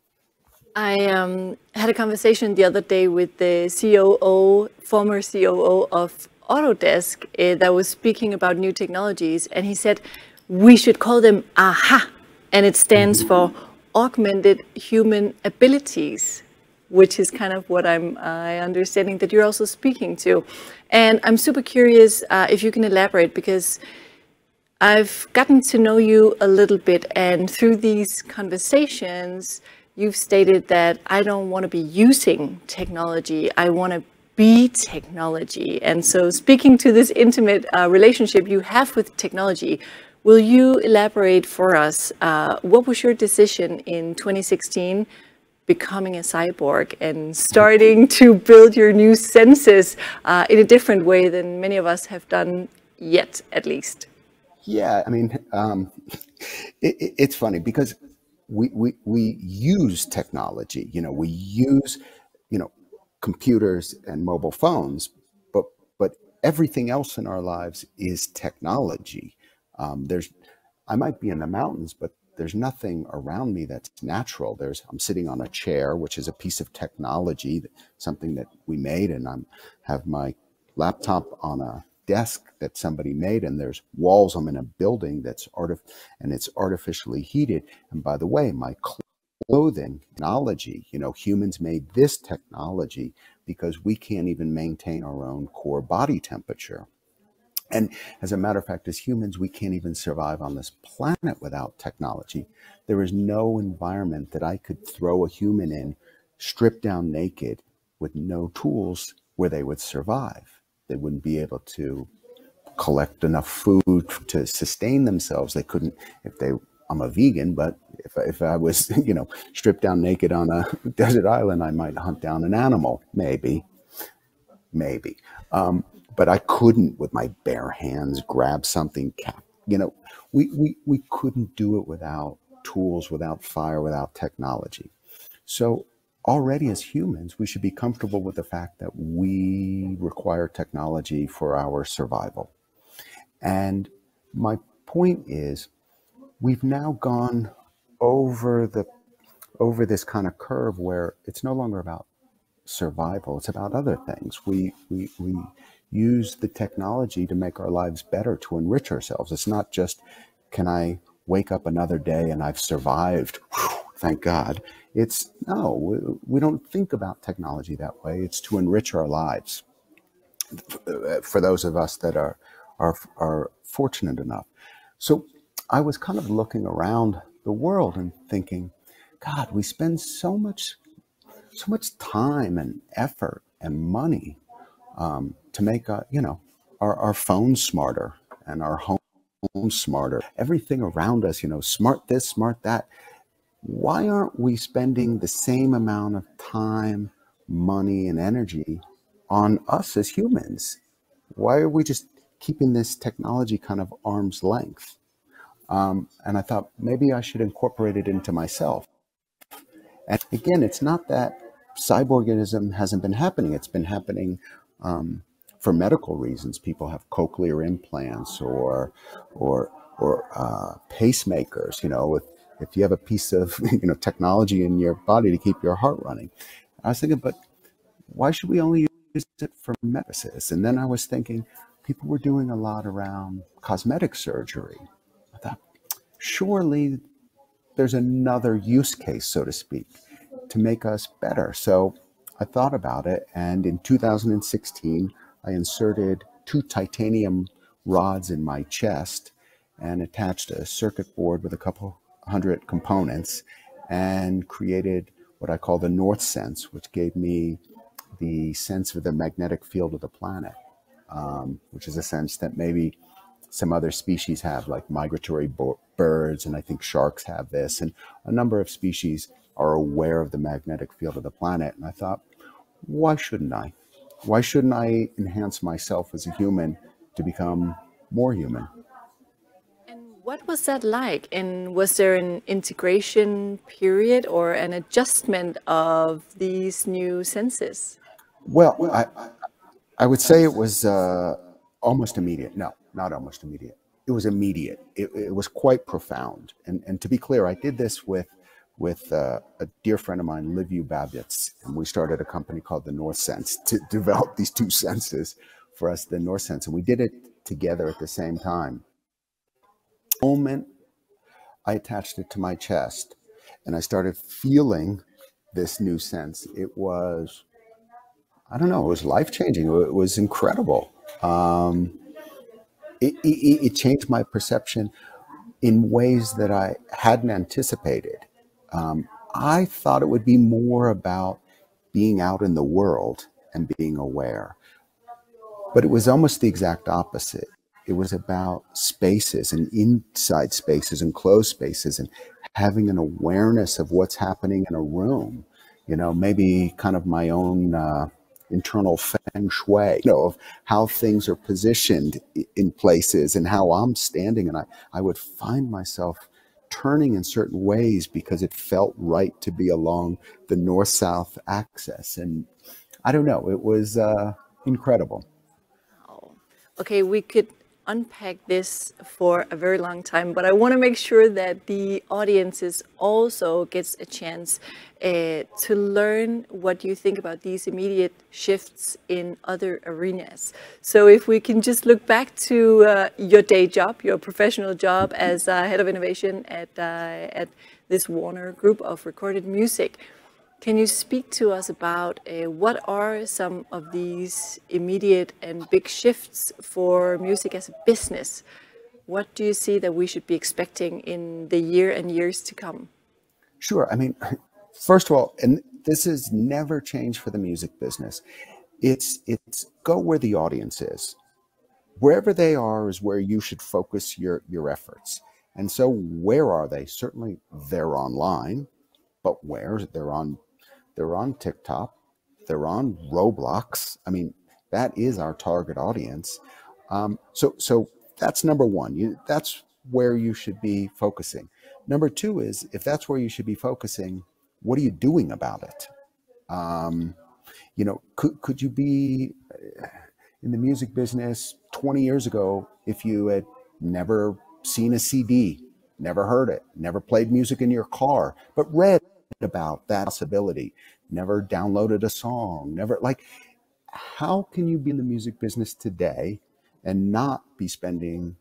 I um, had a conversation the other day with the C O O, former C O O of Autodesk, uh, that was speaking about new technologies. And he said, we should call them A H A, and it stands for Augmented Human Abilities, which is kind of what I'm uh, understanding that you're also speaking to. And I'm super curious uh, if you can elaborate, because I've gotten to know you a little bit, and through these conversations, you've stated that I don't want to be using technology, I want to be technology. And so speaking to this intimate uh, relationship you have with technology, will you elaborate for us, uh, what was your decision in twenty sixteen, becoming a cyborg and starting to build your new senses uh, in a different way than many of us have done yet, at least? Yeah, I mean, um, it, it, it's funny because we, we, we use technology, you know, we use, you know, computers and mobile phones, but, but everything else in our lives is technology. Um, there's, I might be in the mountains, but there's nothing around me that's natural. There's, I'm sitting on a chair, which is a piece of technology, something that we made, and I'm have my laptop on a desk that somebody made, and there's walls. I'm in a building that's artif and it's artificially heated. And by the way, my clothing technology, you know, humans made this technology because we can't even maintain our own core body temperature. And as a matter of fact, as humans, we can't even survive on this planet without technology. There is no environment that I could throw a human in, stripped down naked, with no tools, where they would survive. They wouldn't be able to collect enough food to sustain themselves. They couldn't, if they, I'm a vegan, but if, if I was, you know, stripped down naked on a desert island, I might hunt down an animal, maybe, maybe. Um, But I couldn't, with my bare hands, grab something. You know, we, we, we couldn't do it without tools, without fire, without technology. So already as humans, we should be comfortable with the fact that we require technology for our survival. And my point is, we've now gone over the over this kind of curve where it's no longer about survival, it's about other things. We we we use the technology to make our lives better, to enrich ourselves. It's not just, can I wake up another day and I've survived? Whew, thank God. It's, no, we, we don't think about technology that way. It's to enrich our lives for those of us that are, are, are fortunate enough. So I was kind of looking around the world and thinking, God, we spend so much, so much time and effort and money um, to make, uh, you know, our, our phones smarter and our homes smarter. Everything around us, you know, smart this, smart that. Why aren't we spending the same amount of time, money, and energy on us as humans? Why are we just keeping this technology kind of arm's length? Um, and I thought maybe I should incorporate it into myself. And again, it's not that cyborgism hasn't been happening. It's been happening um, for medical reasons. People have cochlear implants or or or uh, pacemakers. You know, if if you have a piece of you know technology in your body to keep your heart running. I was thinking, but why should we only use it for medicine? And then I was thinking, people were doing a lot around cosmetic surgery. I thought, surely there's another use case, so to speak, to make us better. So I thought about it, and in two thousand sixteen, I inserted two titanium rods in my chest and attached a circuit board with a couple hundred components and created what I call the North Sense, which gave me the sense of the magnetic field of the planet, um, which is a sense that maybe some other species have, like migratory birds, and I think sharks have this, and a number of species are aware of the magnetic field of the planet. And I thought, why shouldn't I? Why shouldn't I enhance myself as a human to become more human? And what was that like? And was there an integration period or an adjustment of these new senses? Well, I, I would say it was uh, almost immediate. No, not almost immediate. It was immediate. It, it was quite profound. And, and to be clear, I did this with with uh, a dear friend of mine, Louise, and we started a company called the North Sense to develop these two senses for us, the North Sense, and we did it together at the same time. The moment I attached it to my chest and I started feeling this new sense, it was, I don't know, it was life-changing. It was incredible. Um, it, it, it changed my perception in ways that I hadn't anticipated. Um, I thought it would be more about being out in the world and being aware. But it was almost the exact opposite. It was about spaces and inside spaces and closed spaces and having an awareness of what's happening in a room. You know, maybe kind of my own uh, internal feng shui, you know, of how things are positioned in places and how I'm standing. And I, I would find myself turning in certain ways because it felt right to be along the north-south axis. And I don't know, it was uh, incredible. Oh. Okay, we could unpack this for a very long time, but I want to make sure that the audiences also gets a chance uh, to learn what you think about these immediate shifts in other arenas. So if we can just look back to uh, your day job, your professional job as uh, head of innovation at, uh, at this Warner Group of recorded music. Can you speak to us about uh, what are some of these immediate and big shifts for music as a business? What do you see that we should be expecting in the year and years to come? Sure. I mean, first of all, and this has never changed for the music business. It's, it's go where the audience is. Wherever they are is where you should focus your, your efforts. And so where are they? Certainly they're online, but where? They're on They're on TikTok, they're on Roblox. I mean, that is our target audience. Um, so, so that's number one. You, that's where you should be focusing. Number two is, if that's where you should be focusing, what are you doing about it? Um, you know, could, could you be in the music business twenty years ago if you had never seen a C D, never heard it, never played music in your car, but read about that possibility, never downloaded a song, never, like, how can you be in the music business today and not be spending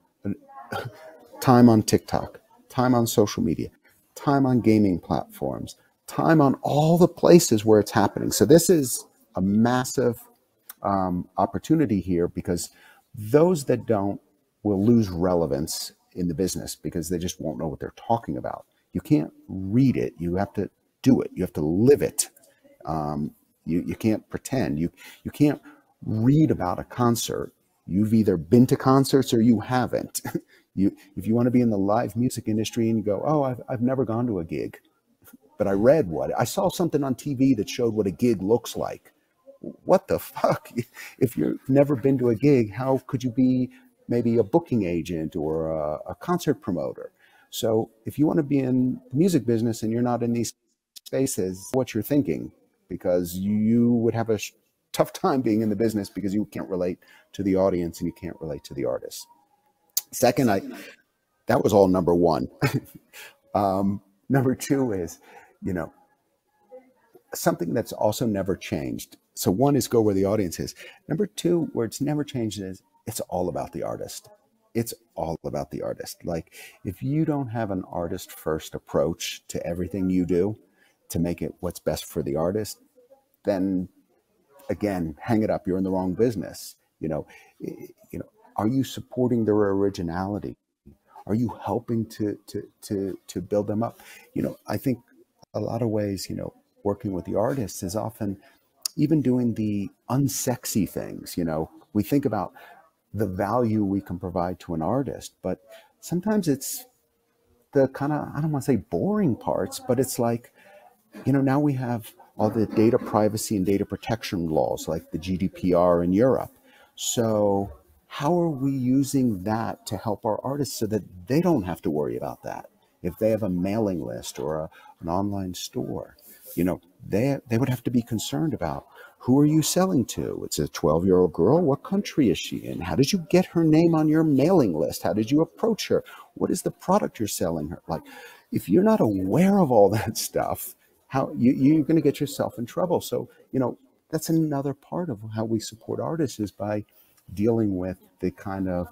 time on TikTok, time on social media, time on gaming platforms, time on all the places where it's happening? So this is a massive um, opportunity here, because those that don't will lose relevance in the business because they just won't know what they're talking about. You can't read it. You have to do it. You have to live it. Um, you, you can't pretend. You, you can't read about a concert. You've either been to concerts or you haven't. You, if you want to be in the live music industry and you go, oh, I've, I've never gone to a gig, but I read what, I saw something on T V that showed what a gig looks like. What the fuck? If you've never been to a gig, how could you be maybe a booking agent or a, a concert promoter? So if you want to be in the music business and you're not in these spaces, what you're thinking, because you would have a sh- tough time being in the business because you can't relate to the audience and you can't relate to the artist. Second, I that was all number one. um, number two is, you know, something that's also never changed. So one is go where the audience is. Number two, where it's never changed, is it's all about the artist. It's all about the artist. Like, if you don't have an artist first approach to everything you do to make it what's best for the artist, then again, hang it up. You're in the wrong business. You know, you know, are you supporting their originality? Are you helping to, to, to, to build them up? You know, I think a lot of ways, you know, working with the artists is often even doing the unsexy things. You know, we think about the value we can provide to an artist, but sometimes it's the kind of, I don't want to say boring parts, but it's like, you know, now we have all the data privacy and data protection laws like the G D P R in Europe. So how are we using that to help our artists so that they don't have to worry about that? If they have a mailing list or a, an online store, you know, they, they would have to be concerned about, who are you selling to? It's a twelve-year-old girl. What country is she in? How did you get her name on your mailing list? How did you approach her? What is the product you're selling her? Like, if you're not aware of all that stuff, how you, you're going to get yourself in trouble. So, you know, that's another part of how we support artists, is by dealing with the kind of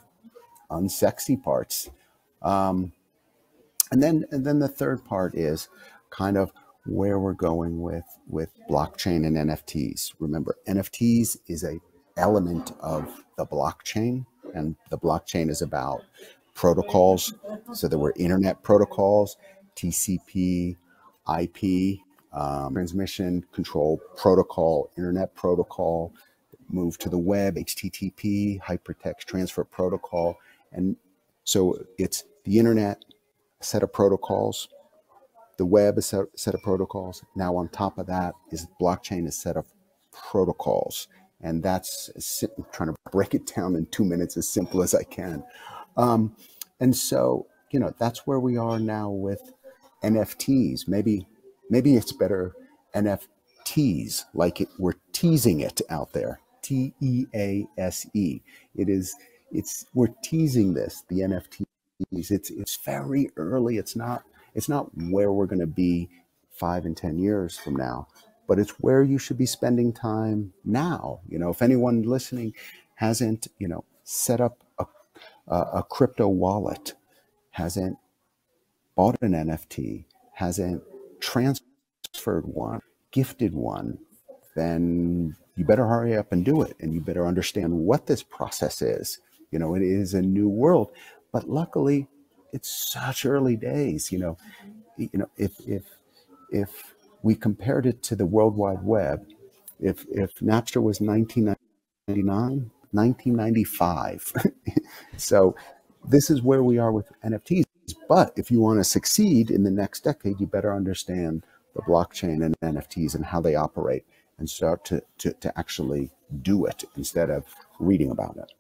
unsexy parts. Um, and then, and then the third part is kind of where we're going with, with blockchain and N F Ts. Remember, N F Ts is a element of the blockchain, and the blockchain is about protocols. So there were internet protocols, T C P, I P, um, transmission control protocol, internet protocol, move to the web, H T T P, hypertext transfer protocol. And so it's the internet, a set of protocols, the web, a set, set of protocols. Now on top of that is blockchain, a set of protocols. And that's, I'm trying to break it down in two minutes as simple as I can. Um, and so, you know, that's where we are now with N F Ts. Maybe, maybe it's better N F Ts, like it, we're teasing it out there. T E A S E. It is, it's we're teasing this, the N F Ts. It's it's very early. It's not it's not where we're going to be five and ten years from now, but it's where you should be spending time now. You know, if anyone listening hasn't, you know, set up a a, a crypto wallet, hasn't bought an N F T, hasn't transferred one, gifted one, then you better hurry up and do it. And you better understand what this process is. You know, it is a new world, but luckily it's such early days. You know, you know, if, if, if we compared it to the World Wide Web, if, if Napster was nineteen ninety-nine, nineteen ninety-five. So this is where we are with N F Ts. But if you want to succeed in the next decade, you better understand the blockchain and N F Ts and how they operate, and start to, to, to actually do it instead of reading about it.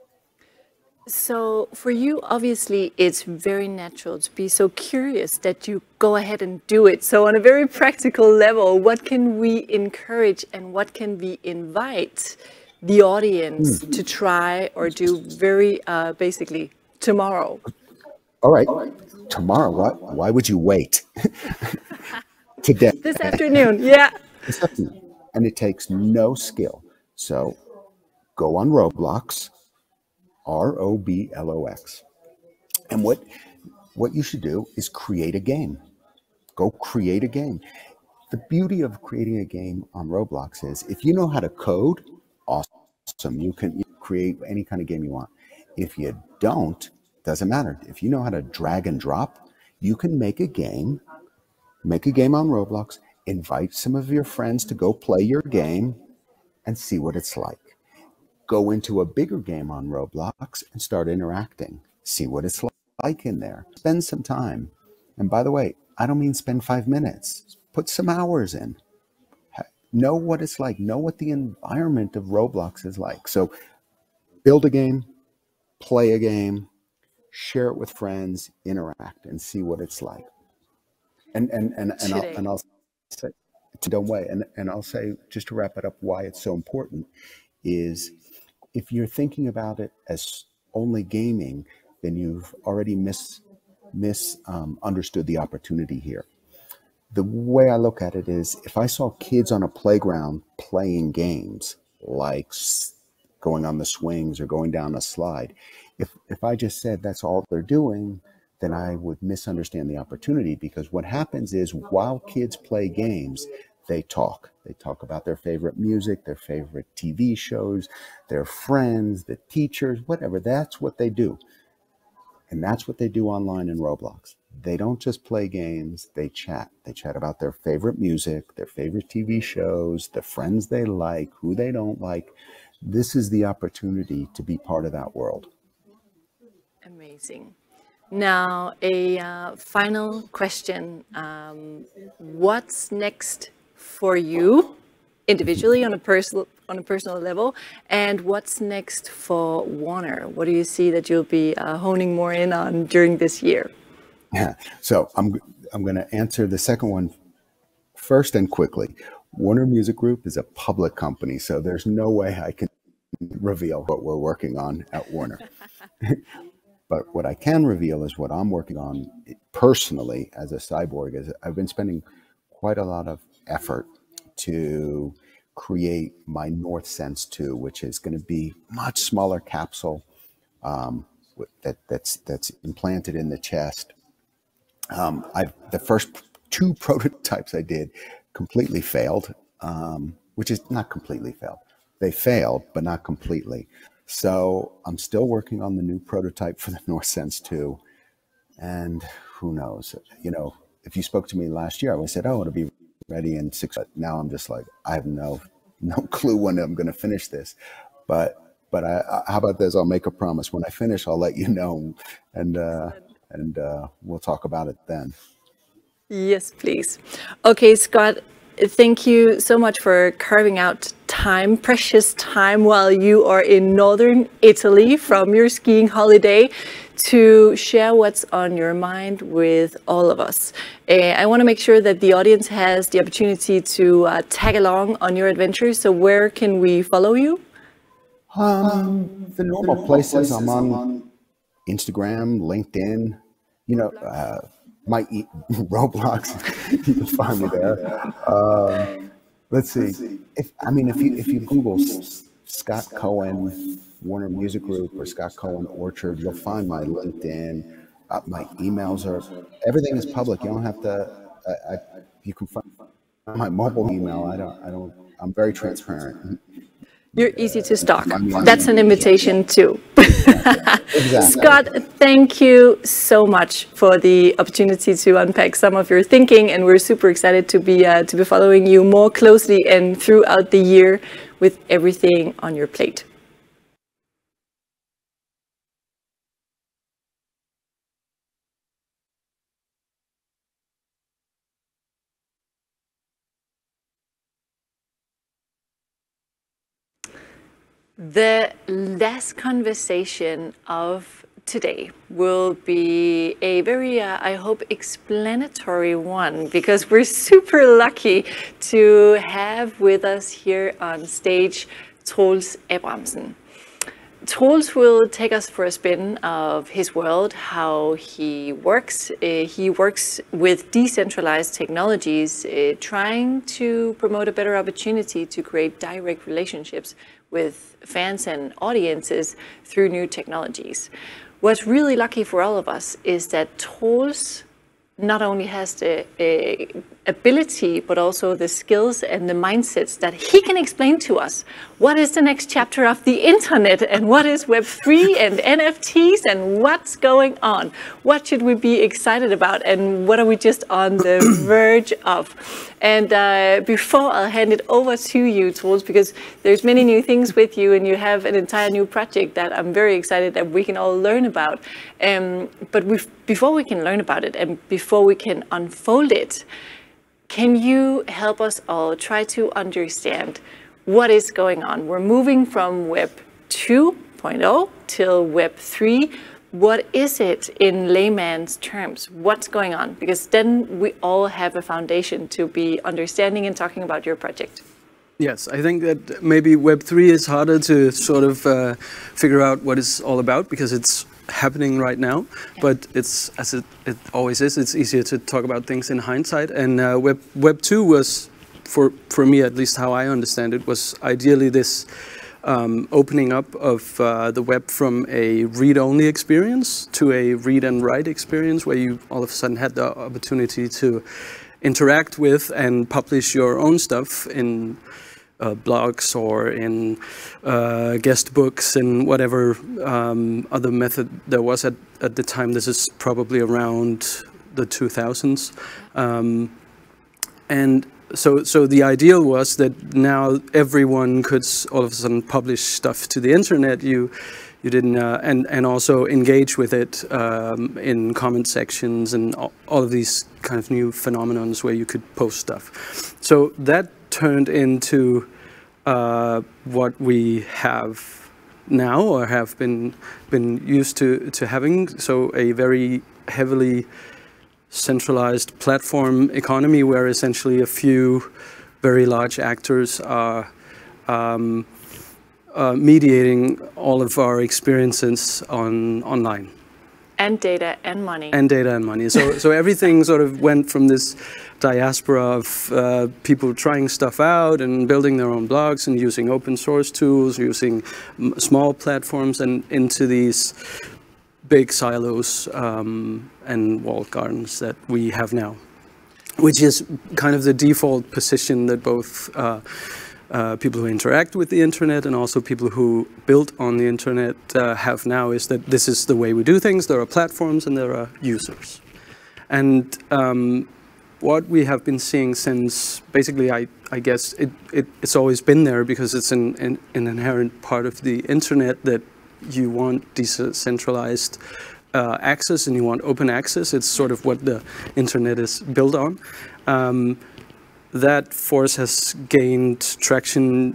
So for you, obviously, it's very natural to be so curious that you go ahead and do it. So on a very practical level, what can we encourage and what can we invite the audience mm. to try or do very uh, basically tomorrow? All right, tomorrow, what? Why would you wait? Today. This afternoon, yeah. This afternoon. And it takes no skill. So go on Roblox, R O B L O X. And what, what you should do is create a game. Go create a game. The beauty of creating a game on Roblox is if you know how to code, awesome. You can create any kind of game you want. If you don't, doesn't matter. If you know how to drag and drop, you can make a game, make a game on Roblox, invite some of your friends to go play your game and see what it's like. Go into a bigger game on Roblox and start interacting. See what it's like in there. Spend some time. And by the way, I don't mean spend five minutes. Put some hours in. Know what it's like. Know what the environment of Roblox is like. So build a game, play a game, share it with friends, interact, and see what it's like. And and and and I'll, and I'll say, don't wait. And and I'll say, just to wrap it up, why it's so important is, if you're thinking about it as only gaming, then you've already mis mis um, understood the opportunity here. The way I look at it is, if I saw kids on a playground playing games like going on the swings or going down a slide, if if I just said that's all they're doing, then I would misunderstand the opportunity. Because what happens is, while kids play games, they talk. They talk about their favorite music, their favorite T V shows, their friends, the teachers, whatever. That's what they do. And that's what they do online in Roblox. They don't just play games, they chat. They chat about their favorite music, their favorite T V shows, the friends they like, who they don't like. This is the opportunity to be part of that world. Amazing. Now, a uh, final question. Um, what's next for you individually on a personal on a personal level, and what's next for Warner? What do you see that you'll be uh, honing more in on during this year? Yeah. So I'm I'm going to answer the second one first and quickly. Warner Music Group is a public company, so there's no way I can reveal what we're working on at Warner. But what I can reveal is what I'm working on personally as a cyborg. Is I've been spending quite a lot of effort to create my North Sense two, which is going to be much smaller capsule um, that that's that's implanted in the chest. Um, I the first two prototypes I did completely failed, um, which is not completely failed. They failed, but not completely. So I'm still working on the new prototype for the North Sense two, and who knows? You know, if you spoke to me last year, I would have said, "Oh, it'll be ready in six." But now I'm just like, I have no no clue when I'm going to finish this. But but I, I, how about this? I'll make a promise. When I finish, I'll let you know, and uh, and uh, we'll talk about it then. Yes, please. Okay, Scott. Thank you so much for carving out time, precious time, while you are in northern Italy from your skiing holiday to share what's on your mind with all of us. Uh, I want to make sure that the audience has the opportunity to uh, tag along on your adventures. So where can we follow you? Um, the normal places. I'm on Instagram, LinkedIn. You know, uh, my e Roblox. You can find me there. Um, let's see. If I mean, if you if you Google S Scott Cohen Warner Music Group or Scott Cohen Orchard, you'll find my LinkedIn. Uh, my emails are everything is public. You don't have to. I, I, you can find my mobile email. I don't. I don't. I'm very transparent. You're easy to stalk. That's an invitation too. Exactly. Scott, thank you so much for the opportunity to unpack some of your thinking, and we're super excited to be uh, to be following you more closely and throughout the year with everything on your plate. The last conversation of today will be a very, uh, I hope, explanatory one, because we're super lucky to have with us here on stage Troels Abrahamsen. Troels will take us for a spin of his world, how he works. Uh, he works with decentralized technologies, uh, trying to promote a better opportunity to create direct relationships with fans and audiences through new technologies. What's really lucky for all of us is that Troels not only has the uh, ability, but also the skills and the mindsets that he can explain to us what is the next chapter of the internet and what is Web three and N F Ts and what's going on. What should we be excited about and what are we just on the verge of? And uh, before I'll hand it over to you, Troels, because there's many new things with you and you have an entire new project that I'm very excited that we can all learn about. Um, but we've, before we can learn about it and before we can unfold it, can you help us all try to understand what is going on? We're moving from Web two point oh till Web three. What is it in layman's terms? What's going on? Because then we all have a foundation to be understanding and talking about your project. Yes, I think that maybe Web three is harder to sort of uh, figure out what it's all about because it's happening right now, yeah. But it's, as it, it always is, it's easier to talk about things in hindsight. And uh, Web, Web two was, for, for me at least how I understand it, was ideally this um, opening up of uh, the web from a read-only experience to a read and write experience where you all of a sudden had the opportunity to interact with and publish your own stuff in Uh, blogs or in uh, guest books and whatever um, other method there was at, at the time. This is probably around the two thousands. Um, and so, so the ideal was that now everyone could all of a sudden publish stuff to the internet. You, you didn't, uh, and, and also engage with it um, in comment sections and all, all of these kind of new phenomenons where you could post stuff. So that turned into uh, what we have now, or have been been used to to having. So a very heavily centralized platform economy, where essentially a few very large actors are um, uh, mediating all of our experiences on online. And data and money. And data and money. So, so everything sort of went from this diaspora of uh, people trying stuff out and building their own blogs and using open source tools, using m small platforms, and into these big silos um, and walled gardens that we have now, which is kind of the default position that both uh, Uh, people who interact with the internet and also people who build on the internet uh, have now, is that this is the way we do things. There are platforms and there are users. And um, what we have been seeing since, basically, I, I guess it, it, it's always been there because it's an, an, an inherent part of the internet that you want decentralized uh, access and you want open access. It's sort of what the internet is built on. Um, That force has gained traction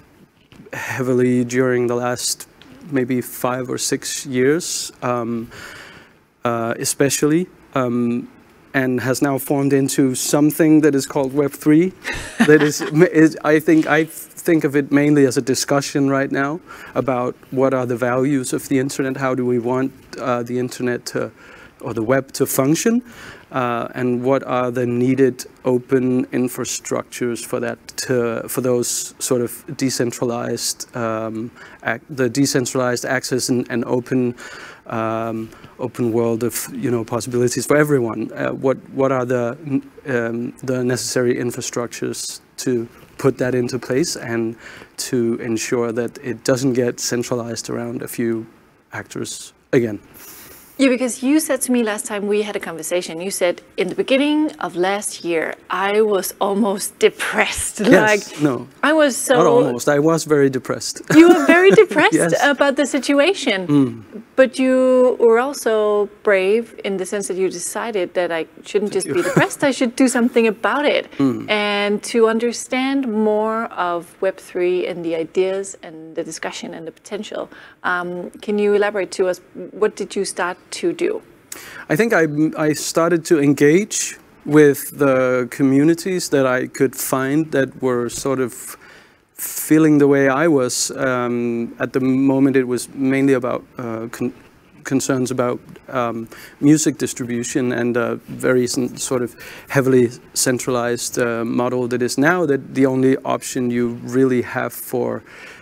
heavily during the last maybe five or six years, um, uh, especially. Um, and has now formed into something that is called Web three. That is, is, I think, I think of it mainly as a discussion right now about what are the values of the internet, how do we want uh, the internet to, or the web to function, uh, and what are the needed open infrastructures for that, to, for those sort of decentralized, um, ac the decentralized access and, and open, um, open world of, you know, possibilities for everyone. Uh, what what are the um, the necessary infrastructures to put that into place and to ensure that it doesn't get centralized around a few actors again? Yeah, because you said to me last time we had a conversation, you said in the beginning of last year, I was almost depressed. Yes, like, no. I was so... Not almost, I was very depressed. You were very depressed Yes. about the situation. Mm. But you were also brave in the sense that you decided that I shouldn't just be depressed, I should do something about it. Mm. And to understand more of Web three and the ideas and the discussion and the potential, um, can you elaborate to us, what did you start to do? I think I, I started to engage with the communities that I could find that were sort of feeling the way I was. Um, at the moment, it was mainly about uh, con concerns about um, music distribution and a very sort of heavily centralized uh, model that is now that the only option you really have for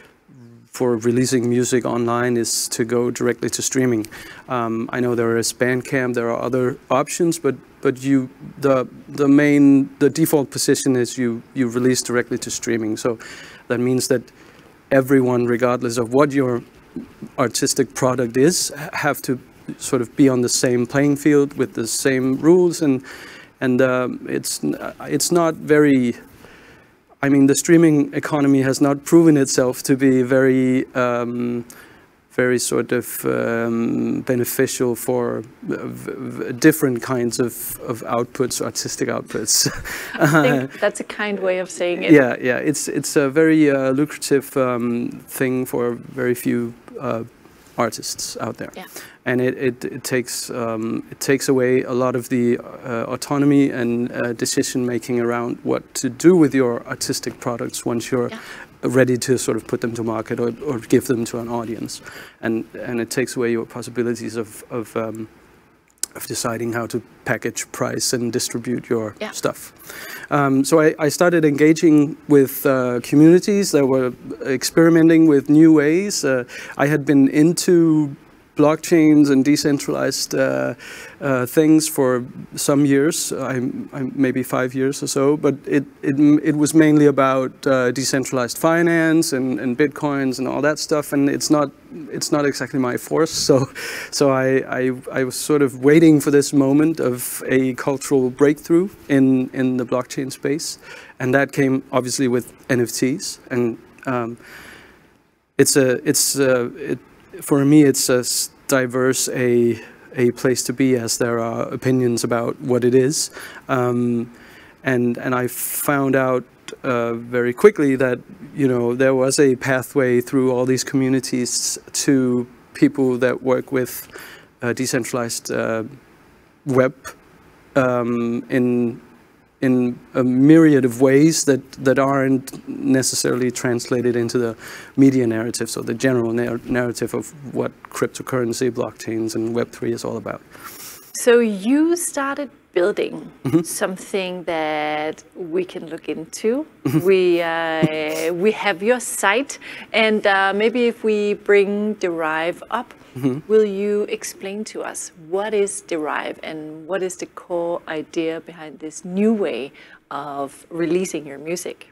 for releasing music online is to go directly to streaming. Um, I know there is Bandcamp, there are other options, but but you the the main the default position is you you release directly to streaming. So that means that everyone, regardless of what your artistic product is, have to sort of be on the same playing field with the same rules, and and um, it's it's not very. I mean, the streaming economy has not proven itself to be very, um, very sort of um, beneficial for uh, v different kinds of, of outputs, artistic outputs. I think that's a kind way of saying it. Yeah, yeah, it's it's a very uh, lucrative um, thing for very few uh, artists out there. Yeah. And it, it, it takes um, it takes away a lot of the uh, autonomy and uh, decision making around what to do with your artistic products once you're yeah. ready to sort of put them to market or, or give them to an audience, and and it takes away your possibilities of of, um, of deciding how to package, price, and distribute your yeah. stuff. Um, so I, I started engaging with uh, communities that were experimenting with new ways. Uh, I had been into blockchains and decentralized uh, uh, things for some years, I'm, I'm maybe five years or so, but it, it, it was mainly about uh, decentralized finance and, and bitcoins and all that stuff, and it's not it's not exactly my force. So so I, I, I was sort of waiting for this moment of a cultural breakthrough in, in the blockchain space, and that came obviously with N F Ts, and um, it's a it's a, it, for me, it's as diverse a a place to be as there are opinions about what it is, um, and and I found out uh, very quickly that you know there was a pathway through all these communities to people that work with uh, decentralized uh, web um, in. in a myriad of ways that, that aren't necessarily translated into the media narrative, so the general nar narrative of what cryptocurrency, blockchains, and Web three is all about. So you started building mm-hmm. something that we can look into. we, uh, we have your site, and uh, maybe if we bring Derive up, mm-hmm. will you explain to us what is Derive and what is the core idea behind this new way of releasing your music?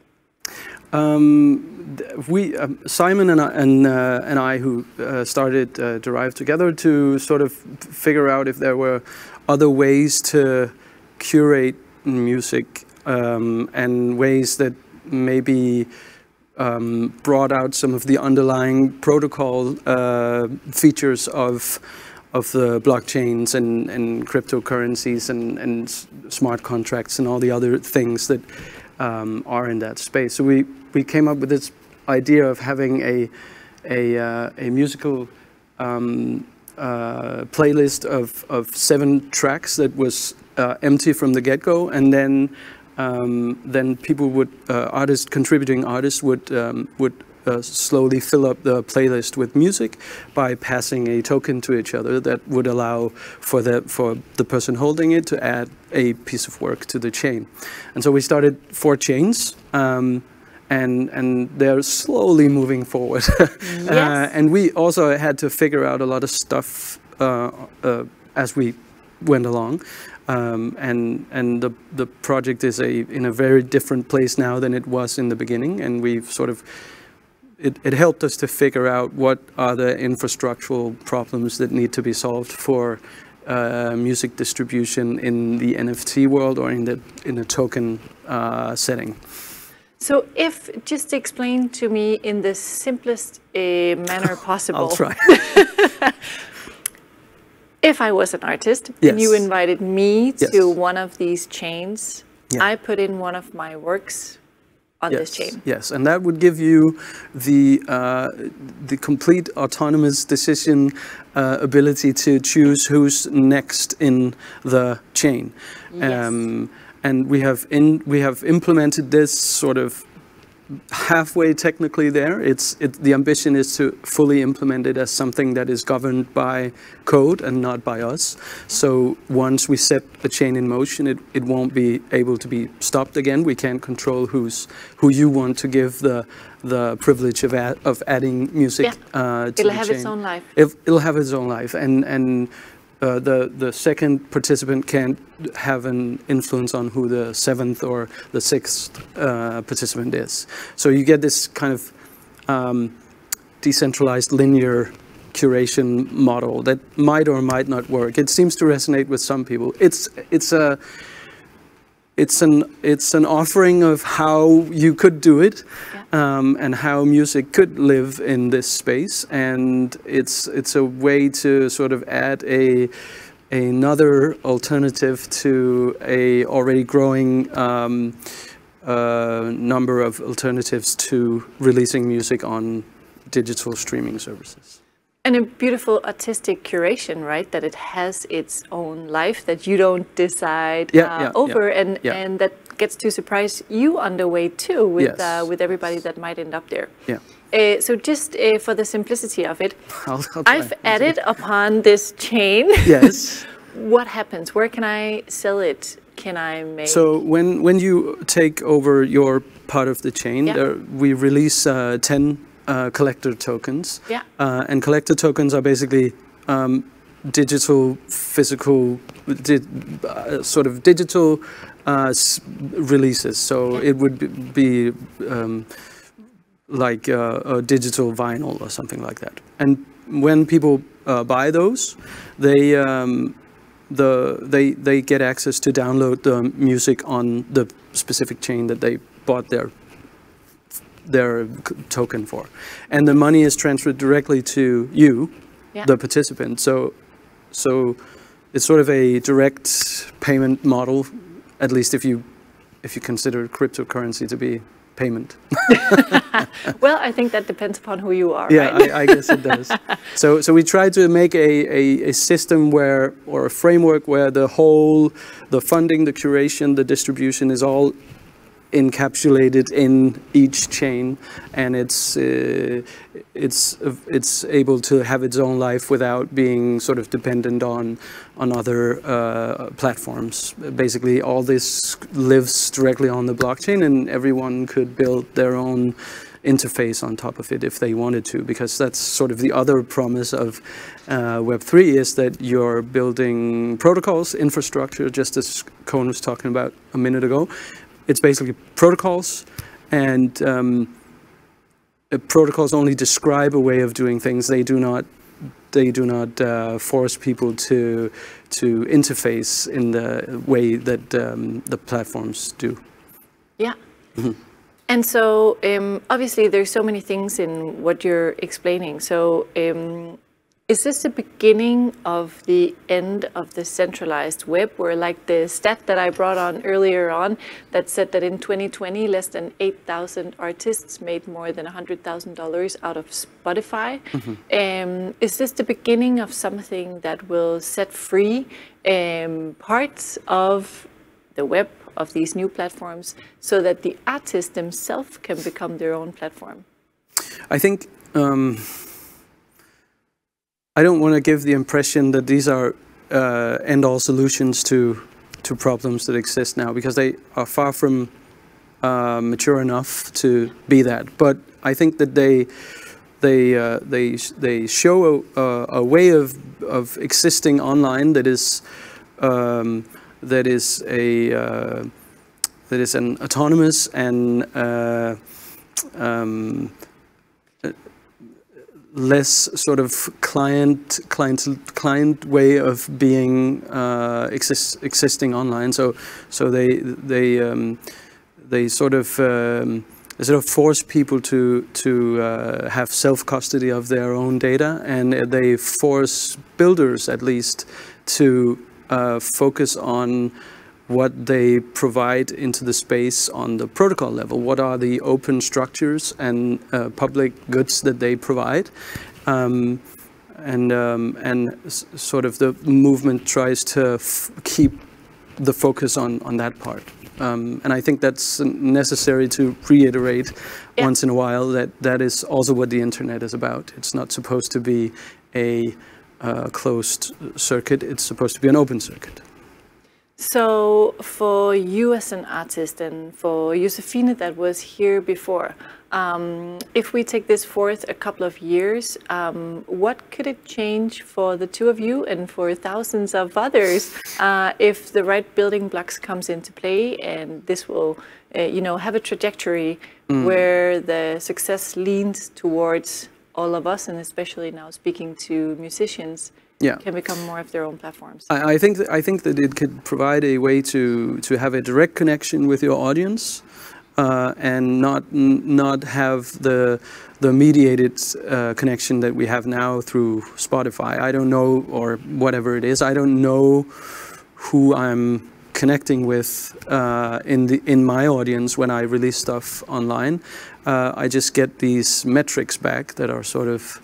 Um, we, um, Simon and I, and, uh, and I who uh, started uh, Derive together to sort of figure out if there were other ways to curate music um, and ways that maybe Um, brought out some of the underlying protocol uh, features of of the blockchains and, and cryptocurrencies and, and smart contracts and all the other things that um, are in that space. So we, we came up with this idea of having a a, uh, a musical um, uh, playlist of, of seven tracks that was uh, empty from the get-go, and then um, then people would, uh, artists, contributing artists would um, would uh, slowly fill up the playlist with music by passing a token to each other that would allow for the for the person holding it to add a piece of work to the chain. And so we started four chains. Um, And, and they're slowly moving forward. Yes. uh, and we also had to figure out a lot of stuff uh, uh, as we went along. Um, and and the, the project is a, in a very different place now than it was in the beginning. And we've sort of, it, it helped us to figure out what are the infrastructural problems that need to be solved for uh, music distribution in the N F T world or in the in a token uh, setting. So if, just explain to me in the simplest uh, manner possible. I'll try. If I was an artist Yes. and you invited me Yes. to one of these chains, Yeah. I put in one of my works on Yes, this chain. yes, and that would give you the uh, the complete autonomous decision uh, ability to choose who's next in the chain. Yes. Um, and we have in we have implemented this sort of halfway technically there. It's it, the ambition is to fully implement it as something that is governed by code and not by us. So once we set the chain in motion, it, it won't be able to be stopped again. We can't control who's who you want to give the the privilege of add, of adding music. Yeah. Uh, to It'll the have chain. its own life. It, it'll have its own life, and and. Uh, the the second participant can't have an influence on who the seventh or the sixth uh, participant is. So you get this kind of um, decentralized linear curation model that might or might not work. It seems to resonate with some people. It's it's a it's an it's an offering of how you could do it. Yeah. Um, and how music could live in this space, and it's it's a way to sort of add a another alternative to a already growing um, uh, number of alternatives to releasing music on digital streaming services. And a beautiful artistic curation, right? That it has its own life that you don't decide Yeah, uh, yeah, over, yeah, and yeah. and that gets to surprise you on the way too, with Yes. uh, with everybody that might end up there. Yeah. Uh, so just uh, for the simplicity of it, I'll, I'll try. I've added upon this chain. Yes. What happens? Where can I sell it? Can I make? So when when you take over your part of the chain, Yeah. there, we release uh, ten uh, collector tokens. Yeah. Uh, and collector tokens are basically um, digital, physical, di uh, sort of digital uh, s releases. So Yeah. it would be um, like uh, a digital vinyl or something like that. And when people uh, buy those, they um, the they they get access to download the music on the specific chain that they bought their their token for, and the money is transferred directly to you, Yeah. the participant. So so it's sort of a direct payment model, at least if you if you consider cryptocurrency to be payment. Well, I think that depends upon who you are. Yeah, Right? I, I guess it does. So, so we try to make a, a, a system where, or a framework where the whole, the funding, the curation, the distribution is all encapsulated in each chain, and it's uh, it's it's able to have its own life without being sort of dependent on on other uh, platforms. Basically, all this lives directly on the blockchain, and everyone could build their own interface on top of it if they wanted to, because that's sort of the other promise of uh, Web three, is that you're building protocols, infrastructure, just as Cohen was talking about a minute ago. It's basically protocols, and um, protocols only describe a way of doing things. They do not, they do not uh, force people to to interface in the way that um, the platforms do. Yeah. Mm-hmm. And so um, obviously there's so many things in what you're explaining. So um, Is this the beginning of the end of the centralized web, where like the stat that I brought on earlier on that said that in twenty twenty less than eight thousand artists made more than one hundred thousand dollars out of Spotify? Mm-hmm. um, is this the beginning of something that will set free um, parts of the web, of these new platforms, so that the artists themselves can become their own platform? I think um, I don't want to give the impression that these are uh, end-all solutions to to problems that exist now, because they are far from uh, mature enough to be that. But I think that they they uh, they they show a, a way of of existing online that is um, that is a uh, that is an autonomous and uh, um, less sort of client client client way of being uh, exist, existing online. So so they they um, they sort of um, they sort of force people to to uh, have self custody of their own data, and they force builders at least to uh, focus on what they provide into the space on the protocol level. What are the open structures and uh, public goods that they provide? Um, and um, and s sort of the movement tries to f keep the focus on, on that part. Um, and I think that's necessary to reiterate yeah. once in a while that that is also what the internet is about. It's not supposed to be a uh, closed circuit, it's supposed to be an open circuit. So for you as an artist, and for Josefine that was here before, um, if we take this forth a couple of years, um, what could it change for the two of you and for thousands of others uh, if the right building blocks comes into play, and this will, uh, you know, have a trajectory mm. where the success leans towards all of us, and especially now speaking to musicians, yeah. can become more of their own platforms? I, I think th I think that it could provide a way to to have a direct connection with your audience, uh, and not not have the the mediated uh, connection that we have now through Spotify. I don't know, or whatever it is. I don't know who I'm connecting with uh, in the in my audience when I release stuff online. Uh, I just get these metrics back that are sort of,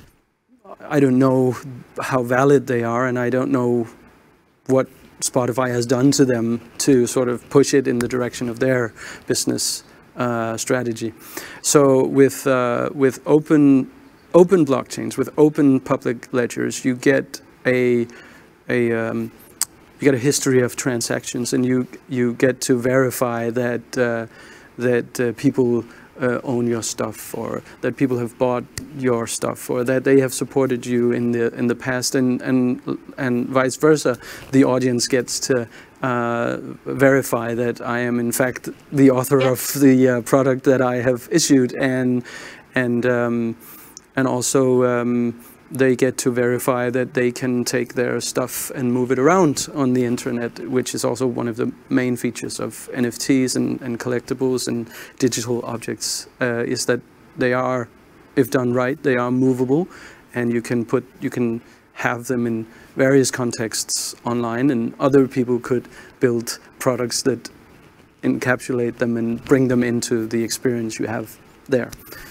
I don't know how valid they are, and I don't know what Spotify has done to them to sort of push it in the direction of their business uh, strategy. So with uh, with open open blockchains, with open public ledgers, you get a a um, you get a history of transactions, and you you get to verify that uh, that uh, people Uh, own your stuff, or that people have bought your stuff, or that they have supported you in the in the past, and and and vice versa. The audience gets to uh, verify that I am in fact the author yeah. of the uh, product that I have issued, and and um, and also um, they get to verify that they can take their stuff and move it around on the internet, which is also one of the main features of N F Ts and, and collectibles and digital objects, uh, is that they are, if done right, they are movable, and you can put, you can have them in various contexts online, and other people could build products that encapsulate them and bring them into the experience you have there.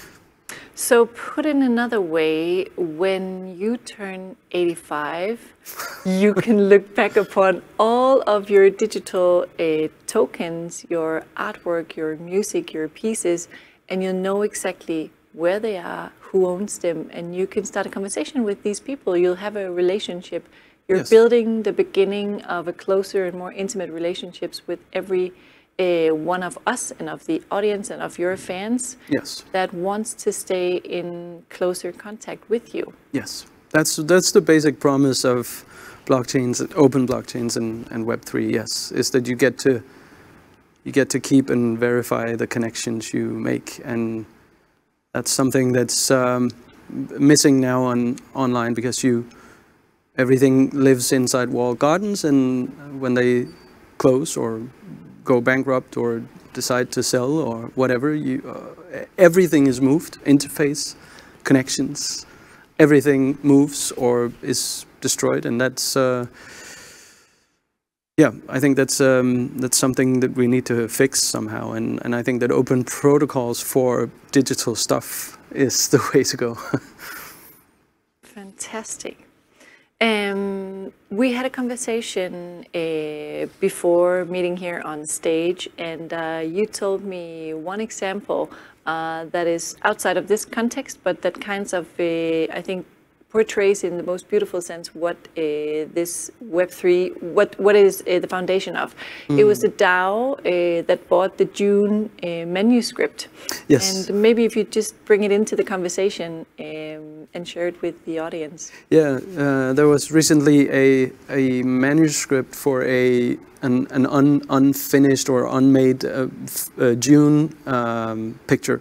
So put in another way, when you turn eighty-five, you can look back upon all of your digital uh, tokens, your artwork, your music, your pieces, and you'll know exactly where they are, who owns them, and you can start a conversation with these people. You'll have a relationship. You're yes. building the beginning of a closer and more intimate relationships with every Uh, one of us and of the audience and of your fans yes. that wants to stay in closer contact with you. Yes, that's that's the basic promise of blockchains, open blockchains and, and Web three, yes, is that you get to you get to keep and verify the connections you make, and that's something that's um, missing now on online, because you everything lives inside walled gardens, and when they close or go bankrupt or decide to sell or whatever, you, uh, everything is moved, interface, connections, everything moves or is destroyed, and that's uh, yeah, I think that's um, that's something that we need to fix somehow, and and I think that open protocols for digital stuff is the way to go. Fantastic. Um, we had a conversation uh, before meeting here on stage, and uh, you told me one example uh, that is outside of this context, but that kinds of, uh, I think, portrays in the most beautiful sense what uh, this Web three, what what is uh, the foundation of. Mm. It was the DAO uh, that bought the June uh, manuscript. Yes. And maybe if you just bring it into the conversation um, and share it with the audience. Yeah, uh, there was recently a a manuscript for a an an un, unfinished or unmade uh, uh, June um, picture.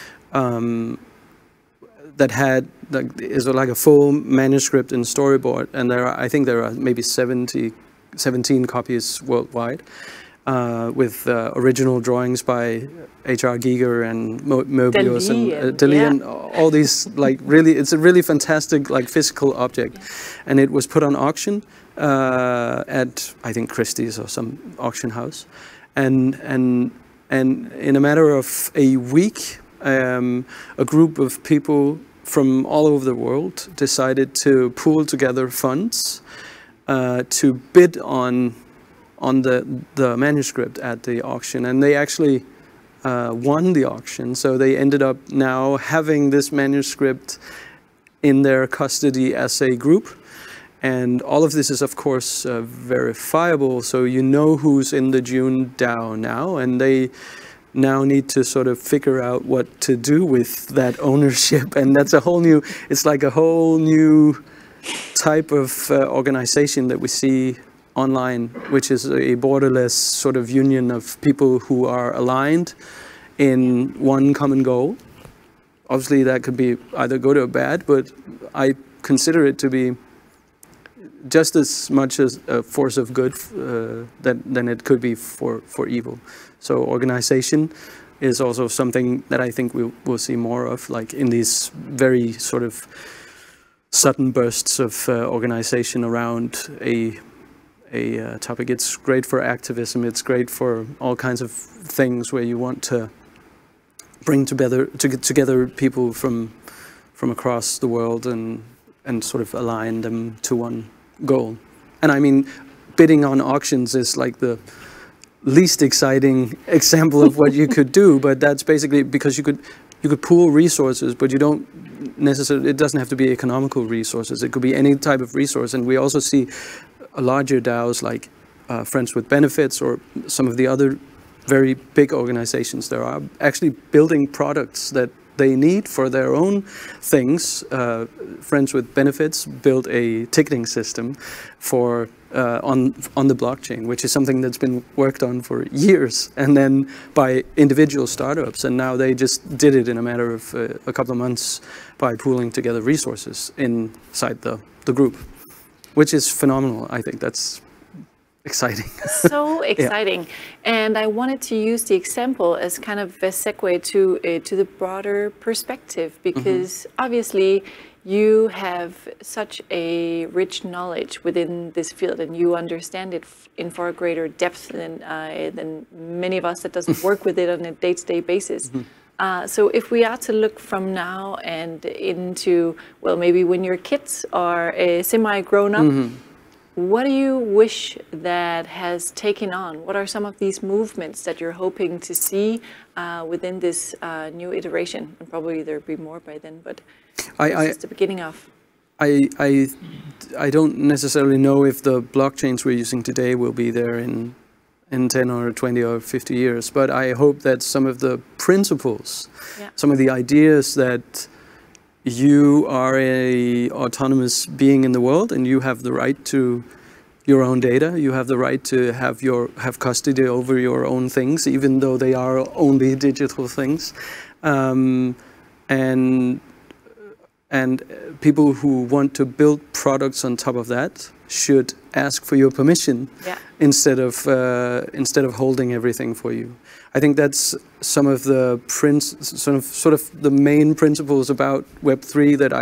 Um, that had like is like a full manuscript and storyboard, and there are, I think there are maybe seventy, seventeen copies worldwide, uh, with uh, original drawings by H R Giger and Mo Mobius and uh, Dali yeah. and all these, like really, it's a really fantastic like physical object, yeah. and it was put on auction uh, at I think Christie's or some auction house, and and and in a matter of a week. Um, a group of people from all over the world decided to pool together funds uh, to bid on on the the manuscript at the auction, and they actually uh, won the auction. So they ended up now having this manuscript in their custody as a group, and all of this is of course uh, verifiable. So you know who's in the June DAO now, and they now need to sort of figure out what to do with that ownership, and that's a whole new, it's like a whole new type of uh, organization that we see online, which is a borderless sort of union of people who are aligned in one common goal. Obviously that could be either good or bad, but I consider it to be just as much as a force of good uh, that, than it could be for, for evil. So organization is also something that I think we'll, we'll see more of, like in these very sort of sudden bursts of uh, organization around a, a uh, topic. It's great for activism, it's great for all kinds of things where you want to bring together, to get together people from, from across the world and, and sort of align them to one goal. And I mean, bidding on auctions is like the least exciting example of what you could do, but that's basically because you could you could pool resources, but you don't necessarily, it doesn't have to be economical resources, it could be any type of resource. And we also see larger DAOs like uh, Friends with Benefits or some of the other very big organizations that are actually building products that they need for their own things. Uh, Friends with Benefits built a ticketing system for uh, on on the blockchain, which is something that's been worked on for years, and then by individual startups. And now they just did it in a matter of uh, a couple of months by pooling together resources inside the the group, which is phenomenal. I think that's exciting. So exciting. Yeah. And I wanted to use the example as kind of a segue to uh, to the broader perspective, because mm-hmm. obviously you have such a rich knowledge within this field, and you understand it in far greater depth than uh, than many of us that doesn't work with it on a day-to-day basis. Mm-hmm. Uh, so if we are to look from now and into, well, maybe when your kids are uh, semi-grown up, mm-hmm. what do you wish that has taken on? What are some of these movements that you're hoping to see uh, within this uh, new iteration? And probably there'll be more by then, but I, this I, is the beginning of. I, I, I don't necessarily know if the blockchains we're using today will be there in, in ten or twenty or fifty years, but I hope that some of the principles, yeah. some of the ideas that you are a autonomous being in the world, and you have the right to your own data. You have the right to have your have custody over your own things, even though they are only digital things. Um, and and people who want to build products on top of that should ask for your permission, yeah. instead of uh, instead of holding everything for you. I think that's some of the princ sort of sort of the main principles about Web three that I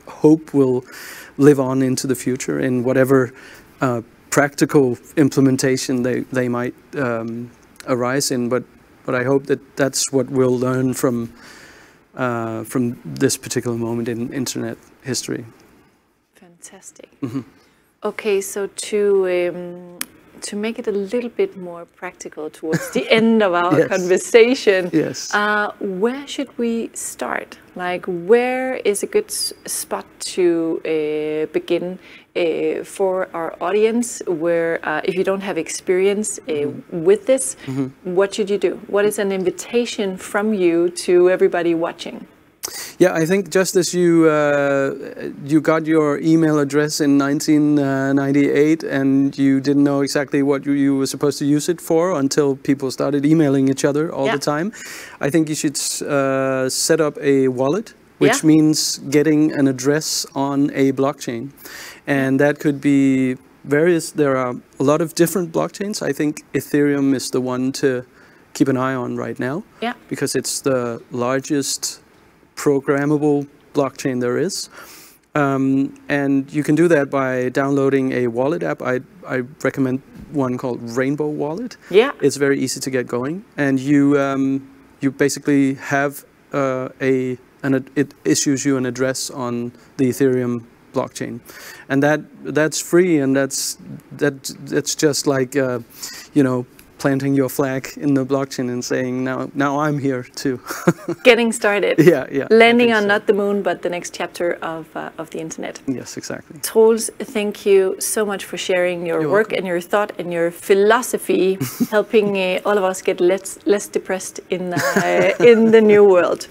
hope will live on into the future in whatever uh, practical implementation they, they might um, arise in. But, but I hope that that's what we'll learn from, uh, from this particular moment in internet history. Fantastic. Mm-hmm. Okay, so to um, to make it a little bit more practical towards the end of our yes. conversation, yes. uh, where should we start? Like, where is a good s spot to uh, begin uh, for our audience? Where, uh, if you don't have experience uh, mm-hmm. with this, mm-hmm. what should you do? What is an invitation from you to everybody watching? Yeah, I think just as you uh, you got your email address in nineteen ninety-eight and you didn't know exactly what you, you were supposed to use it for until people started emailing each other all yeah. the time, I think you should uh, set up a wallet, which yeah. means getting an address on a blockchain. And that could be various, there are a lot of different blockchains. I think Ethereum is the one to keep an eye on right now, yeah. because it's the largest programmable blockchain there is. Um, and you can do that by downloading a wallet app. I, I recommend one called Rainbow Wallet. Yeah. It's very easy to get going. And you, um, you basically have uh, a, and it issues you an address on the Ethereum blockchain. And that that's free, and that's, that, that's just like, uh, you know, planting your flag in the blockchain and saying, now now I'm here too. Getting started. Yeah, yeah. Landing on so. not the moon, but the next chapter of, uh, of the internet. Yes, exactly. Troels, thank you so much for sharing your You're work welcome. and your thought and your philosophy, helping uh, all of us get less, less depressed in, uh, in the new world.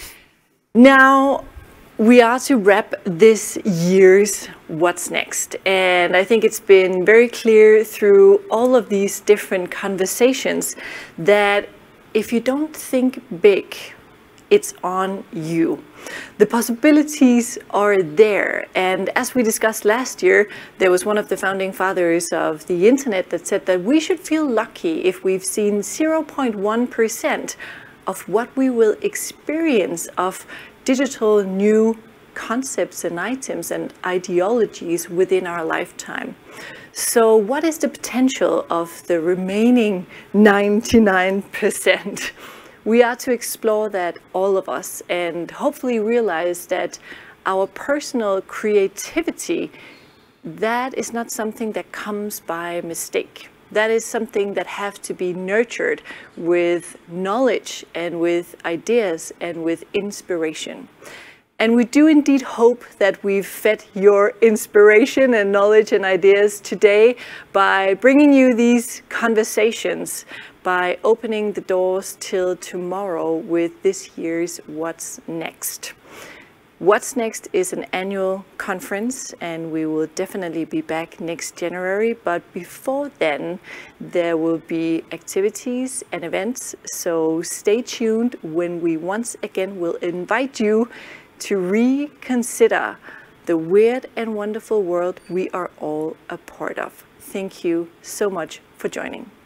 Now, we are to wrap this year's What's Next. And I think it's been very clear through all of these different conversations that if you don't think big, it's on you. The possibilities are there. And as we discussed last year, there was one of the founding fathers of the internet that said that we should feel lucky if we've seen zero point one percent of what we will experience of digital new concepts and items and ideologies within our lifetime. So what is the potential of the remaining ninety-nine percent? We are to explore that, all of us, and hopefully realize that our personal creativity, that is not something that comes by mistake. That is something that have to be nurtured with knowledge and with ideas and with inspiration. And we do indeed hope that we've fed your inspiration and knowledge and ideas today by bringing you these conversations, by opening the doors till tomorrow with this year's What's Next. What's Next is an annual conference, and we will definitely be back next January. But before then, there will be activities and events. So stay tuned when we once again will invite you to reconsider the weird and wonderful world we are all a part of. Thank you so much for joining.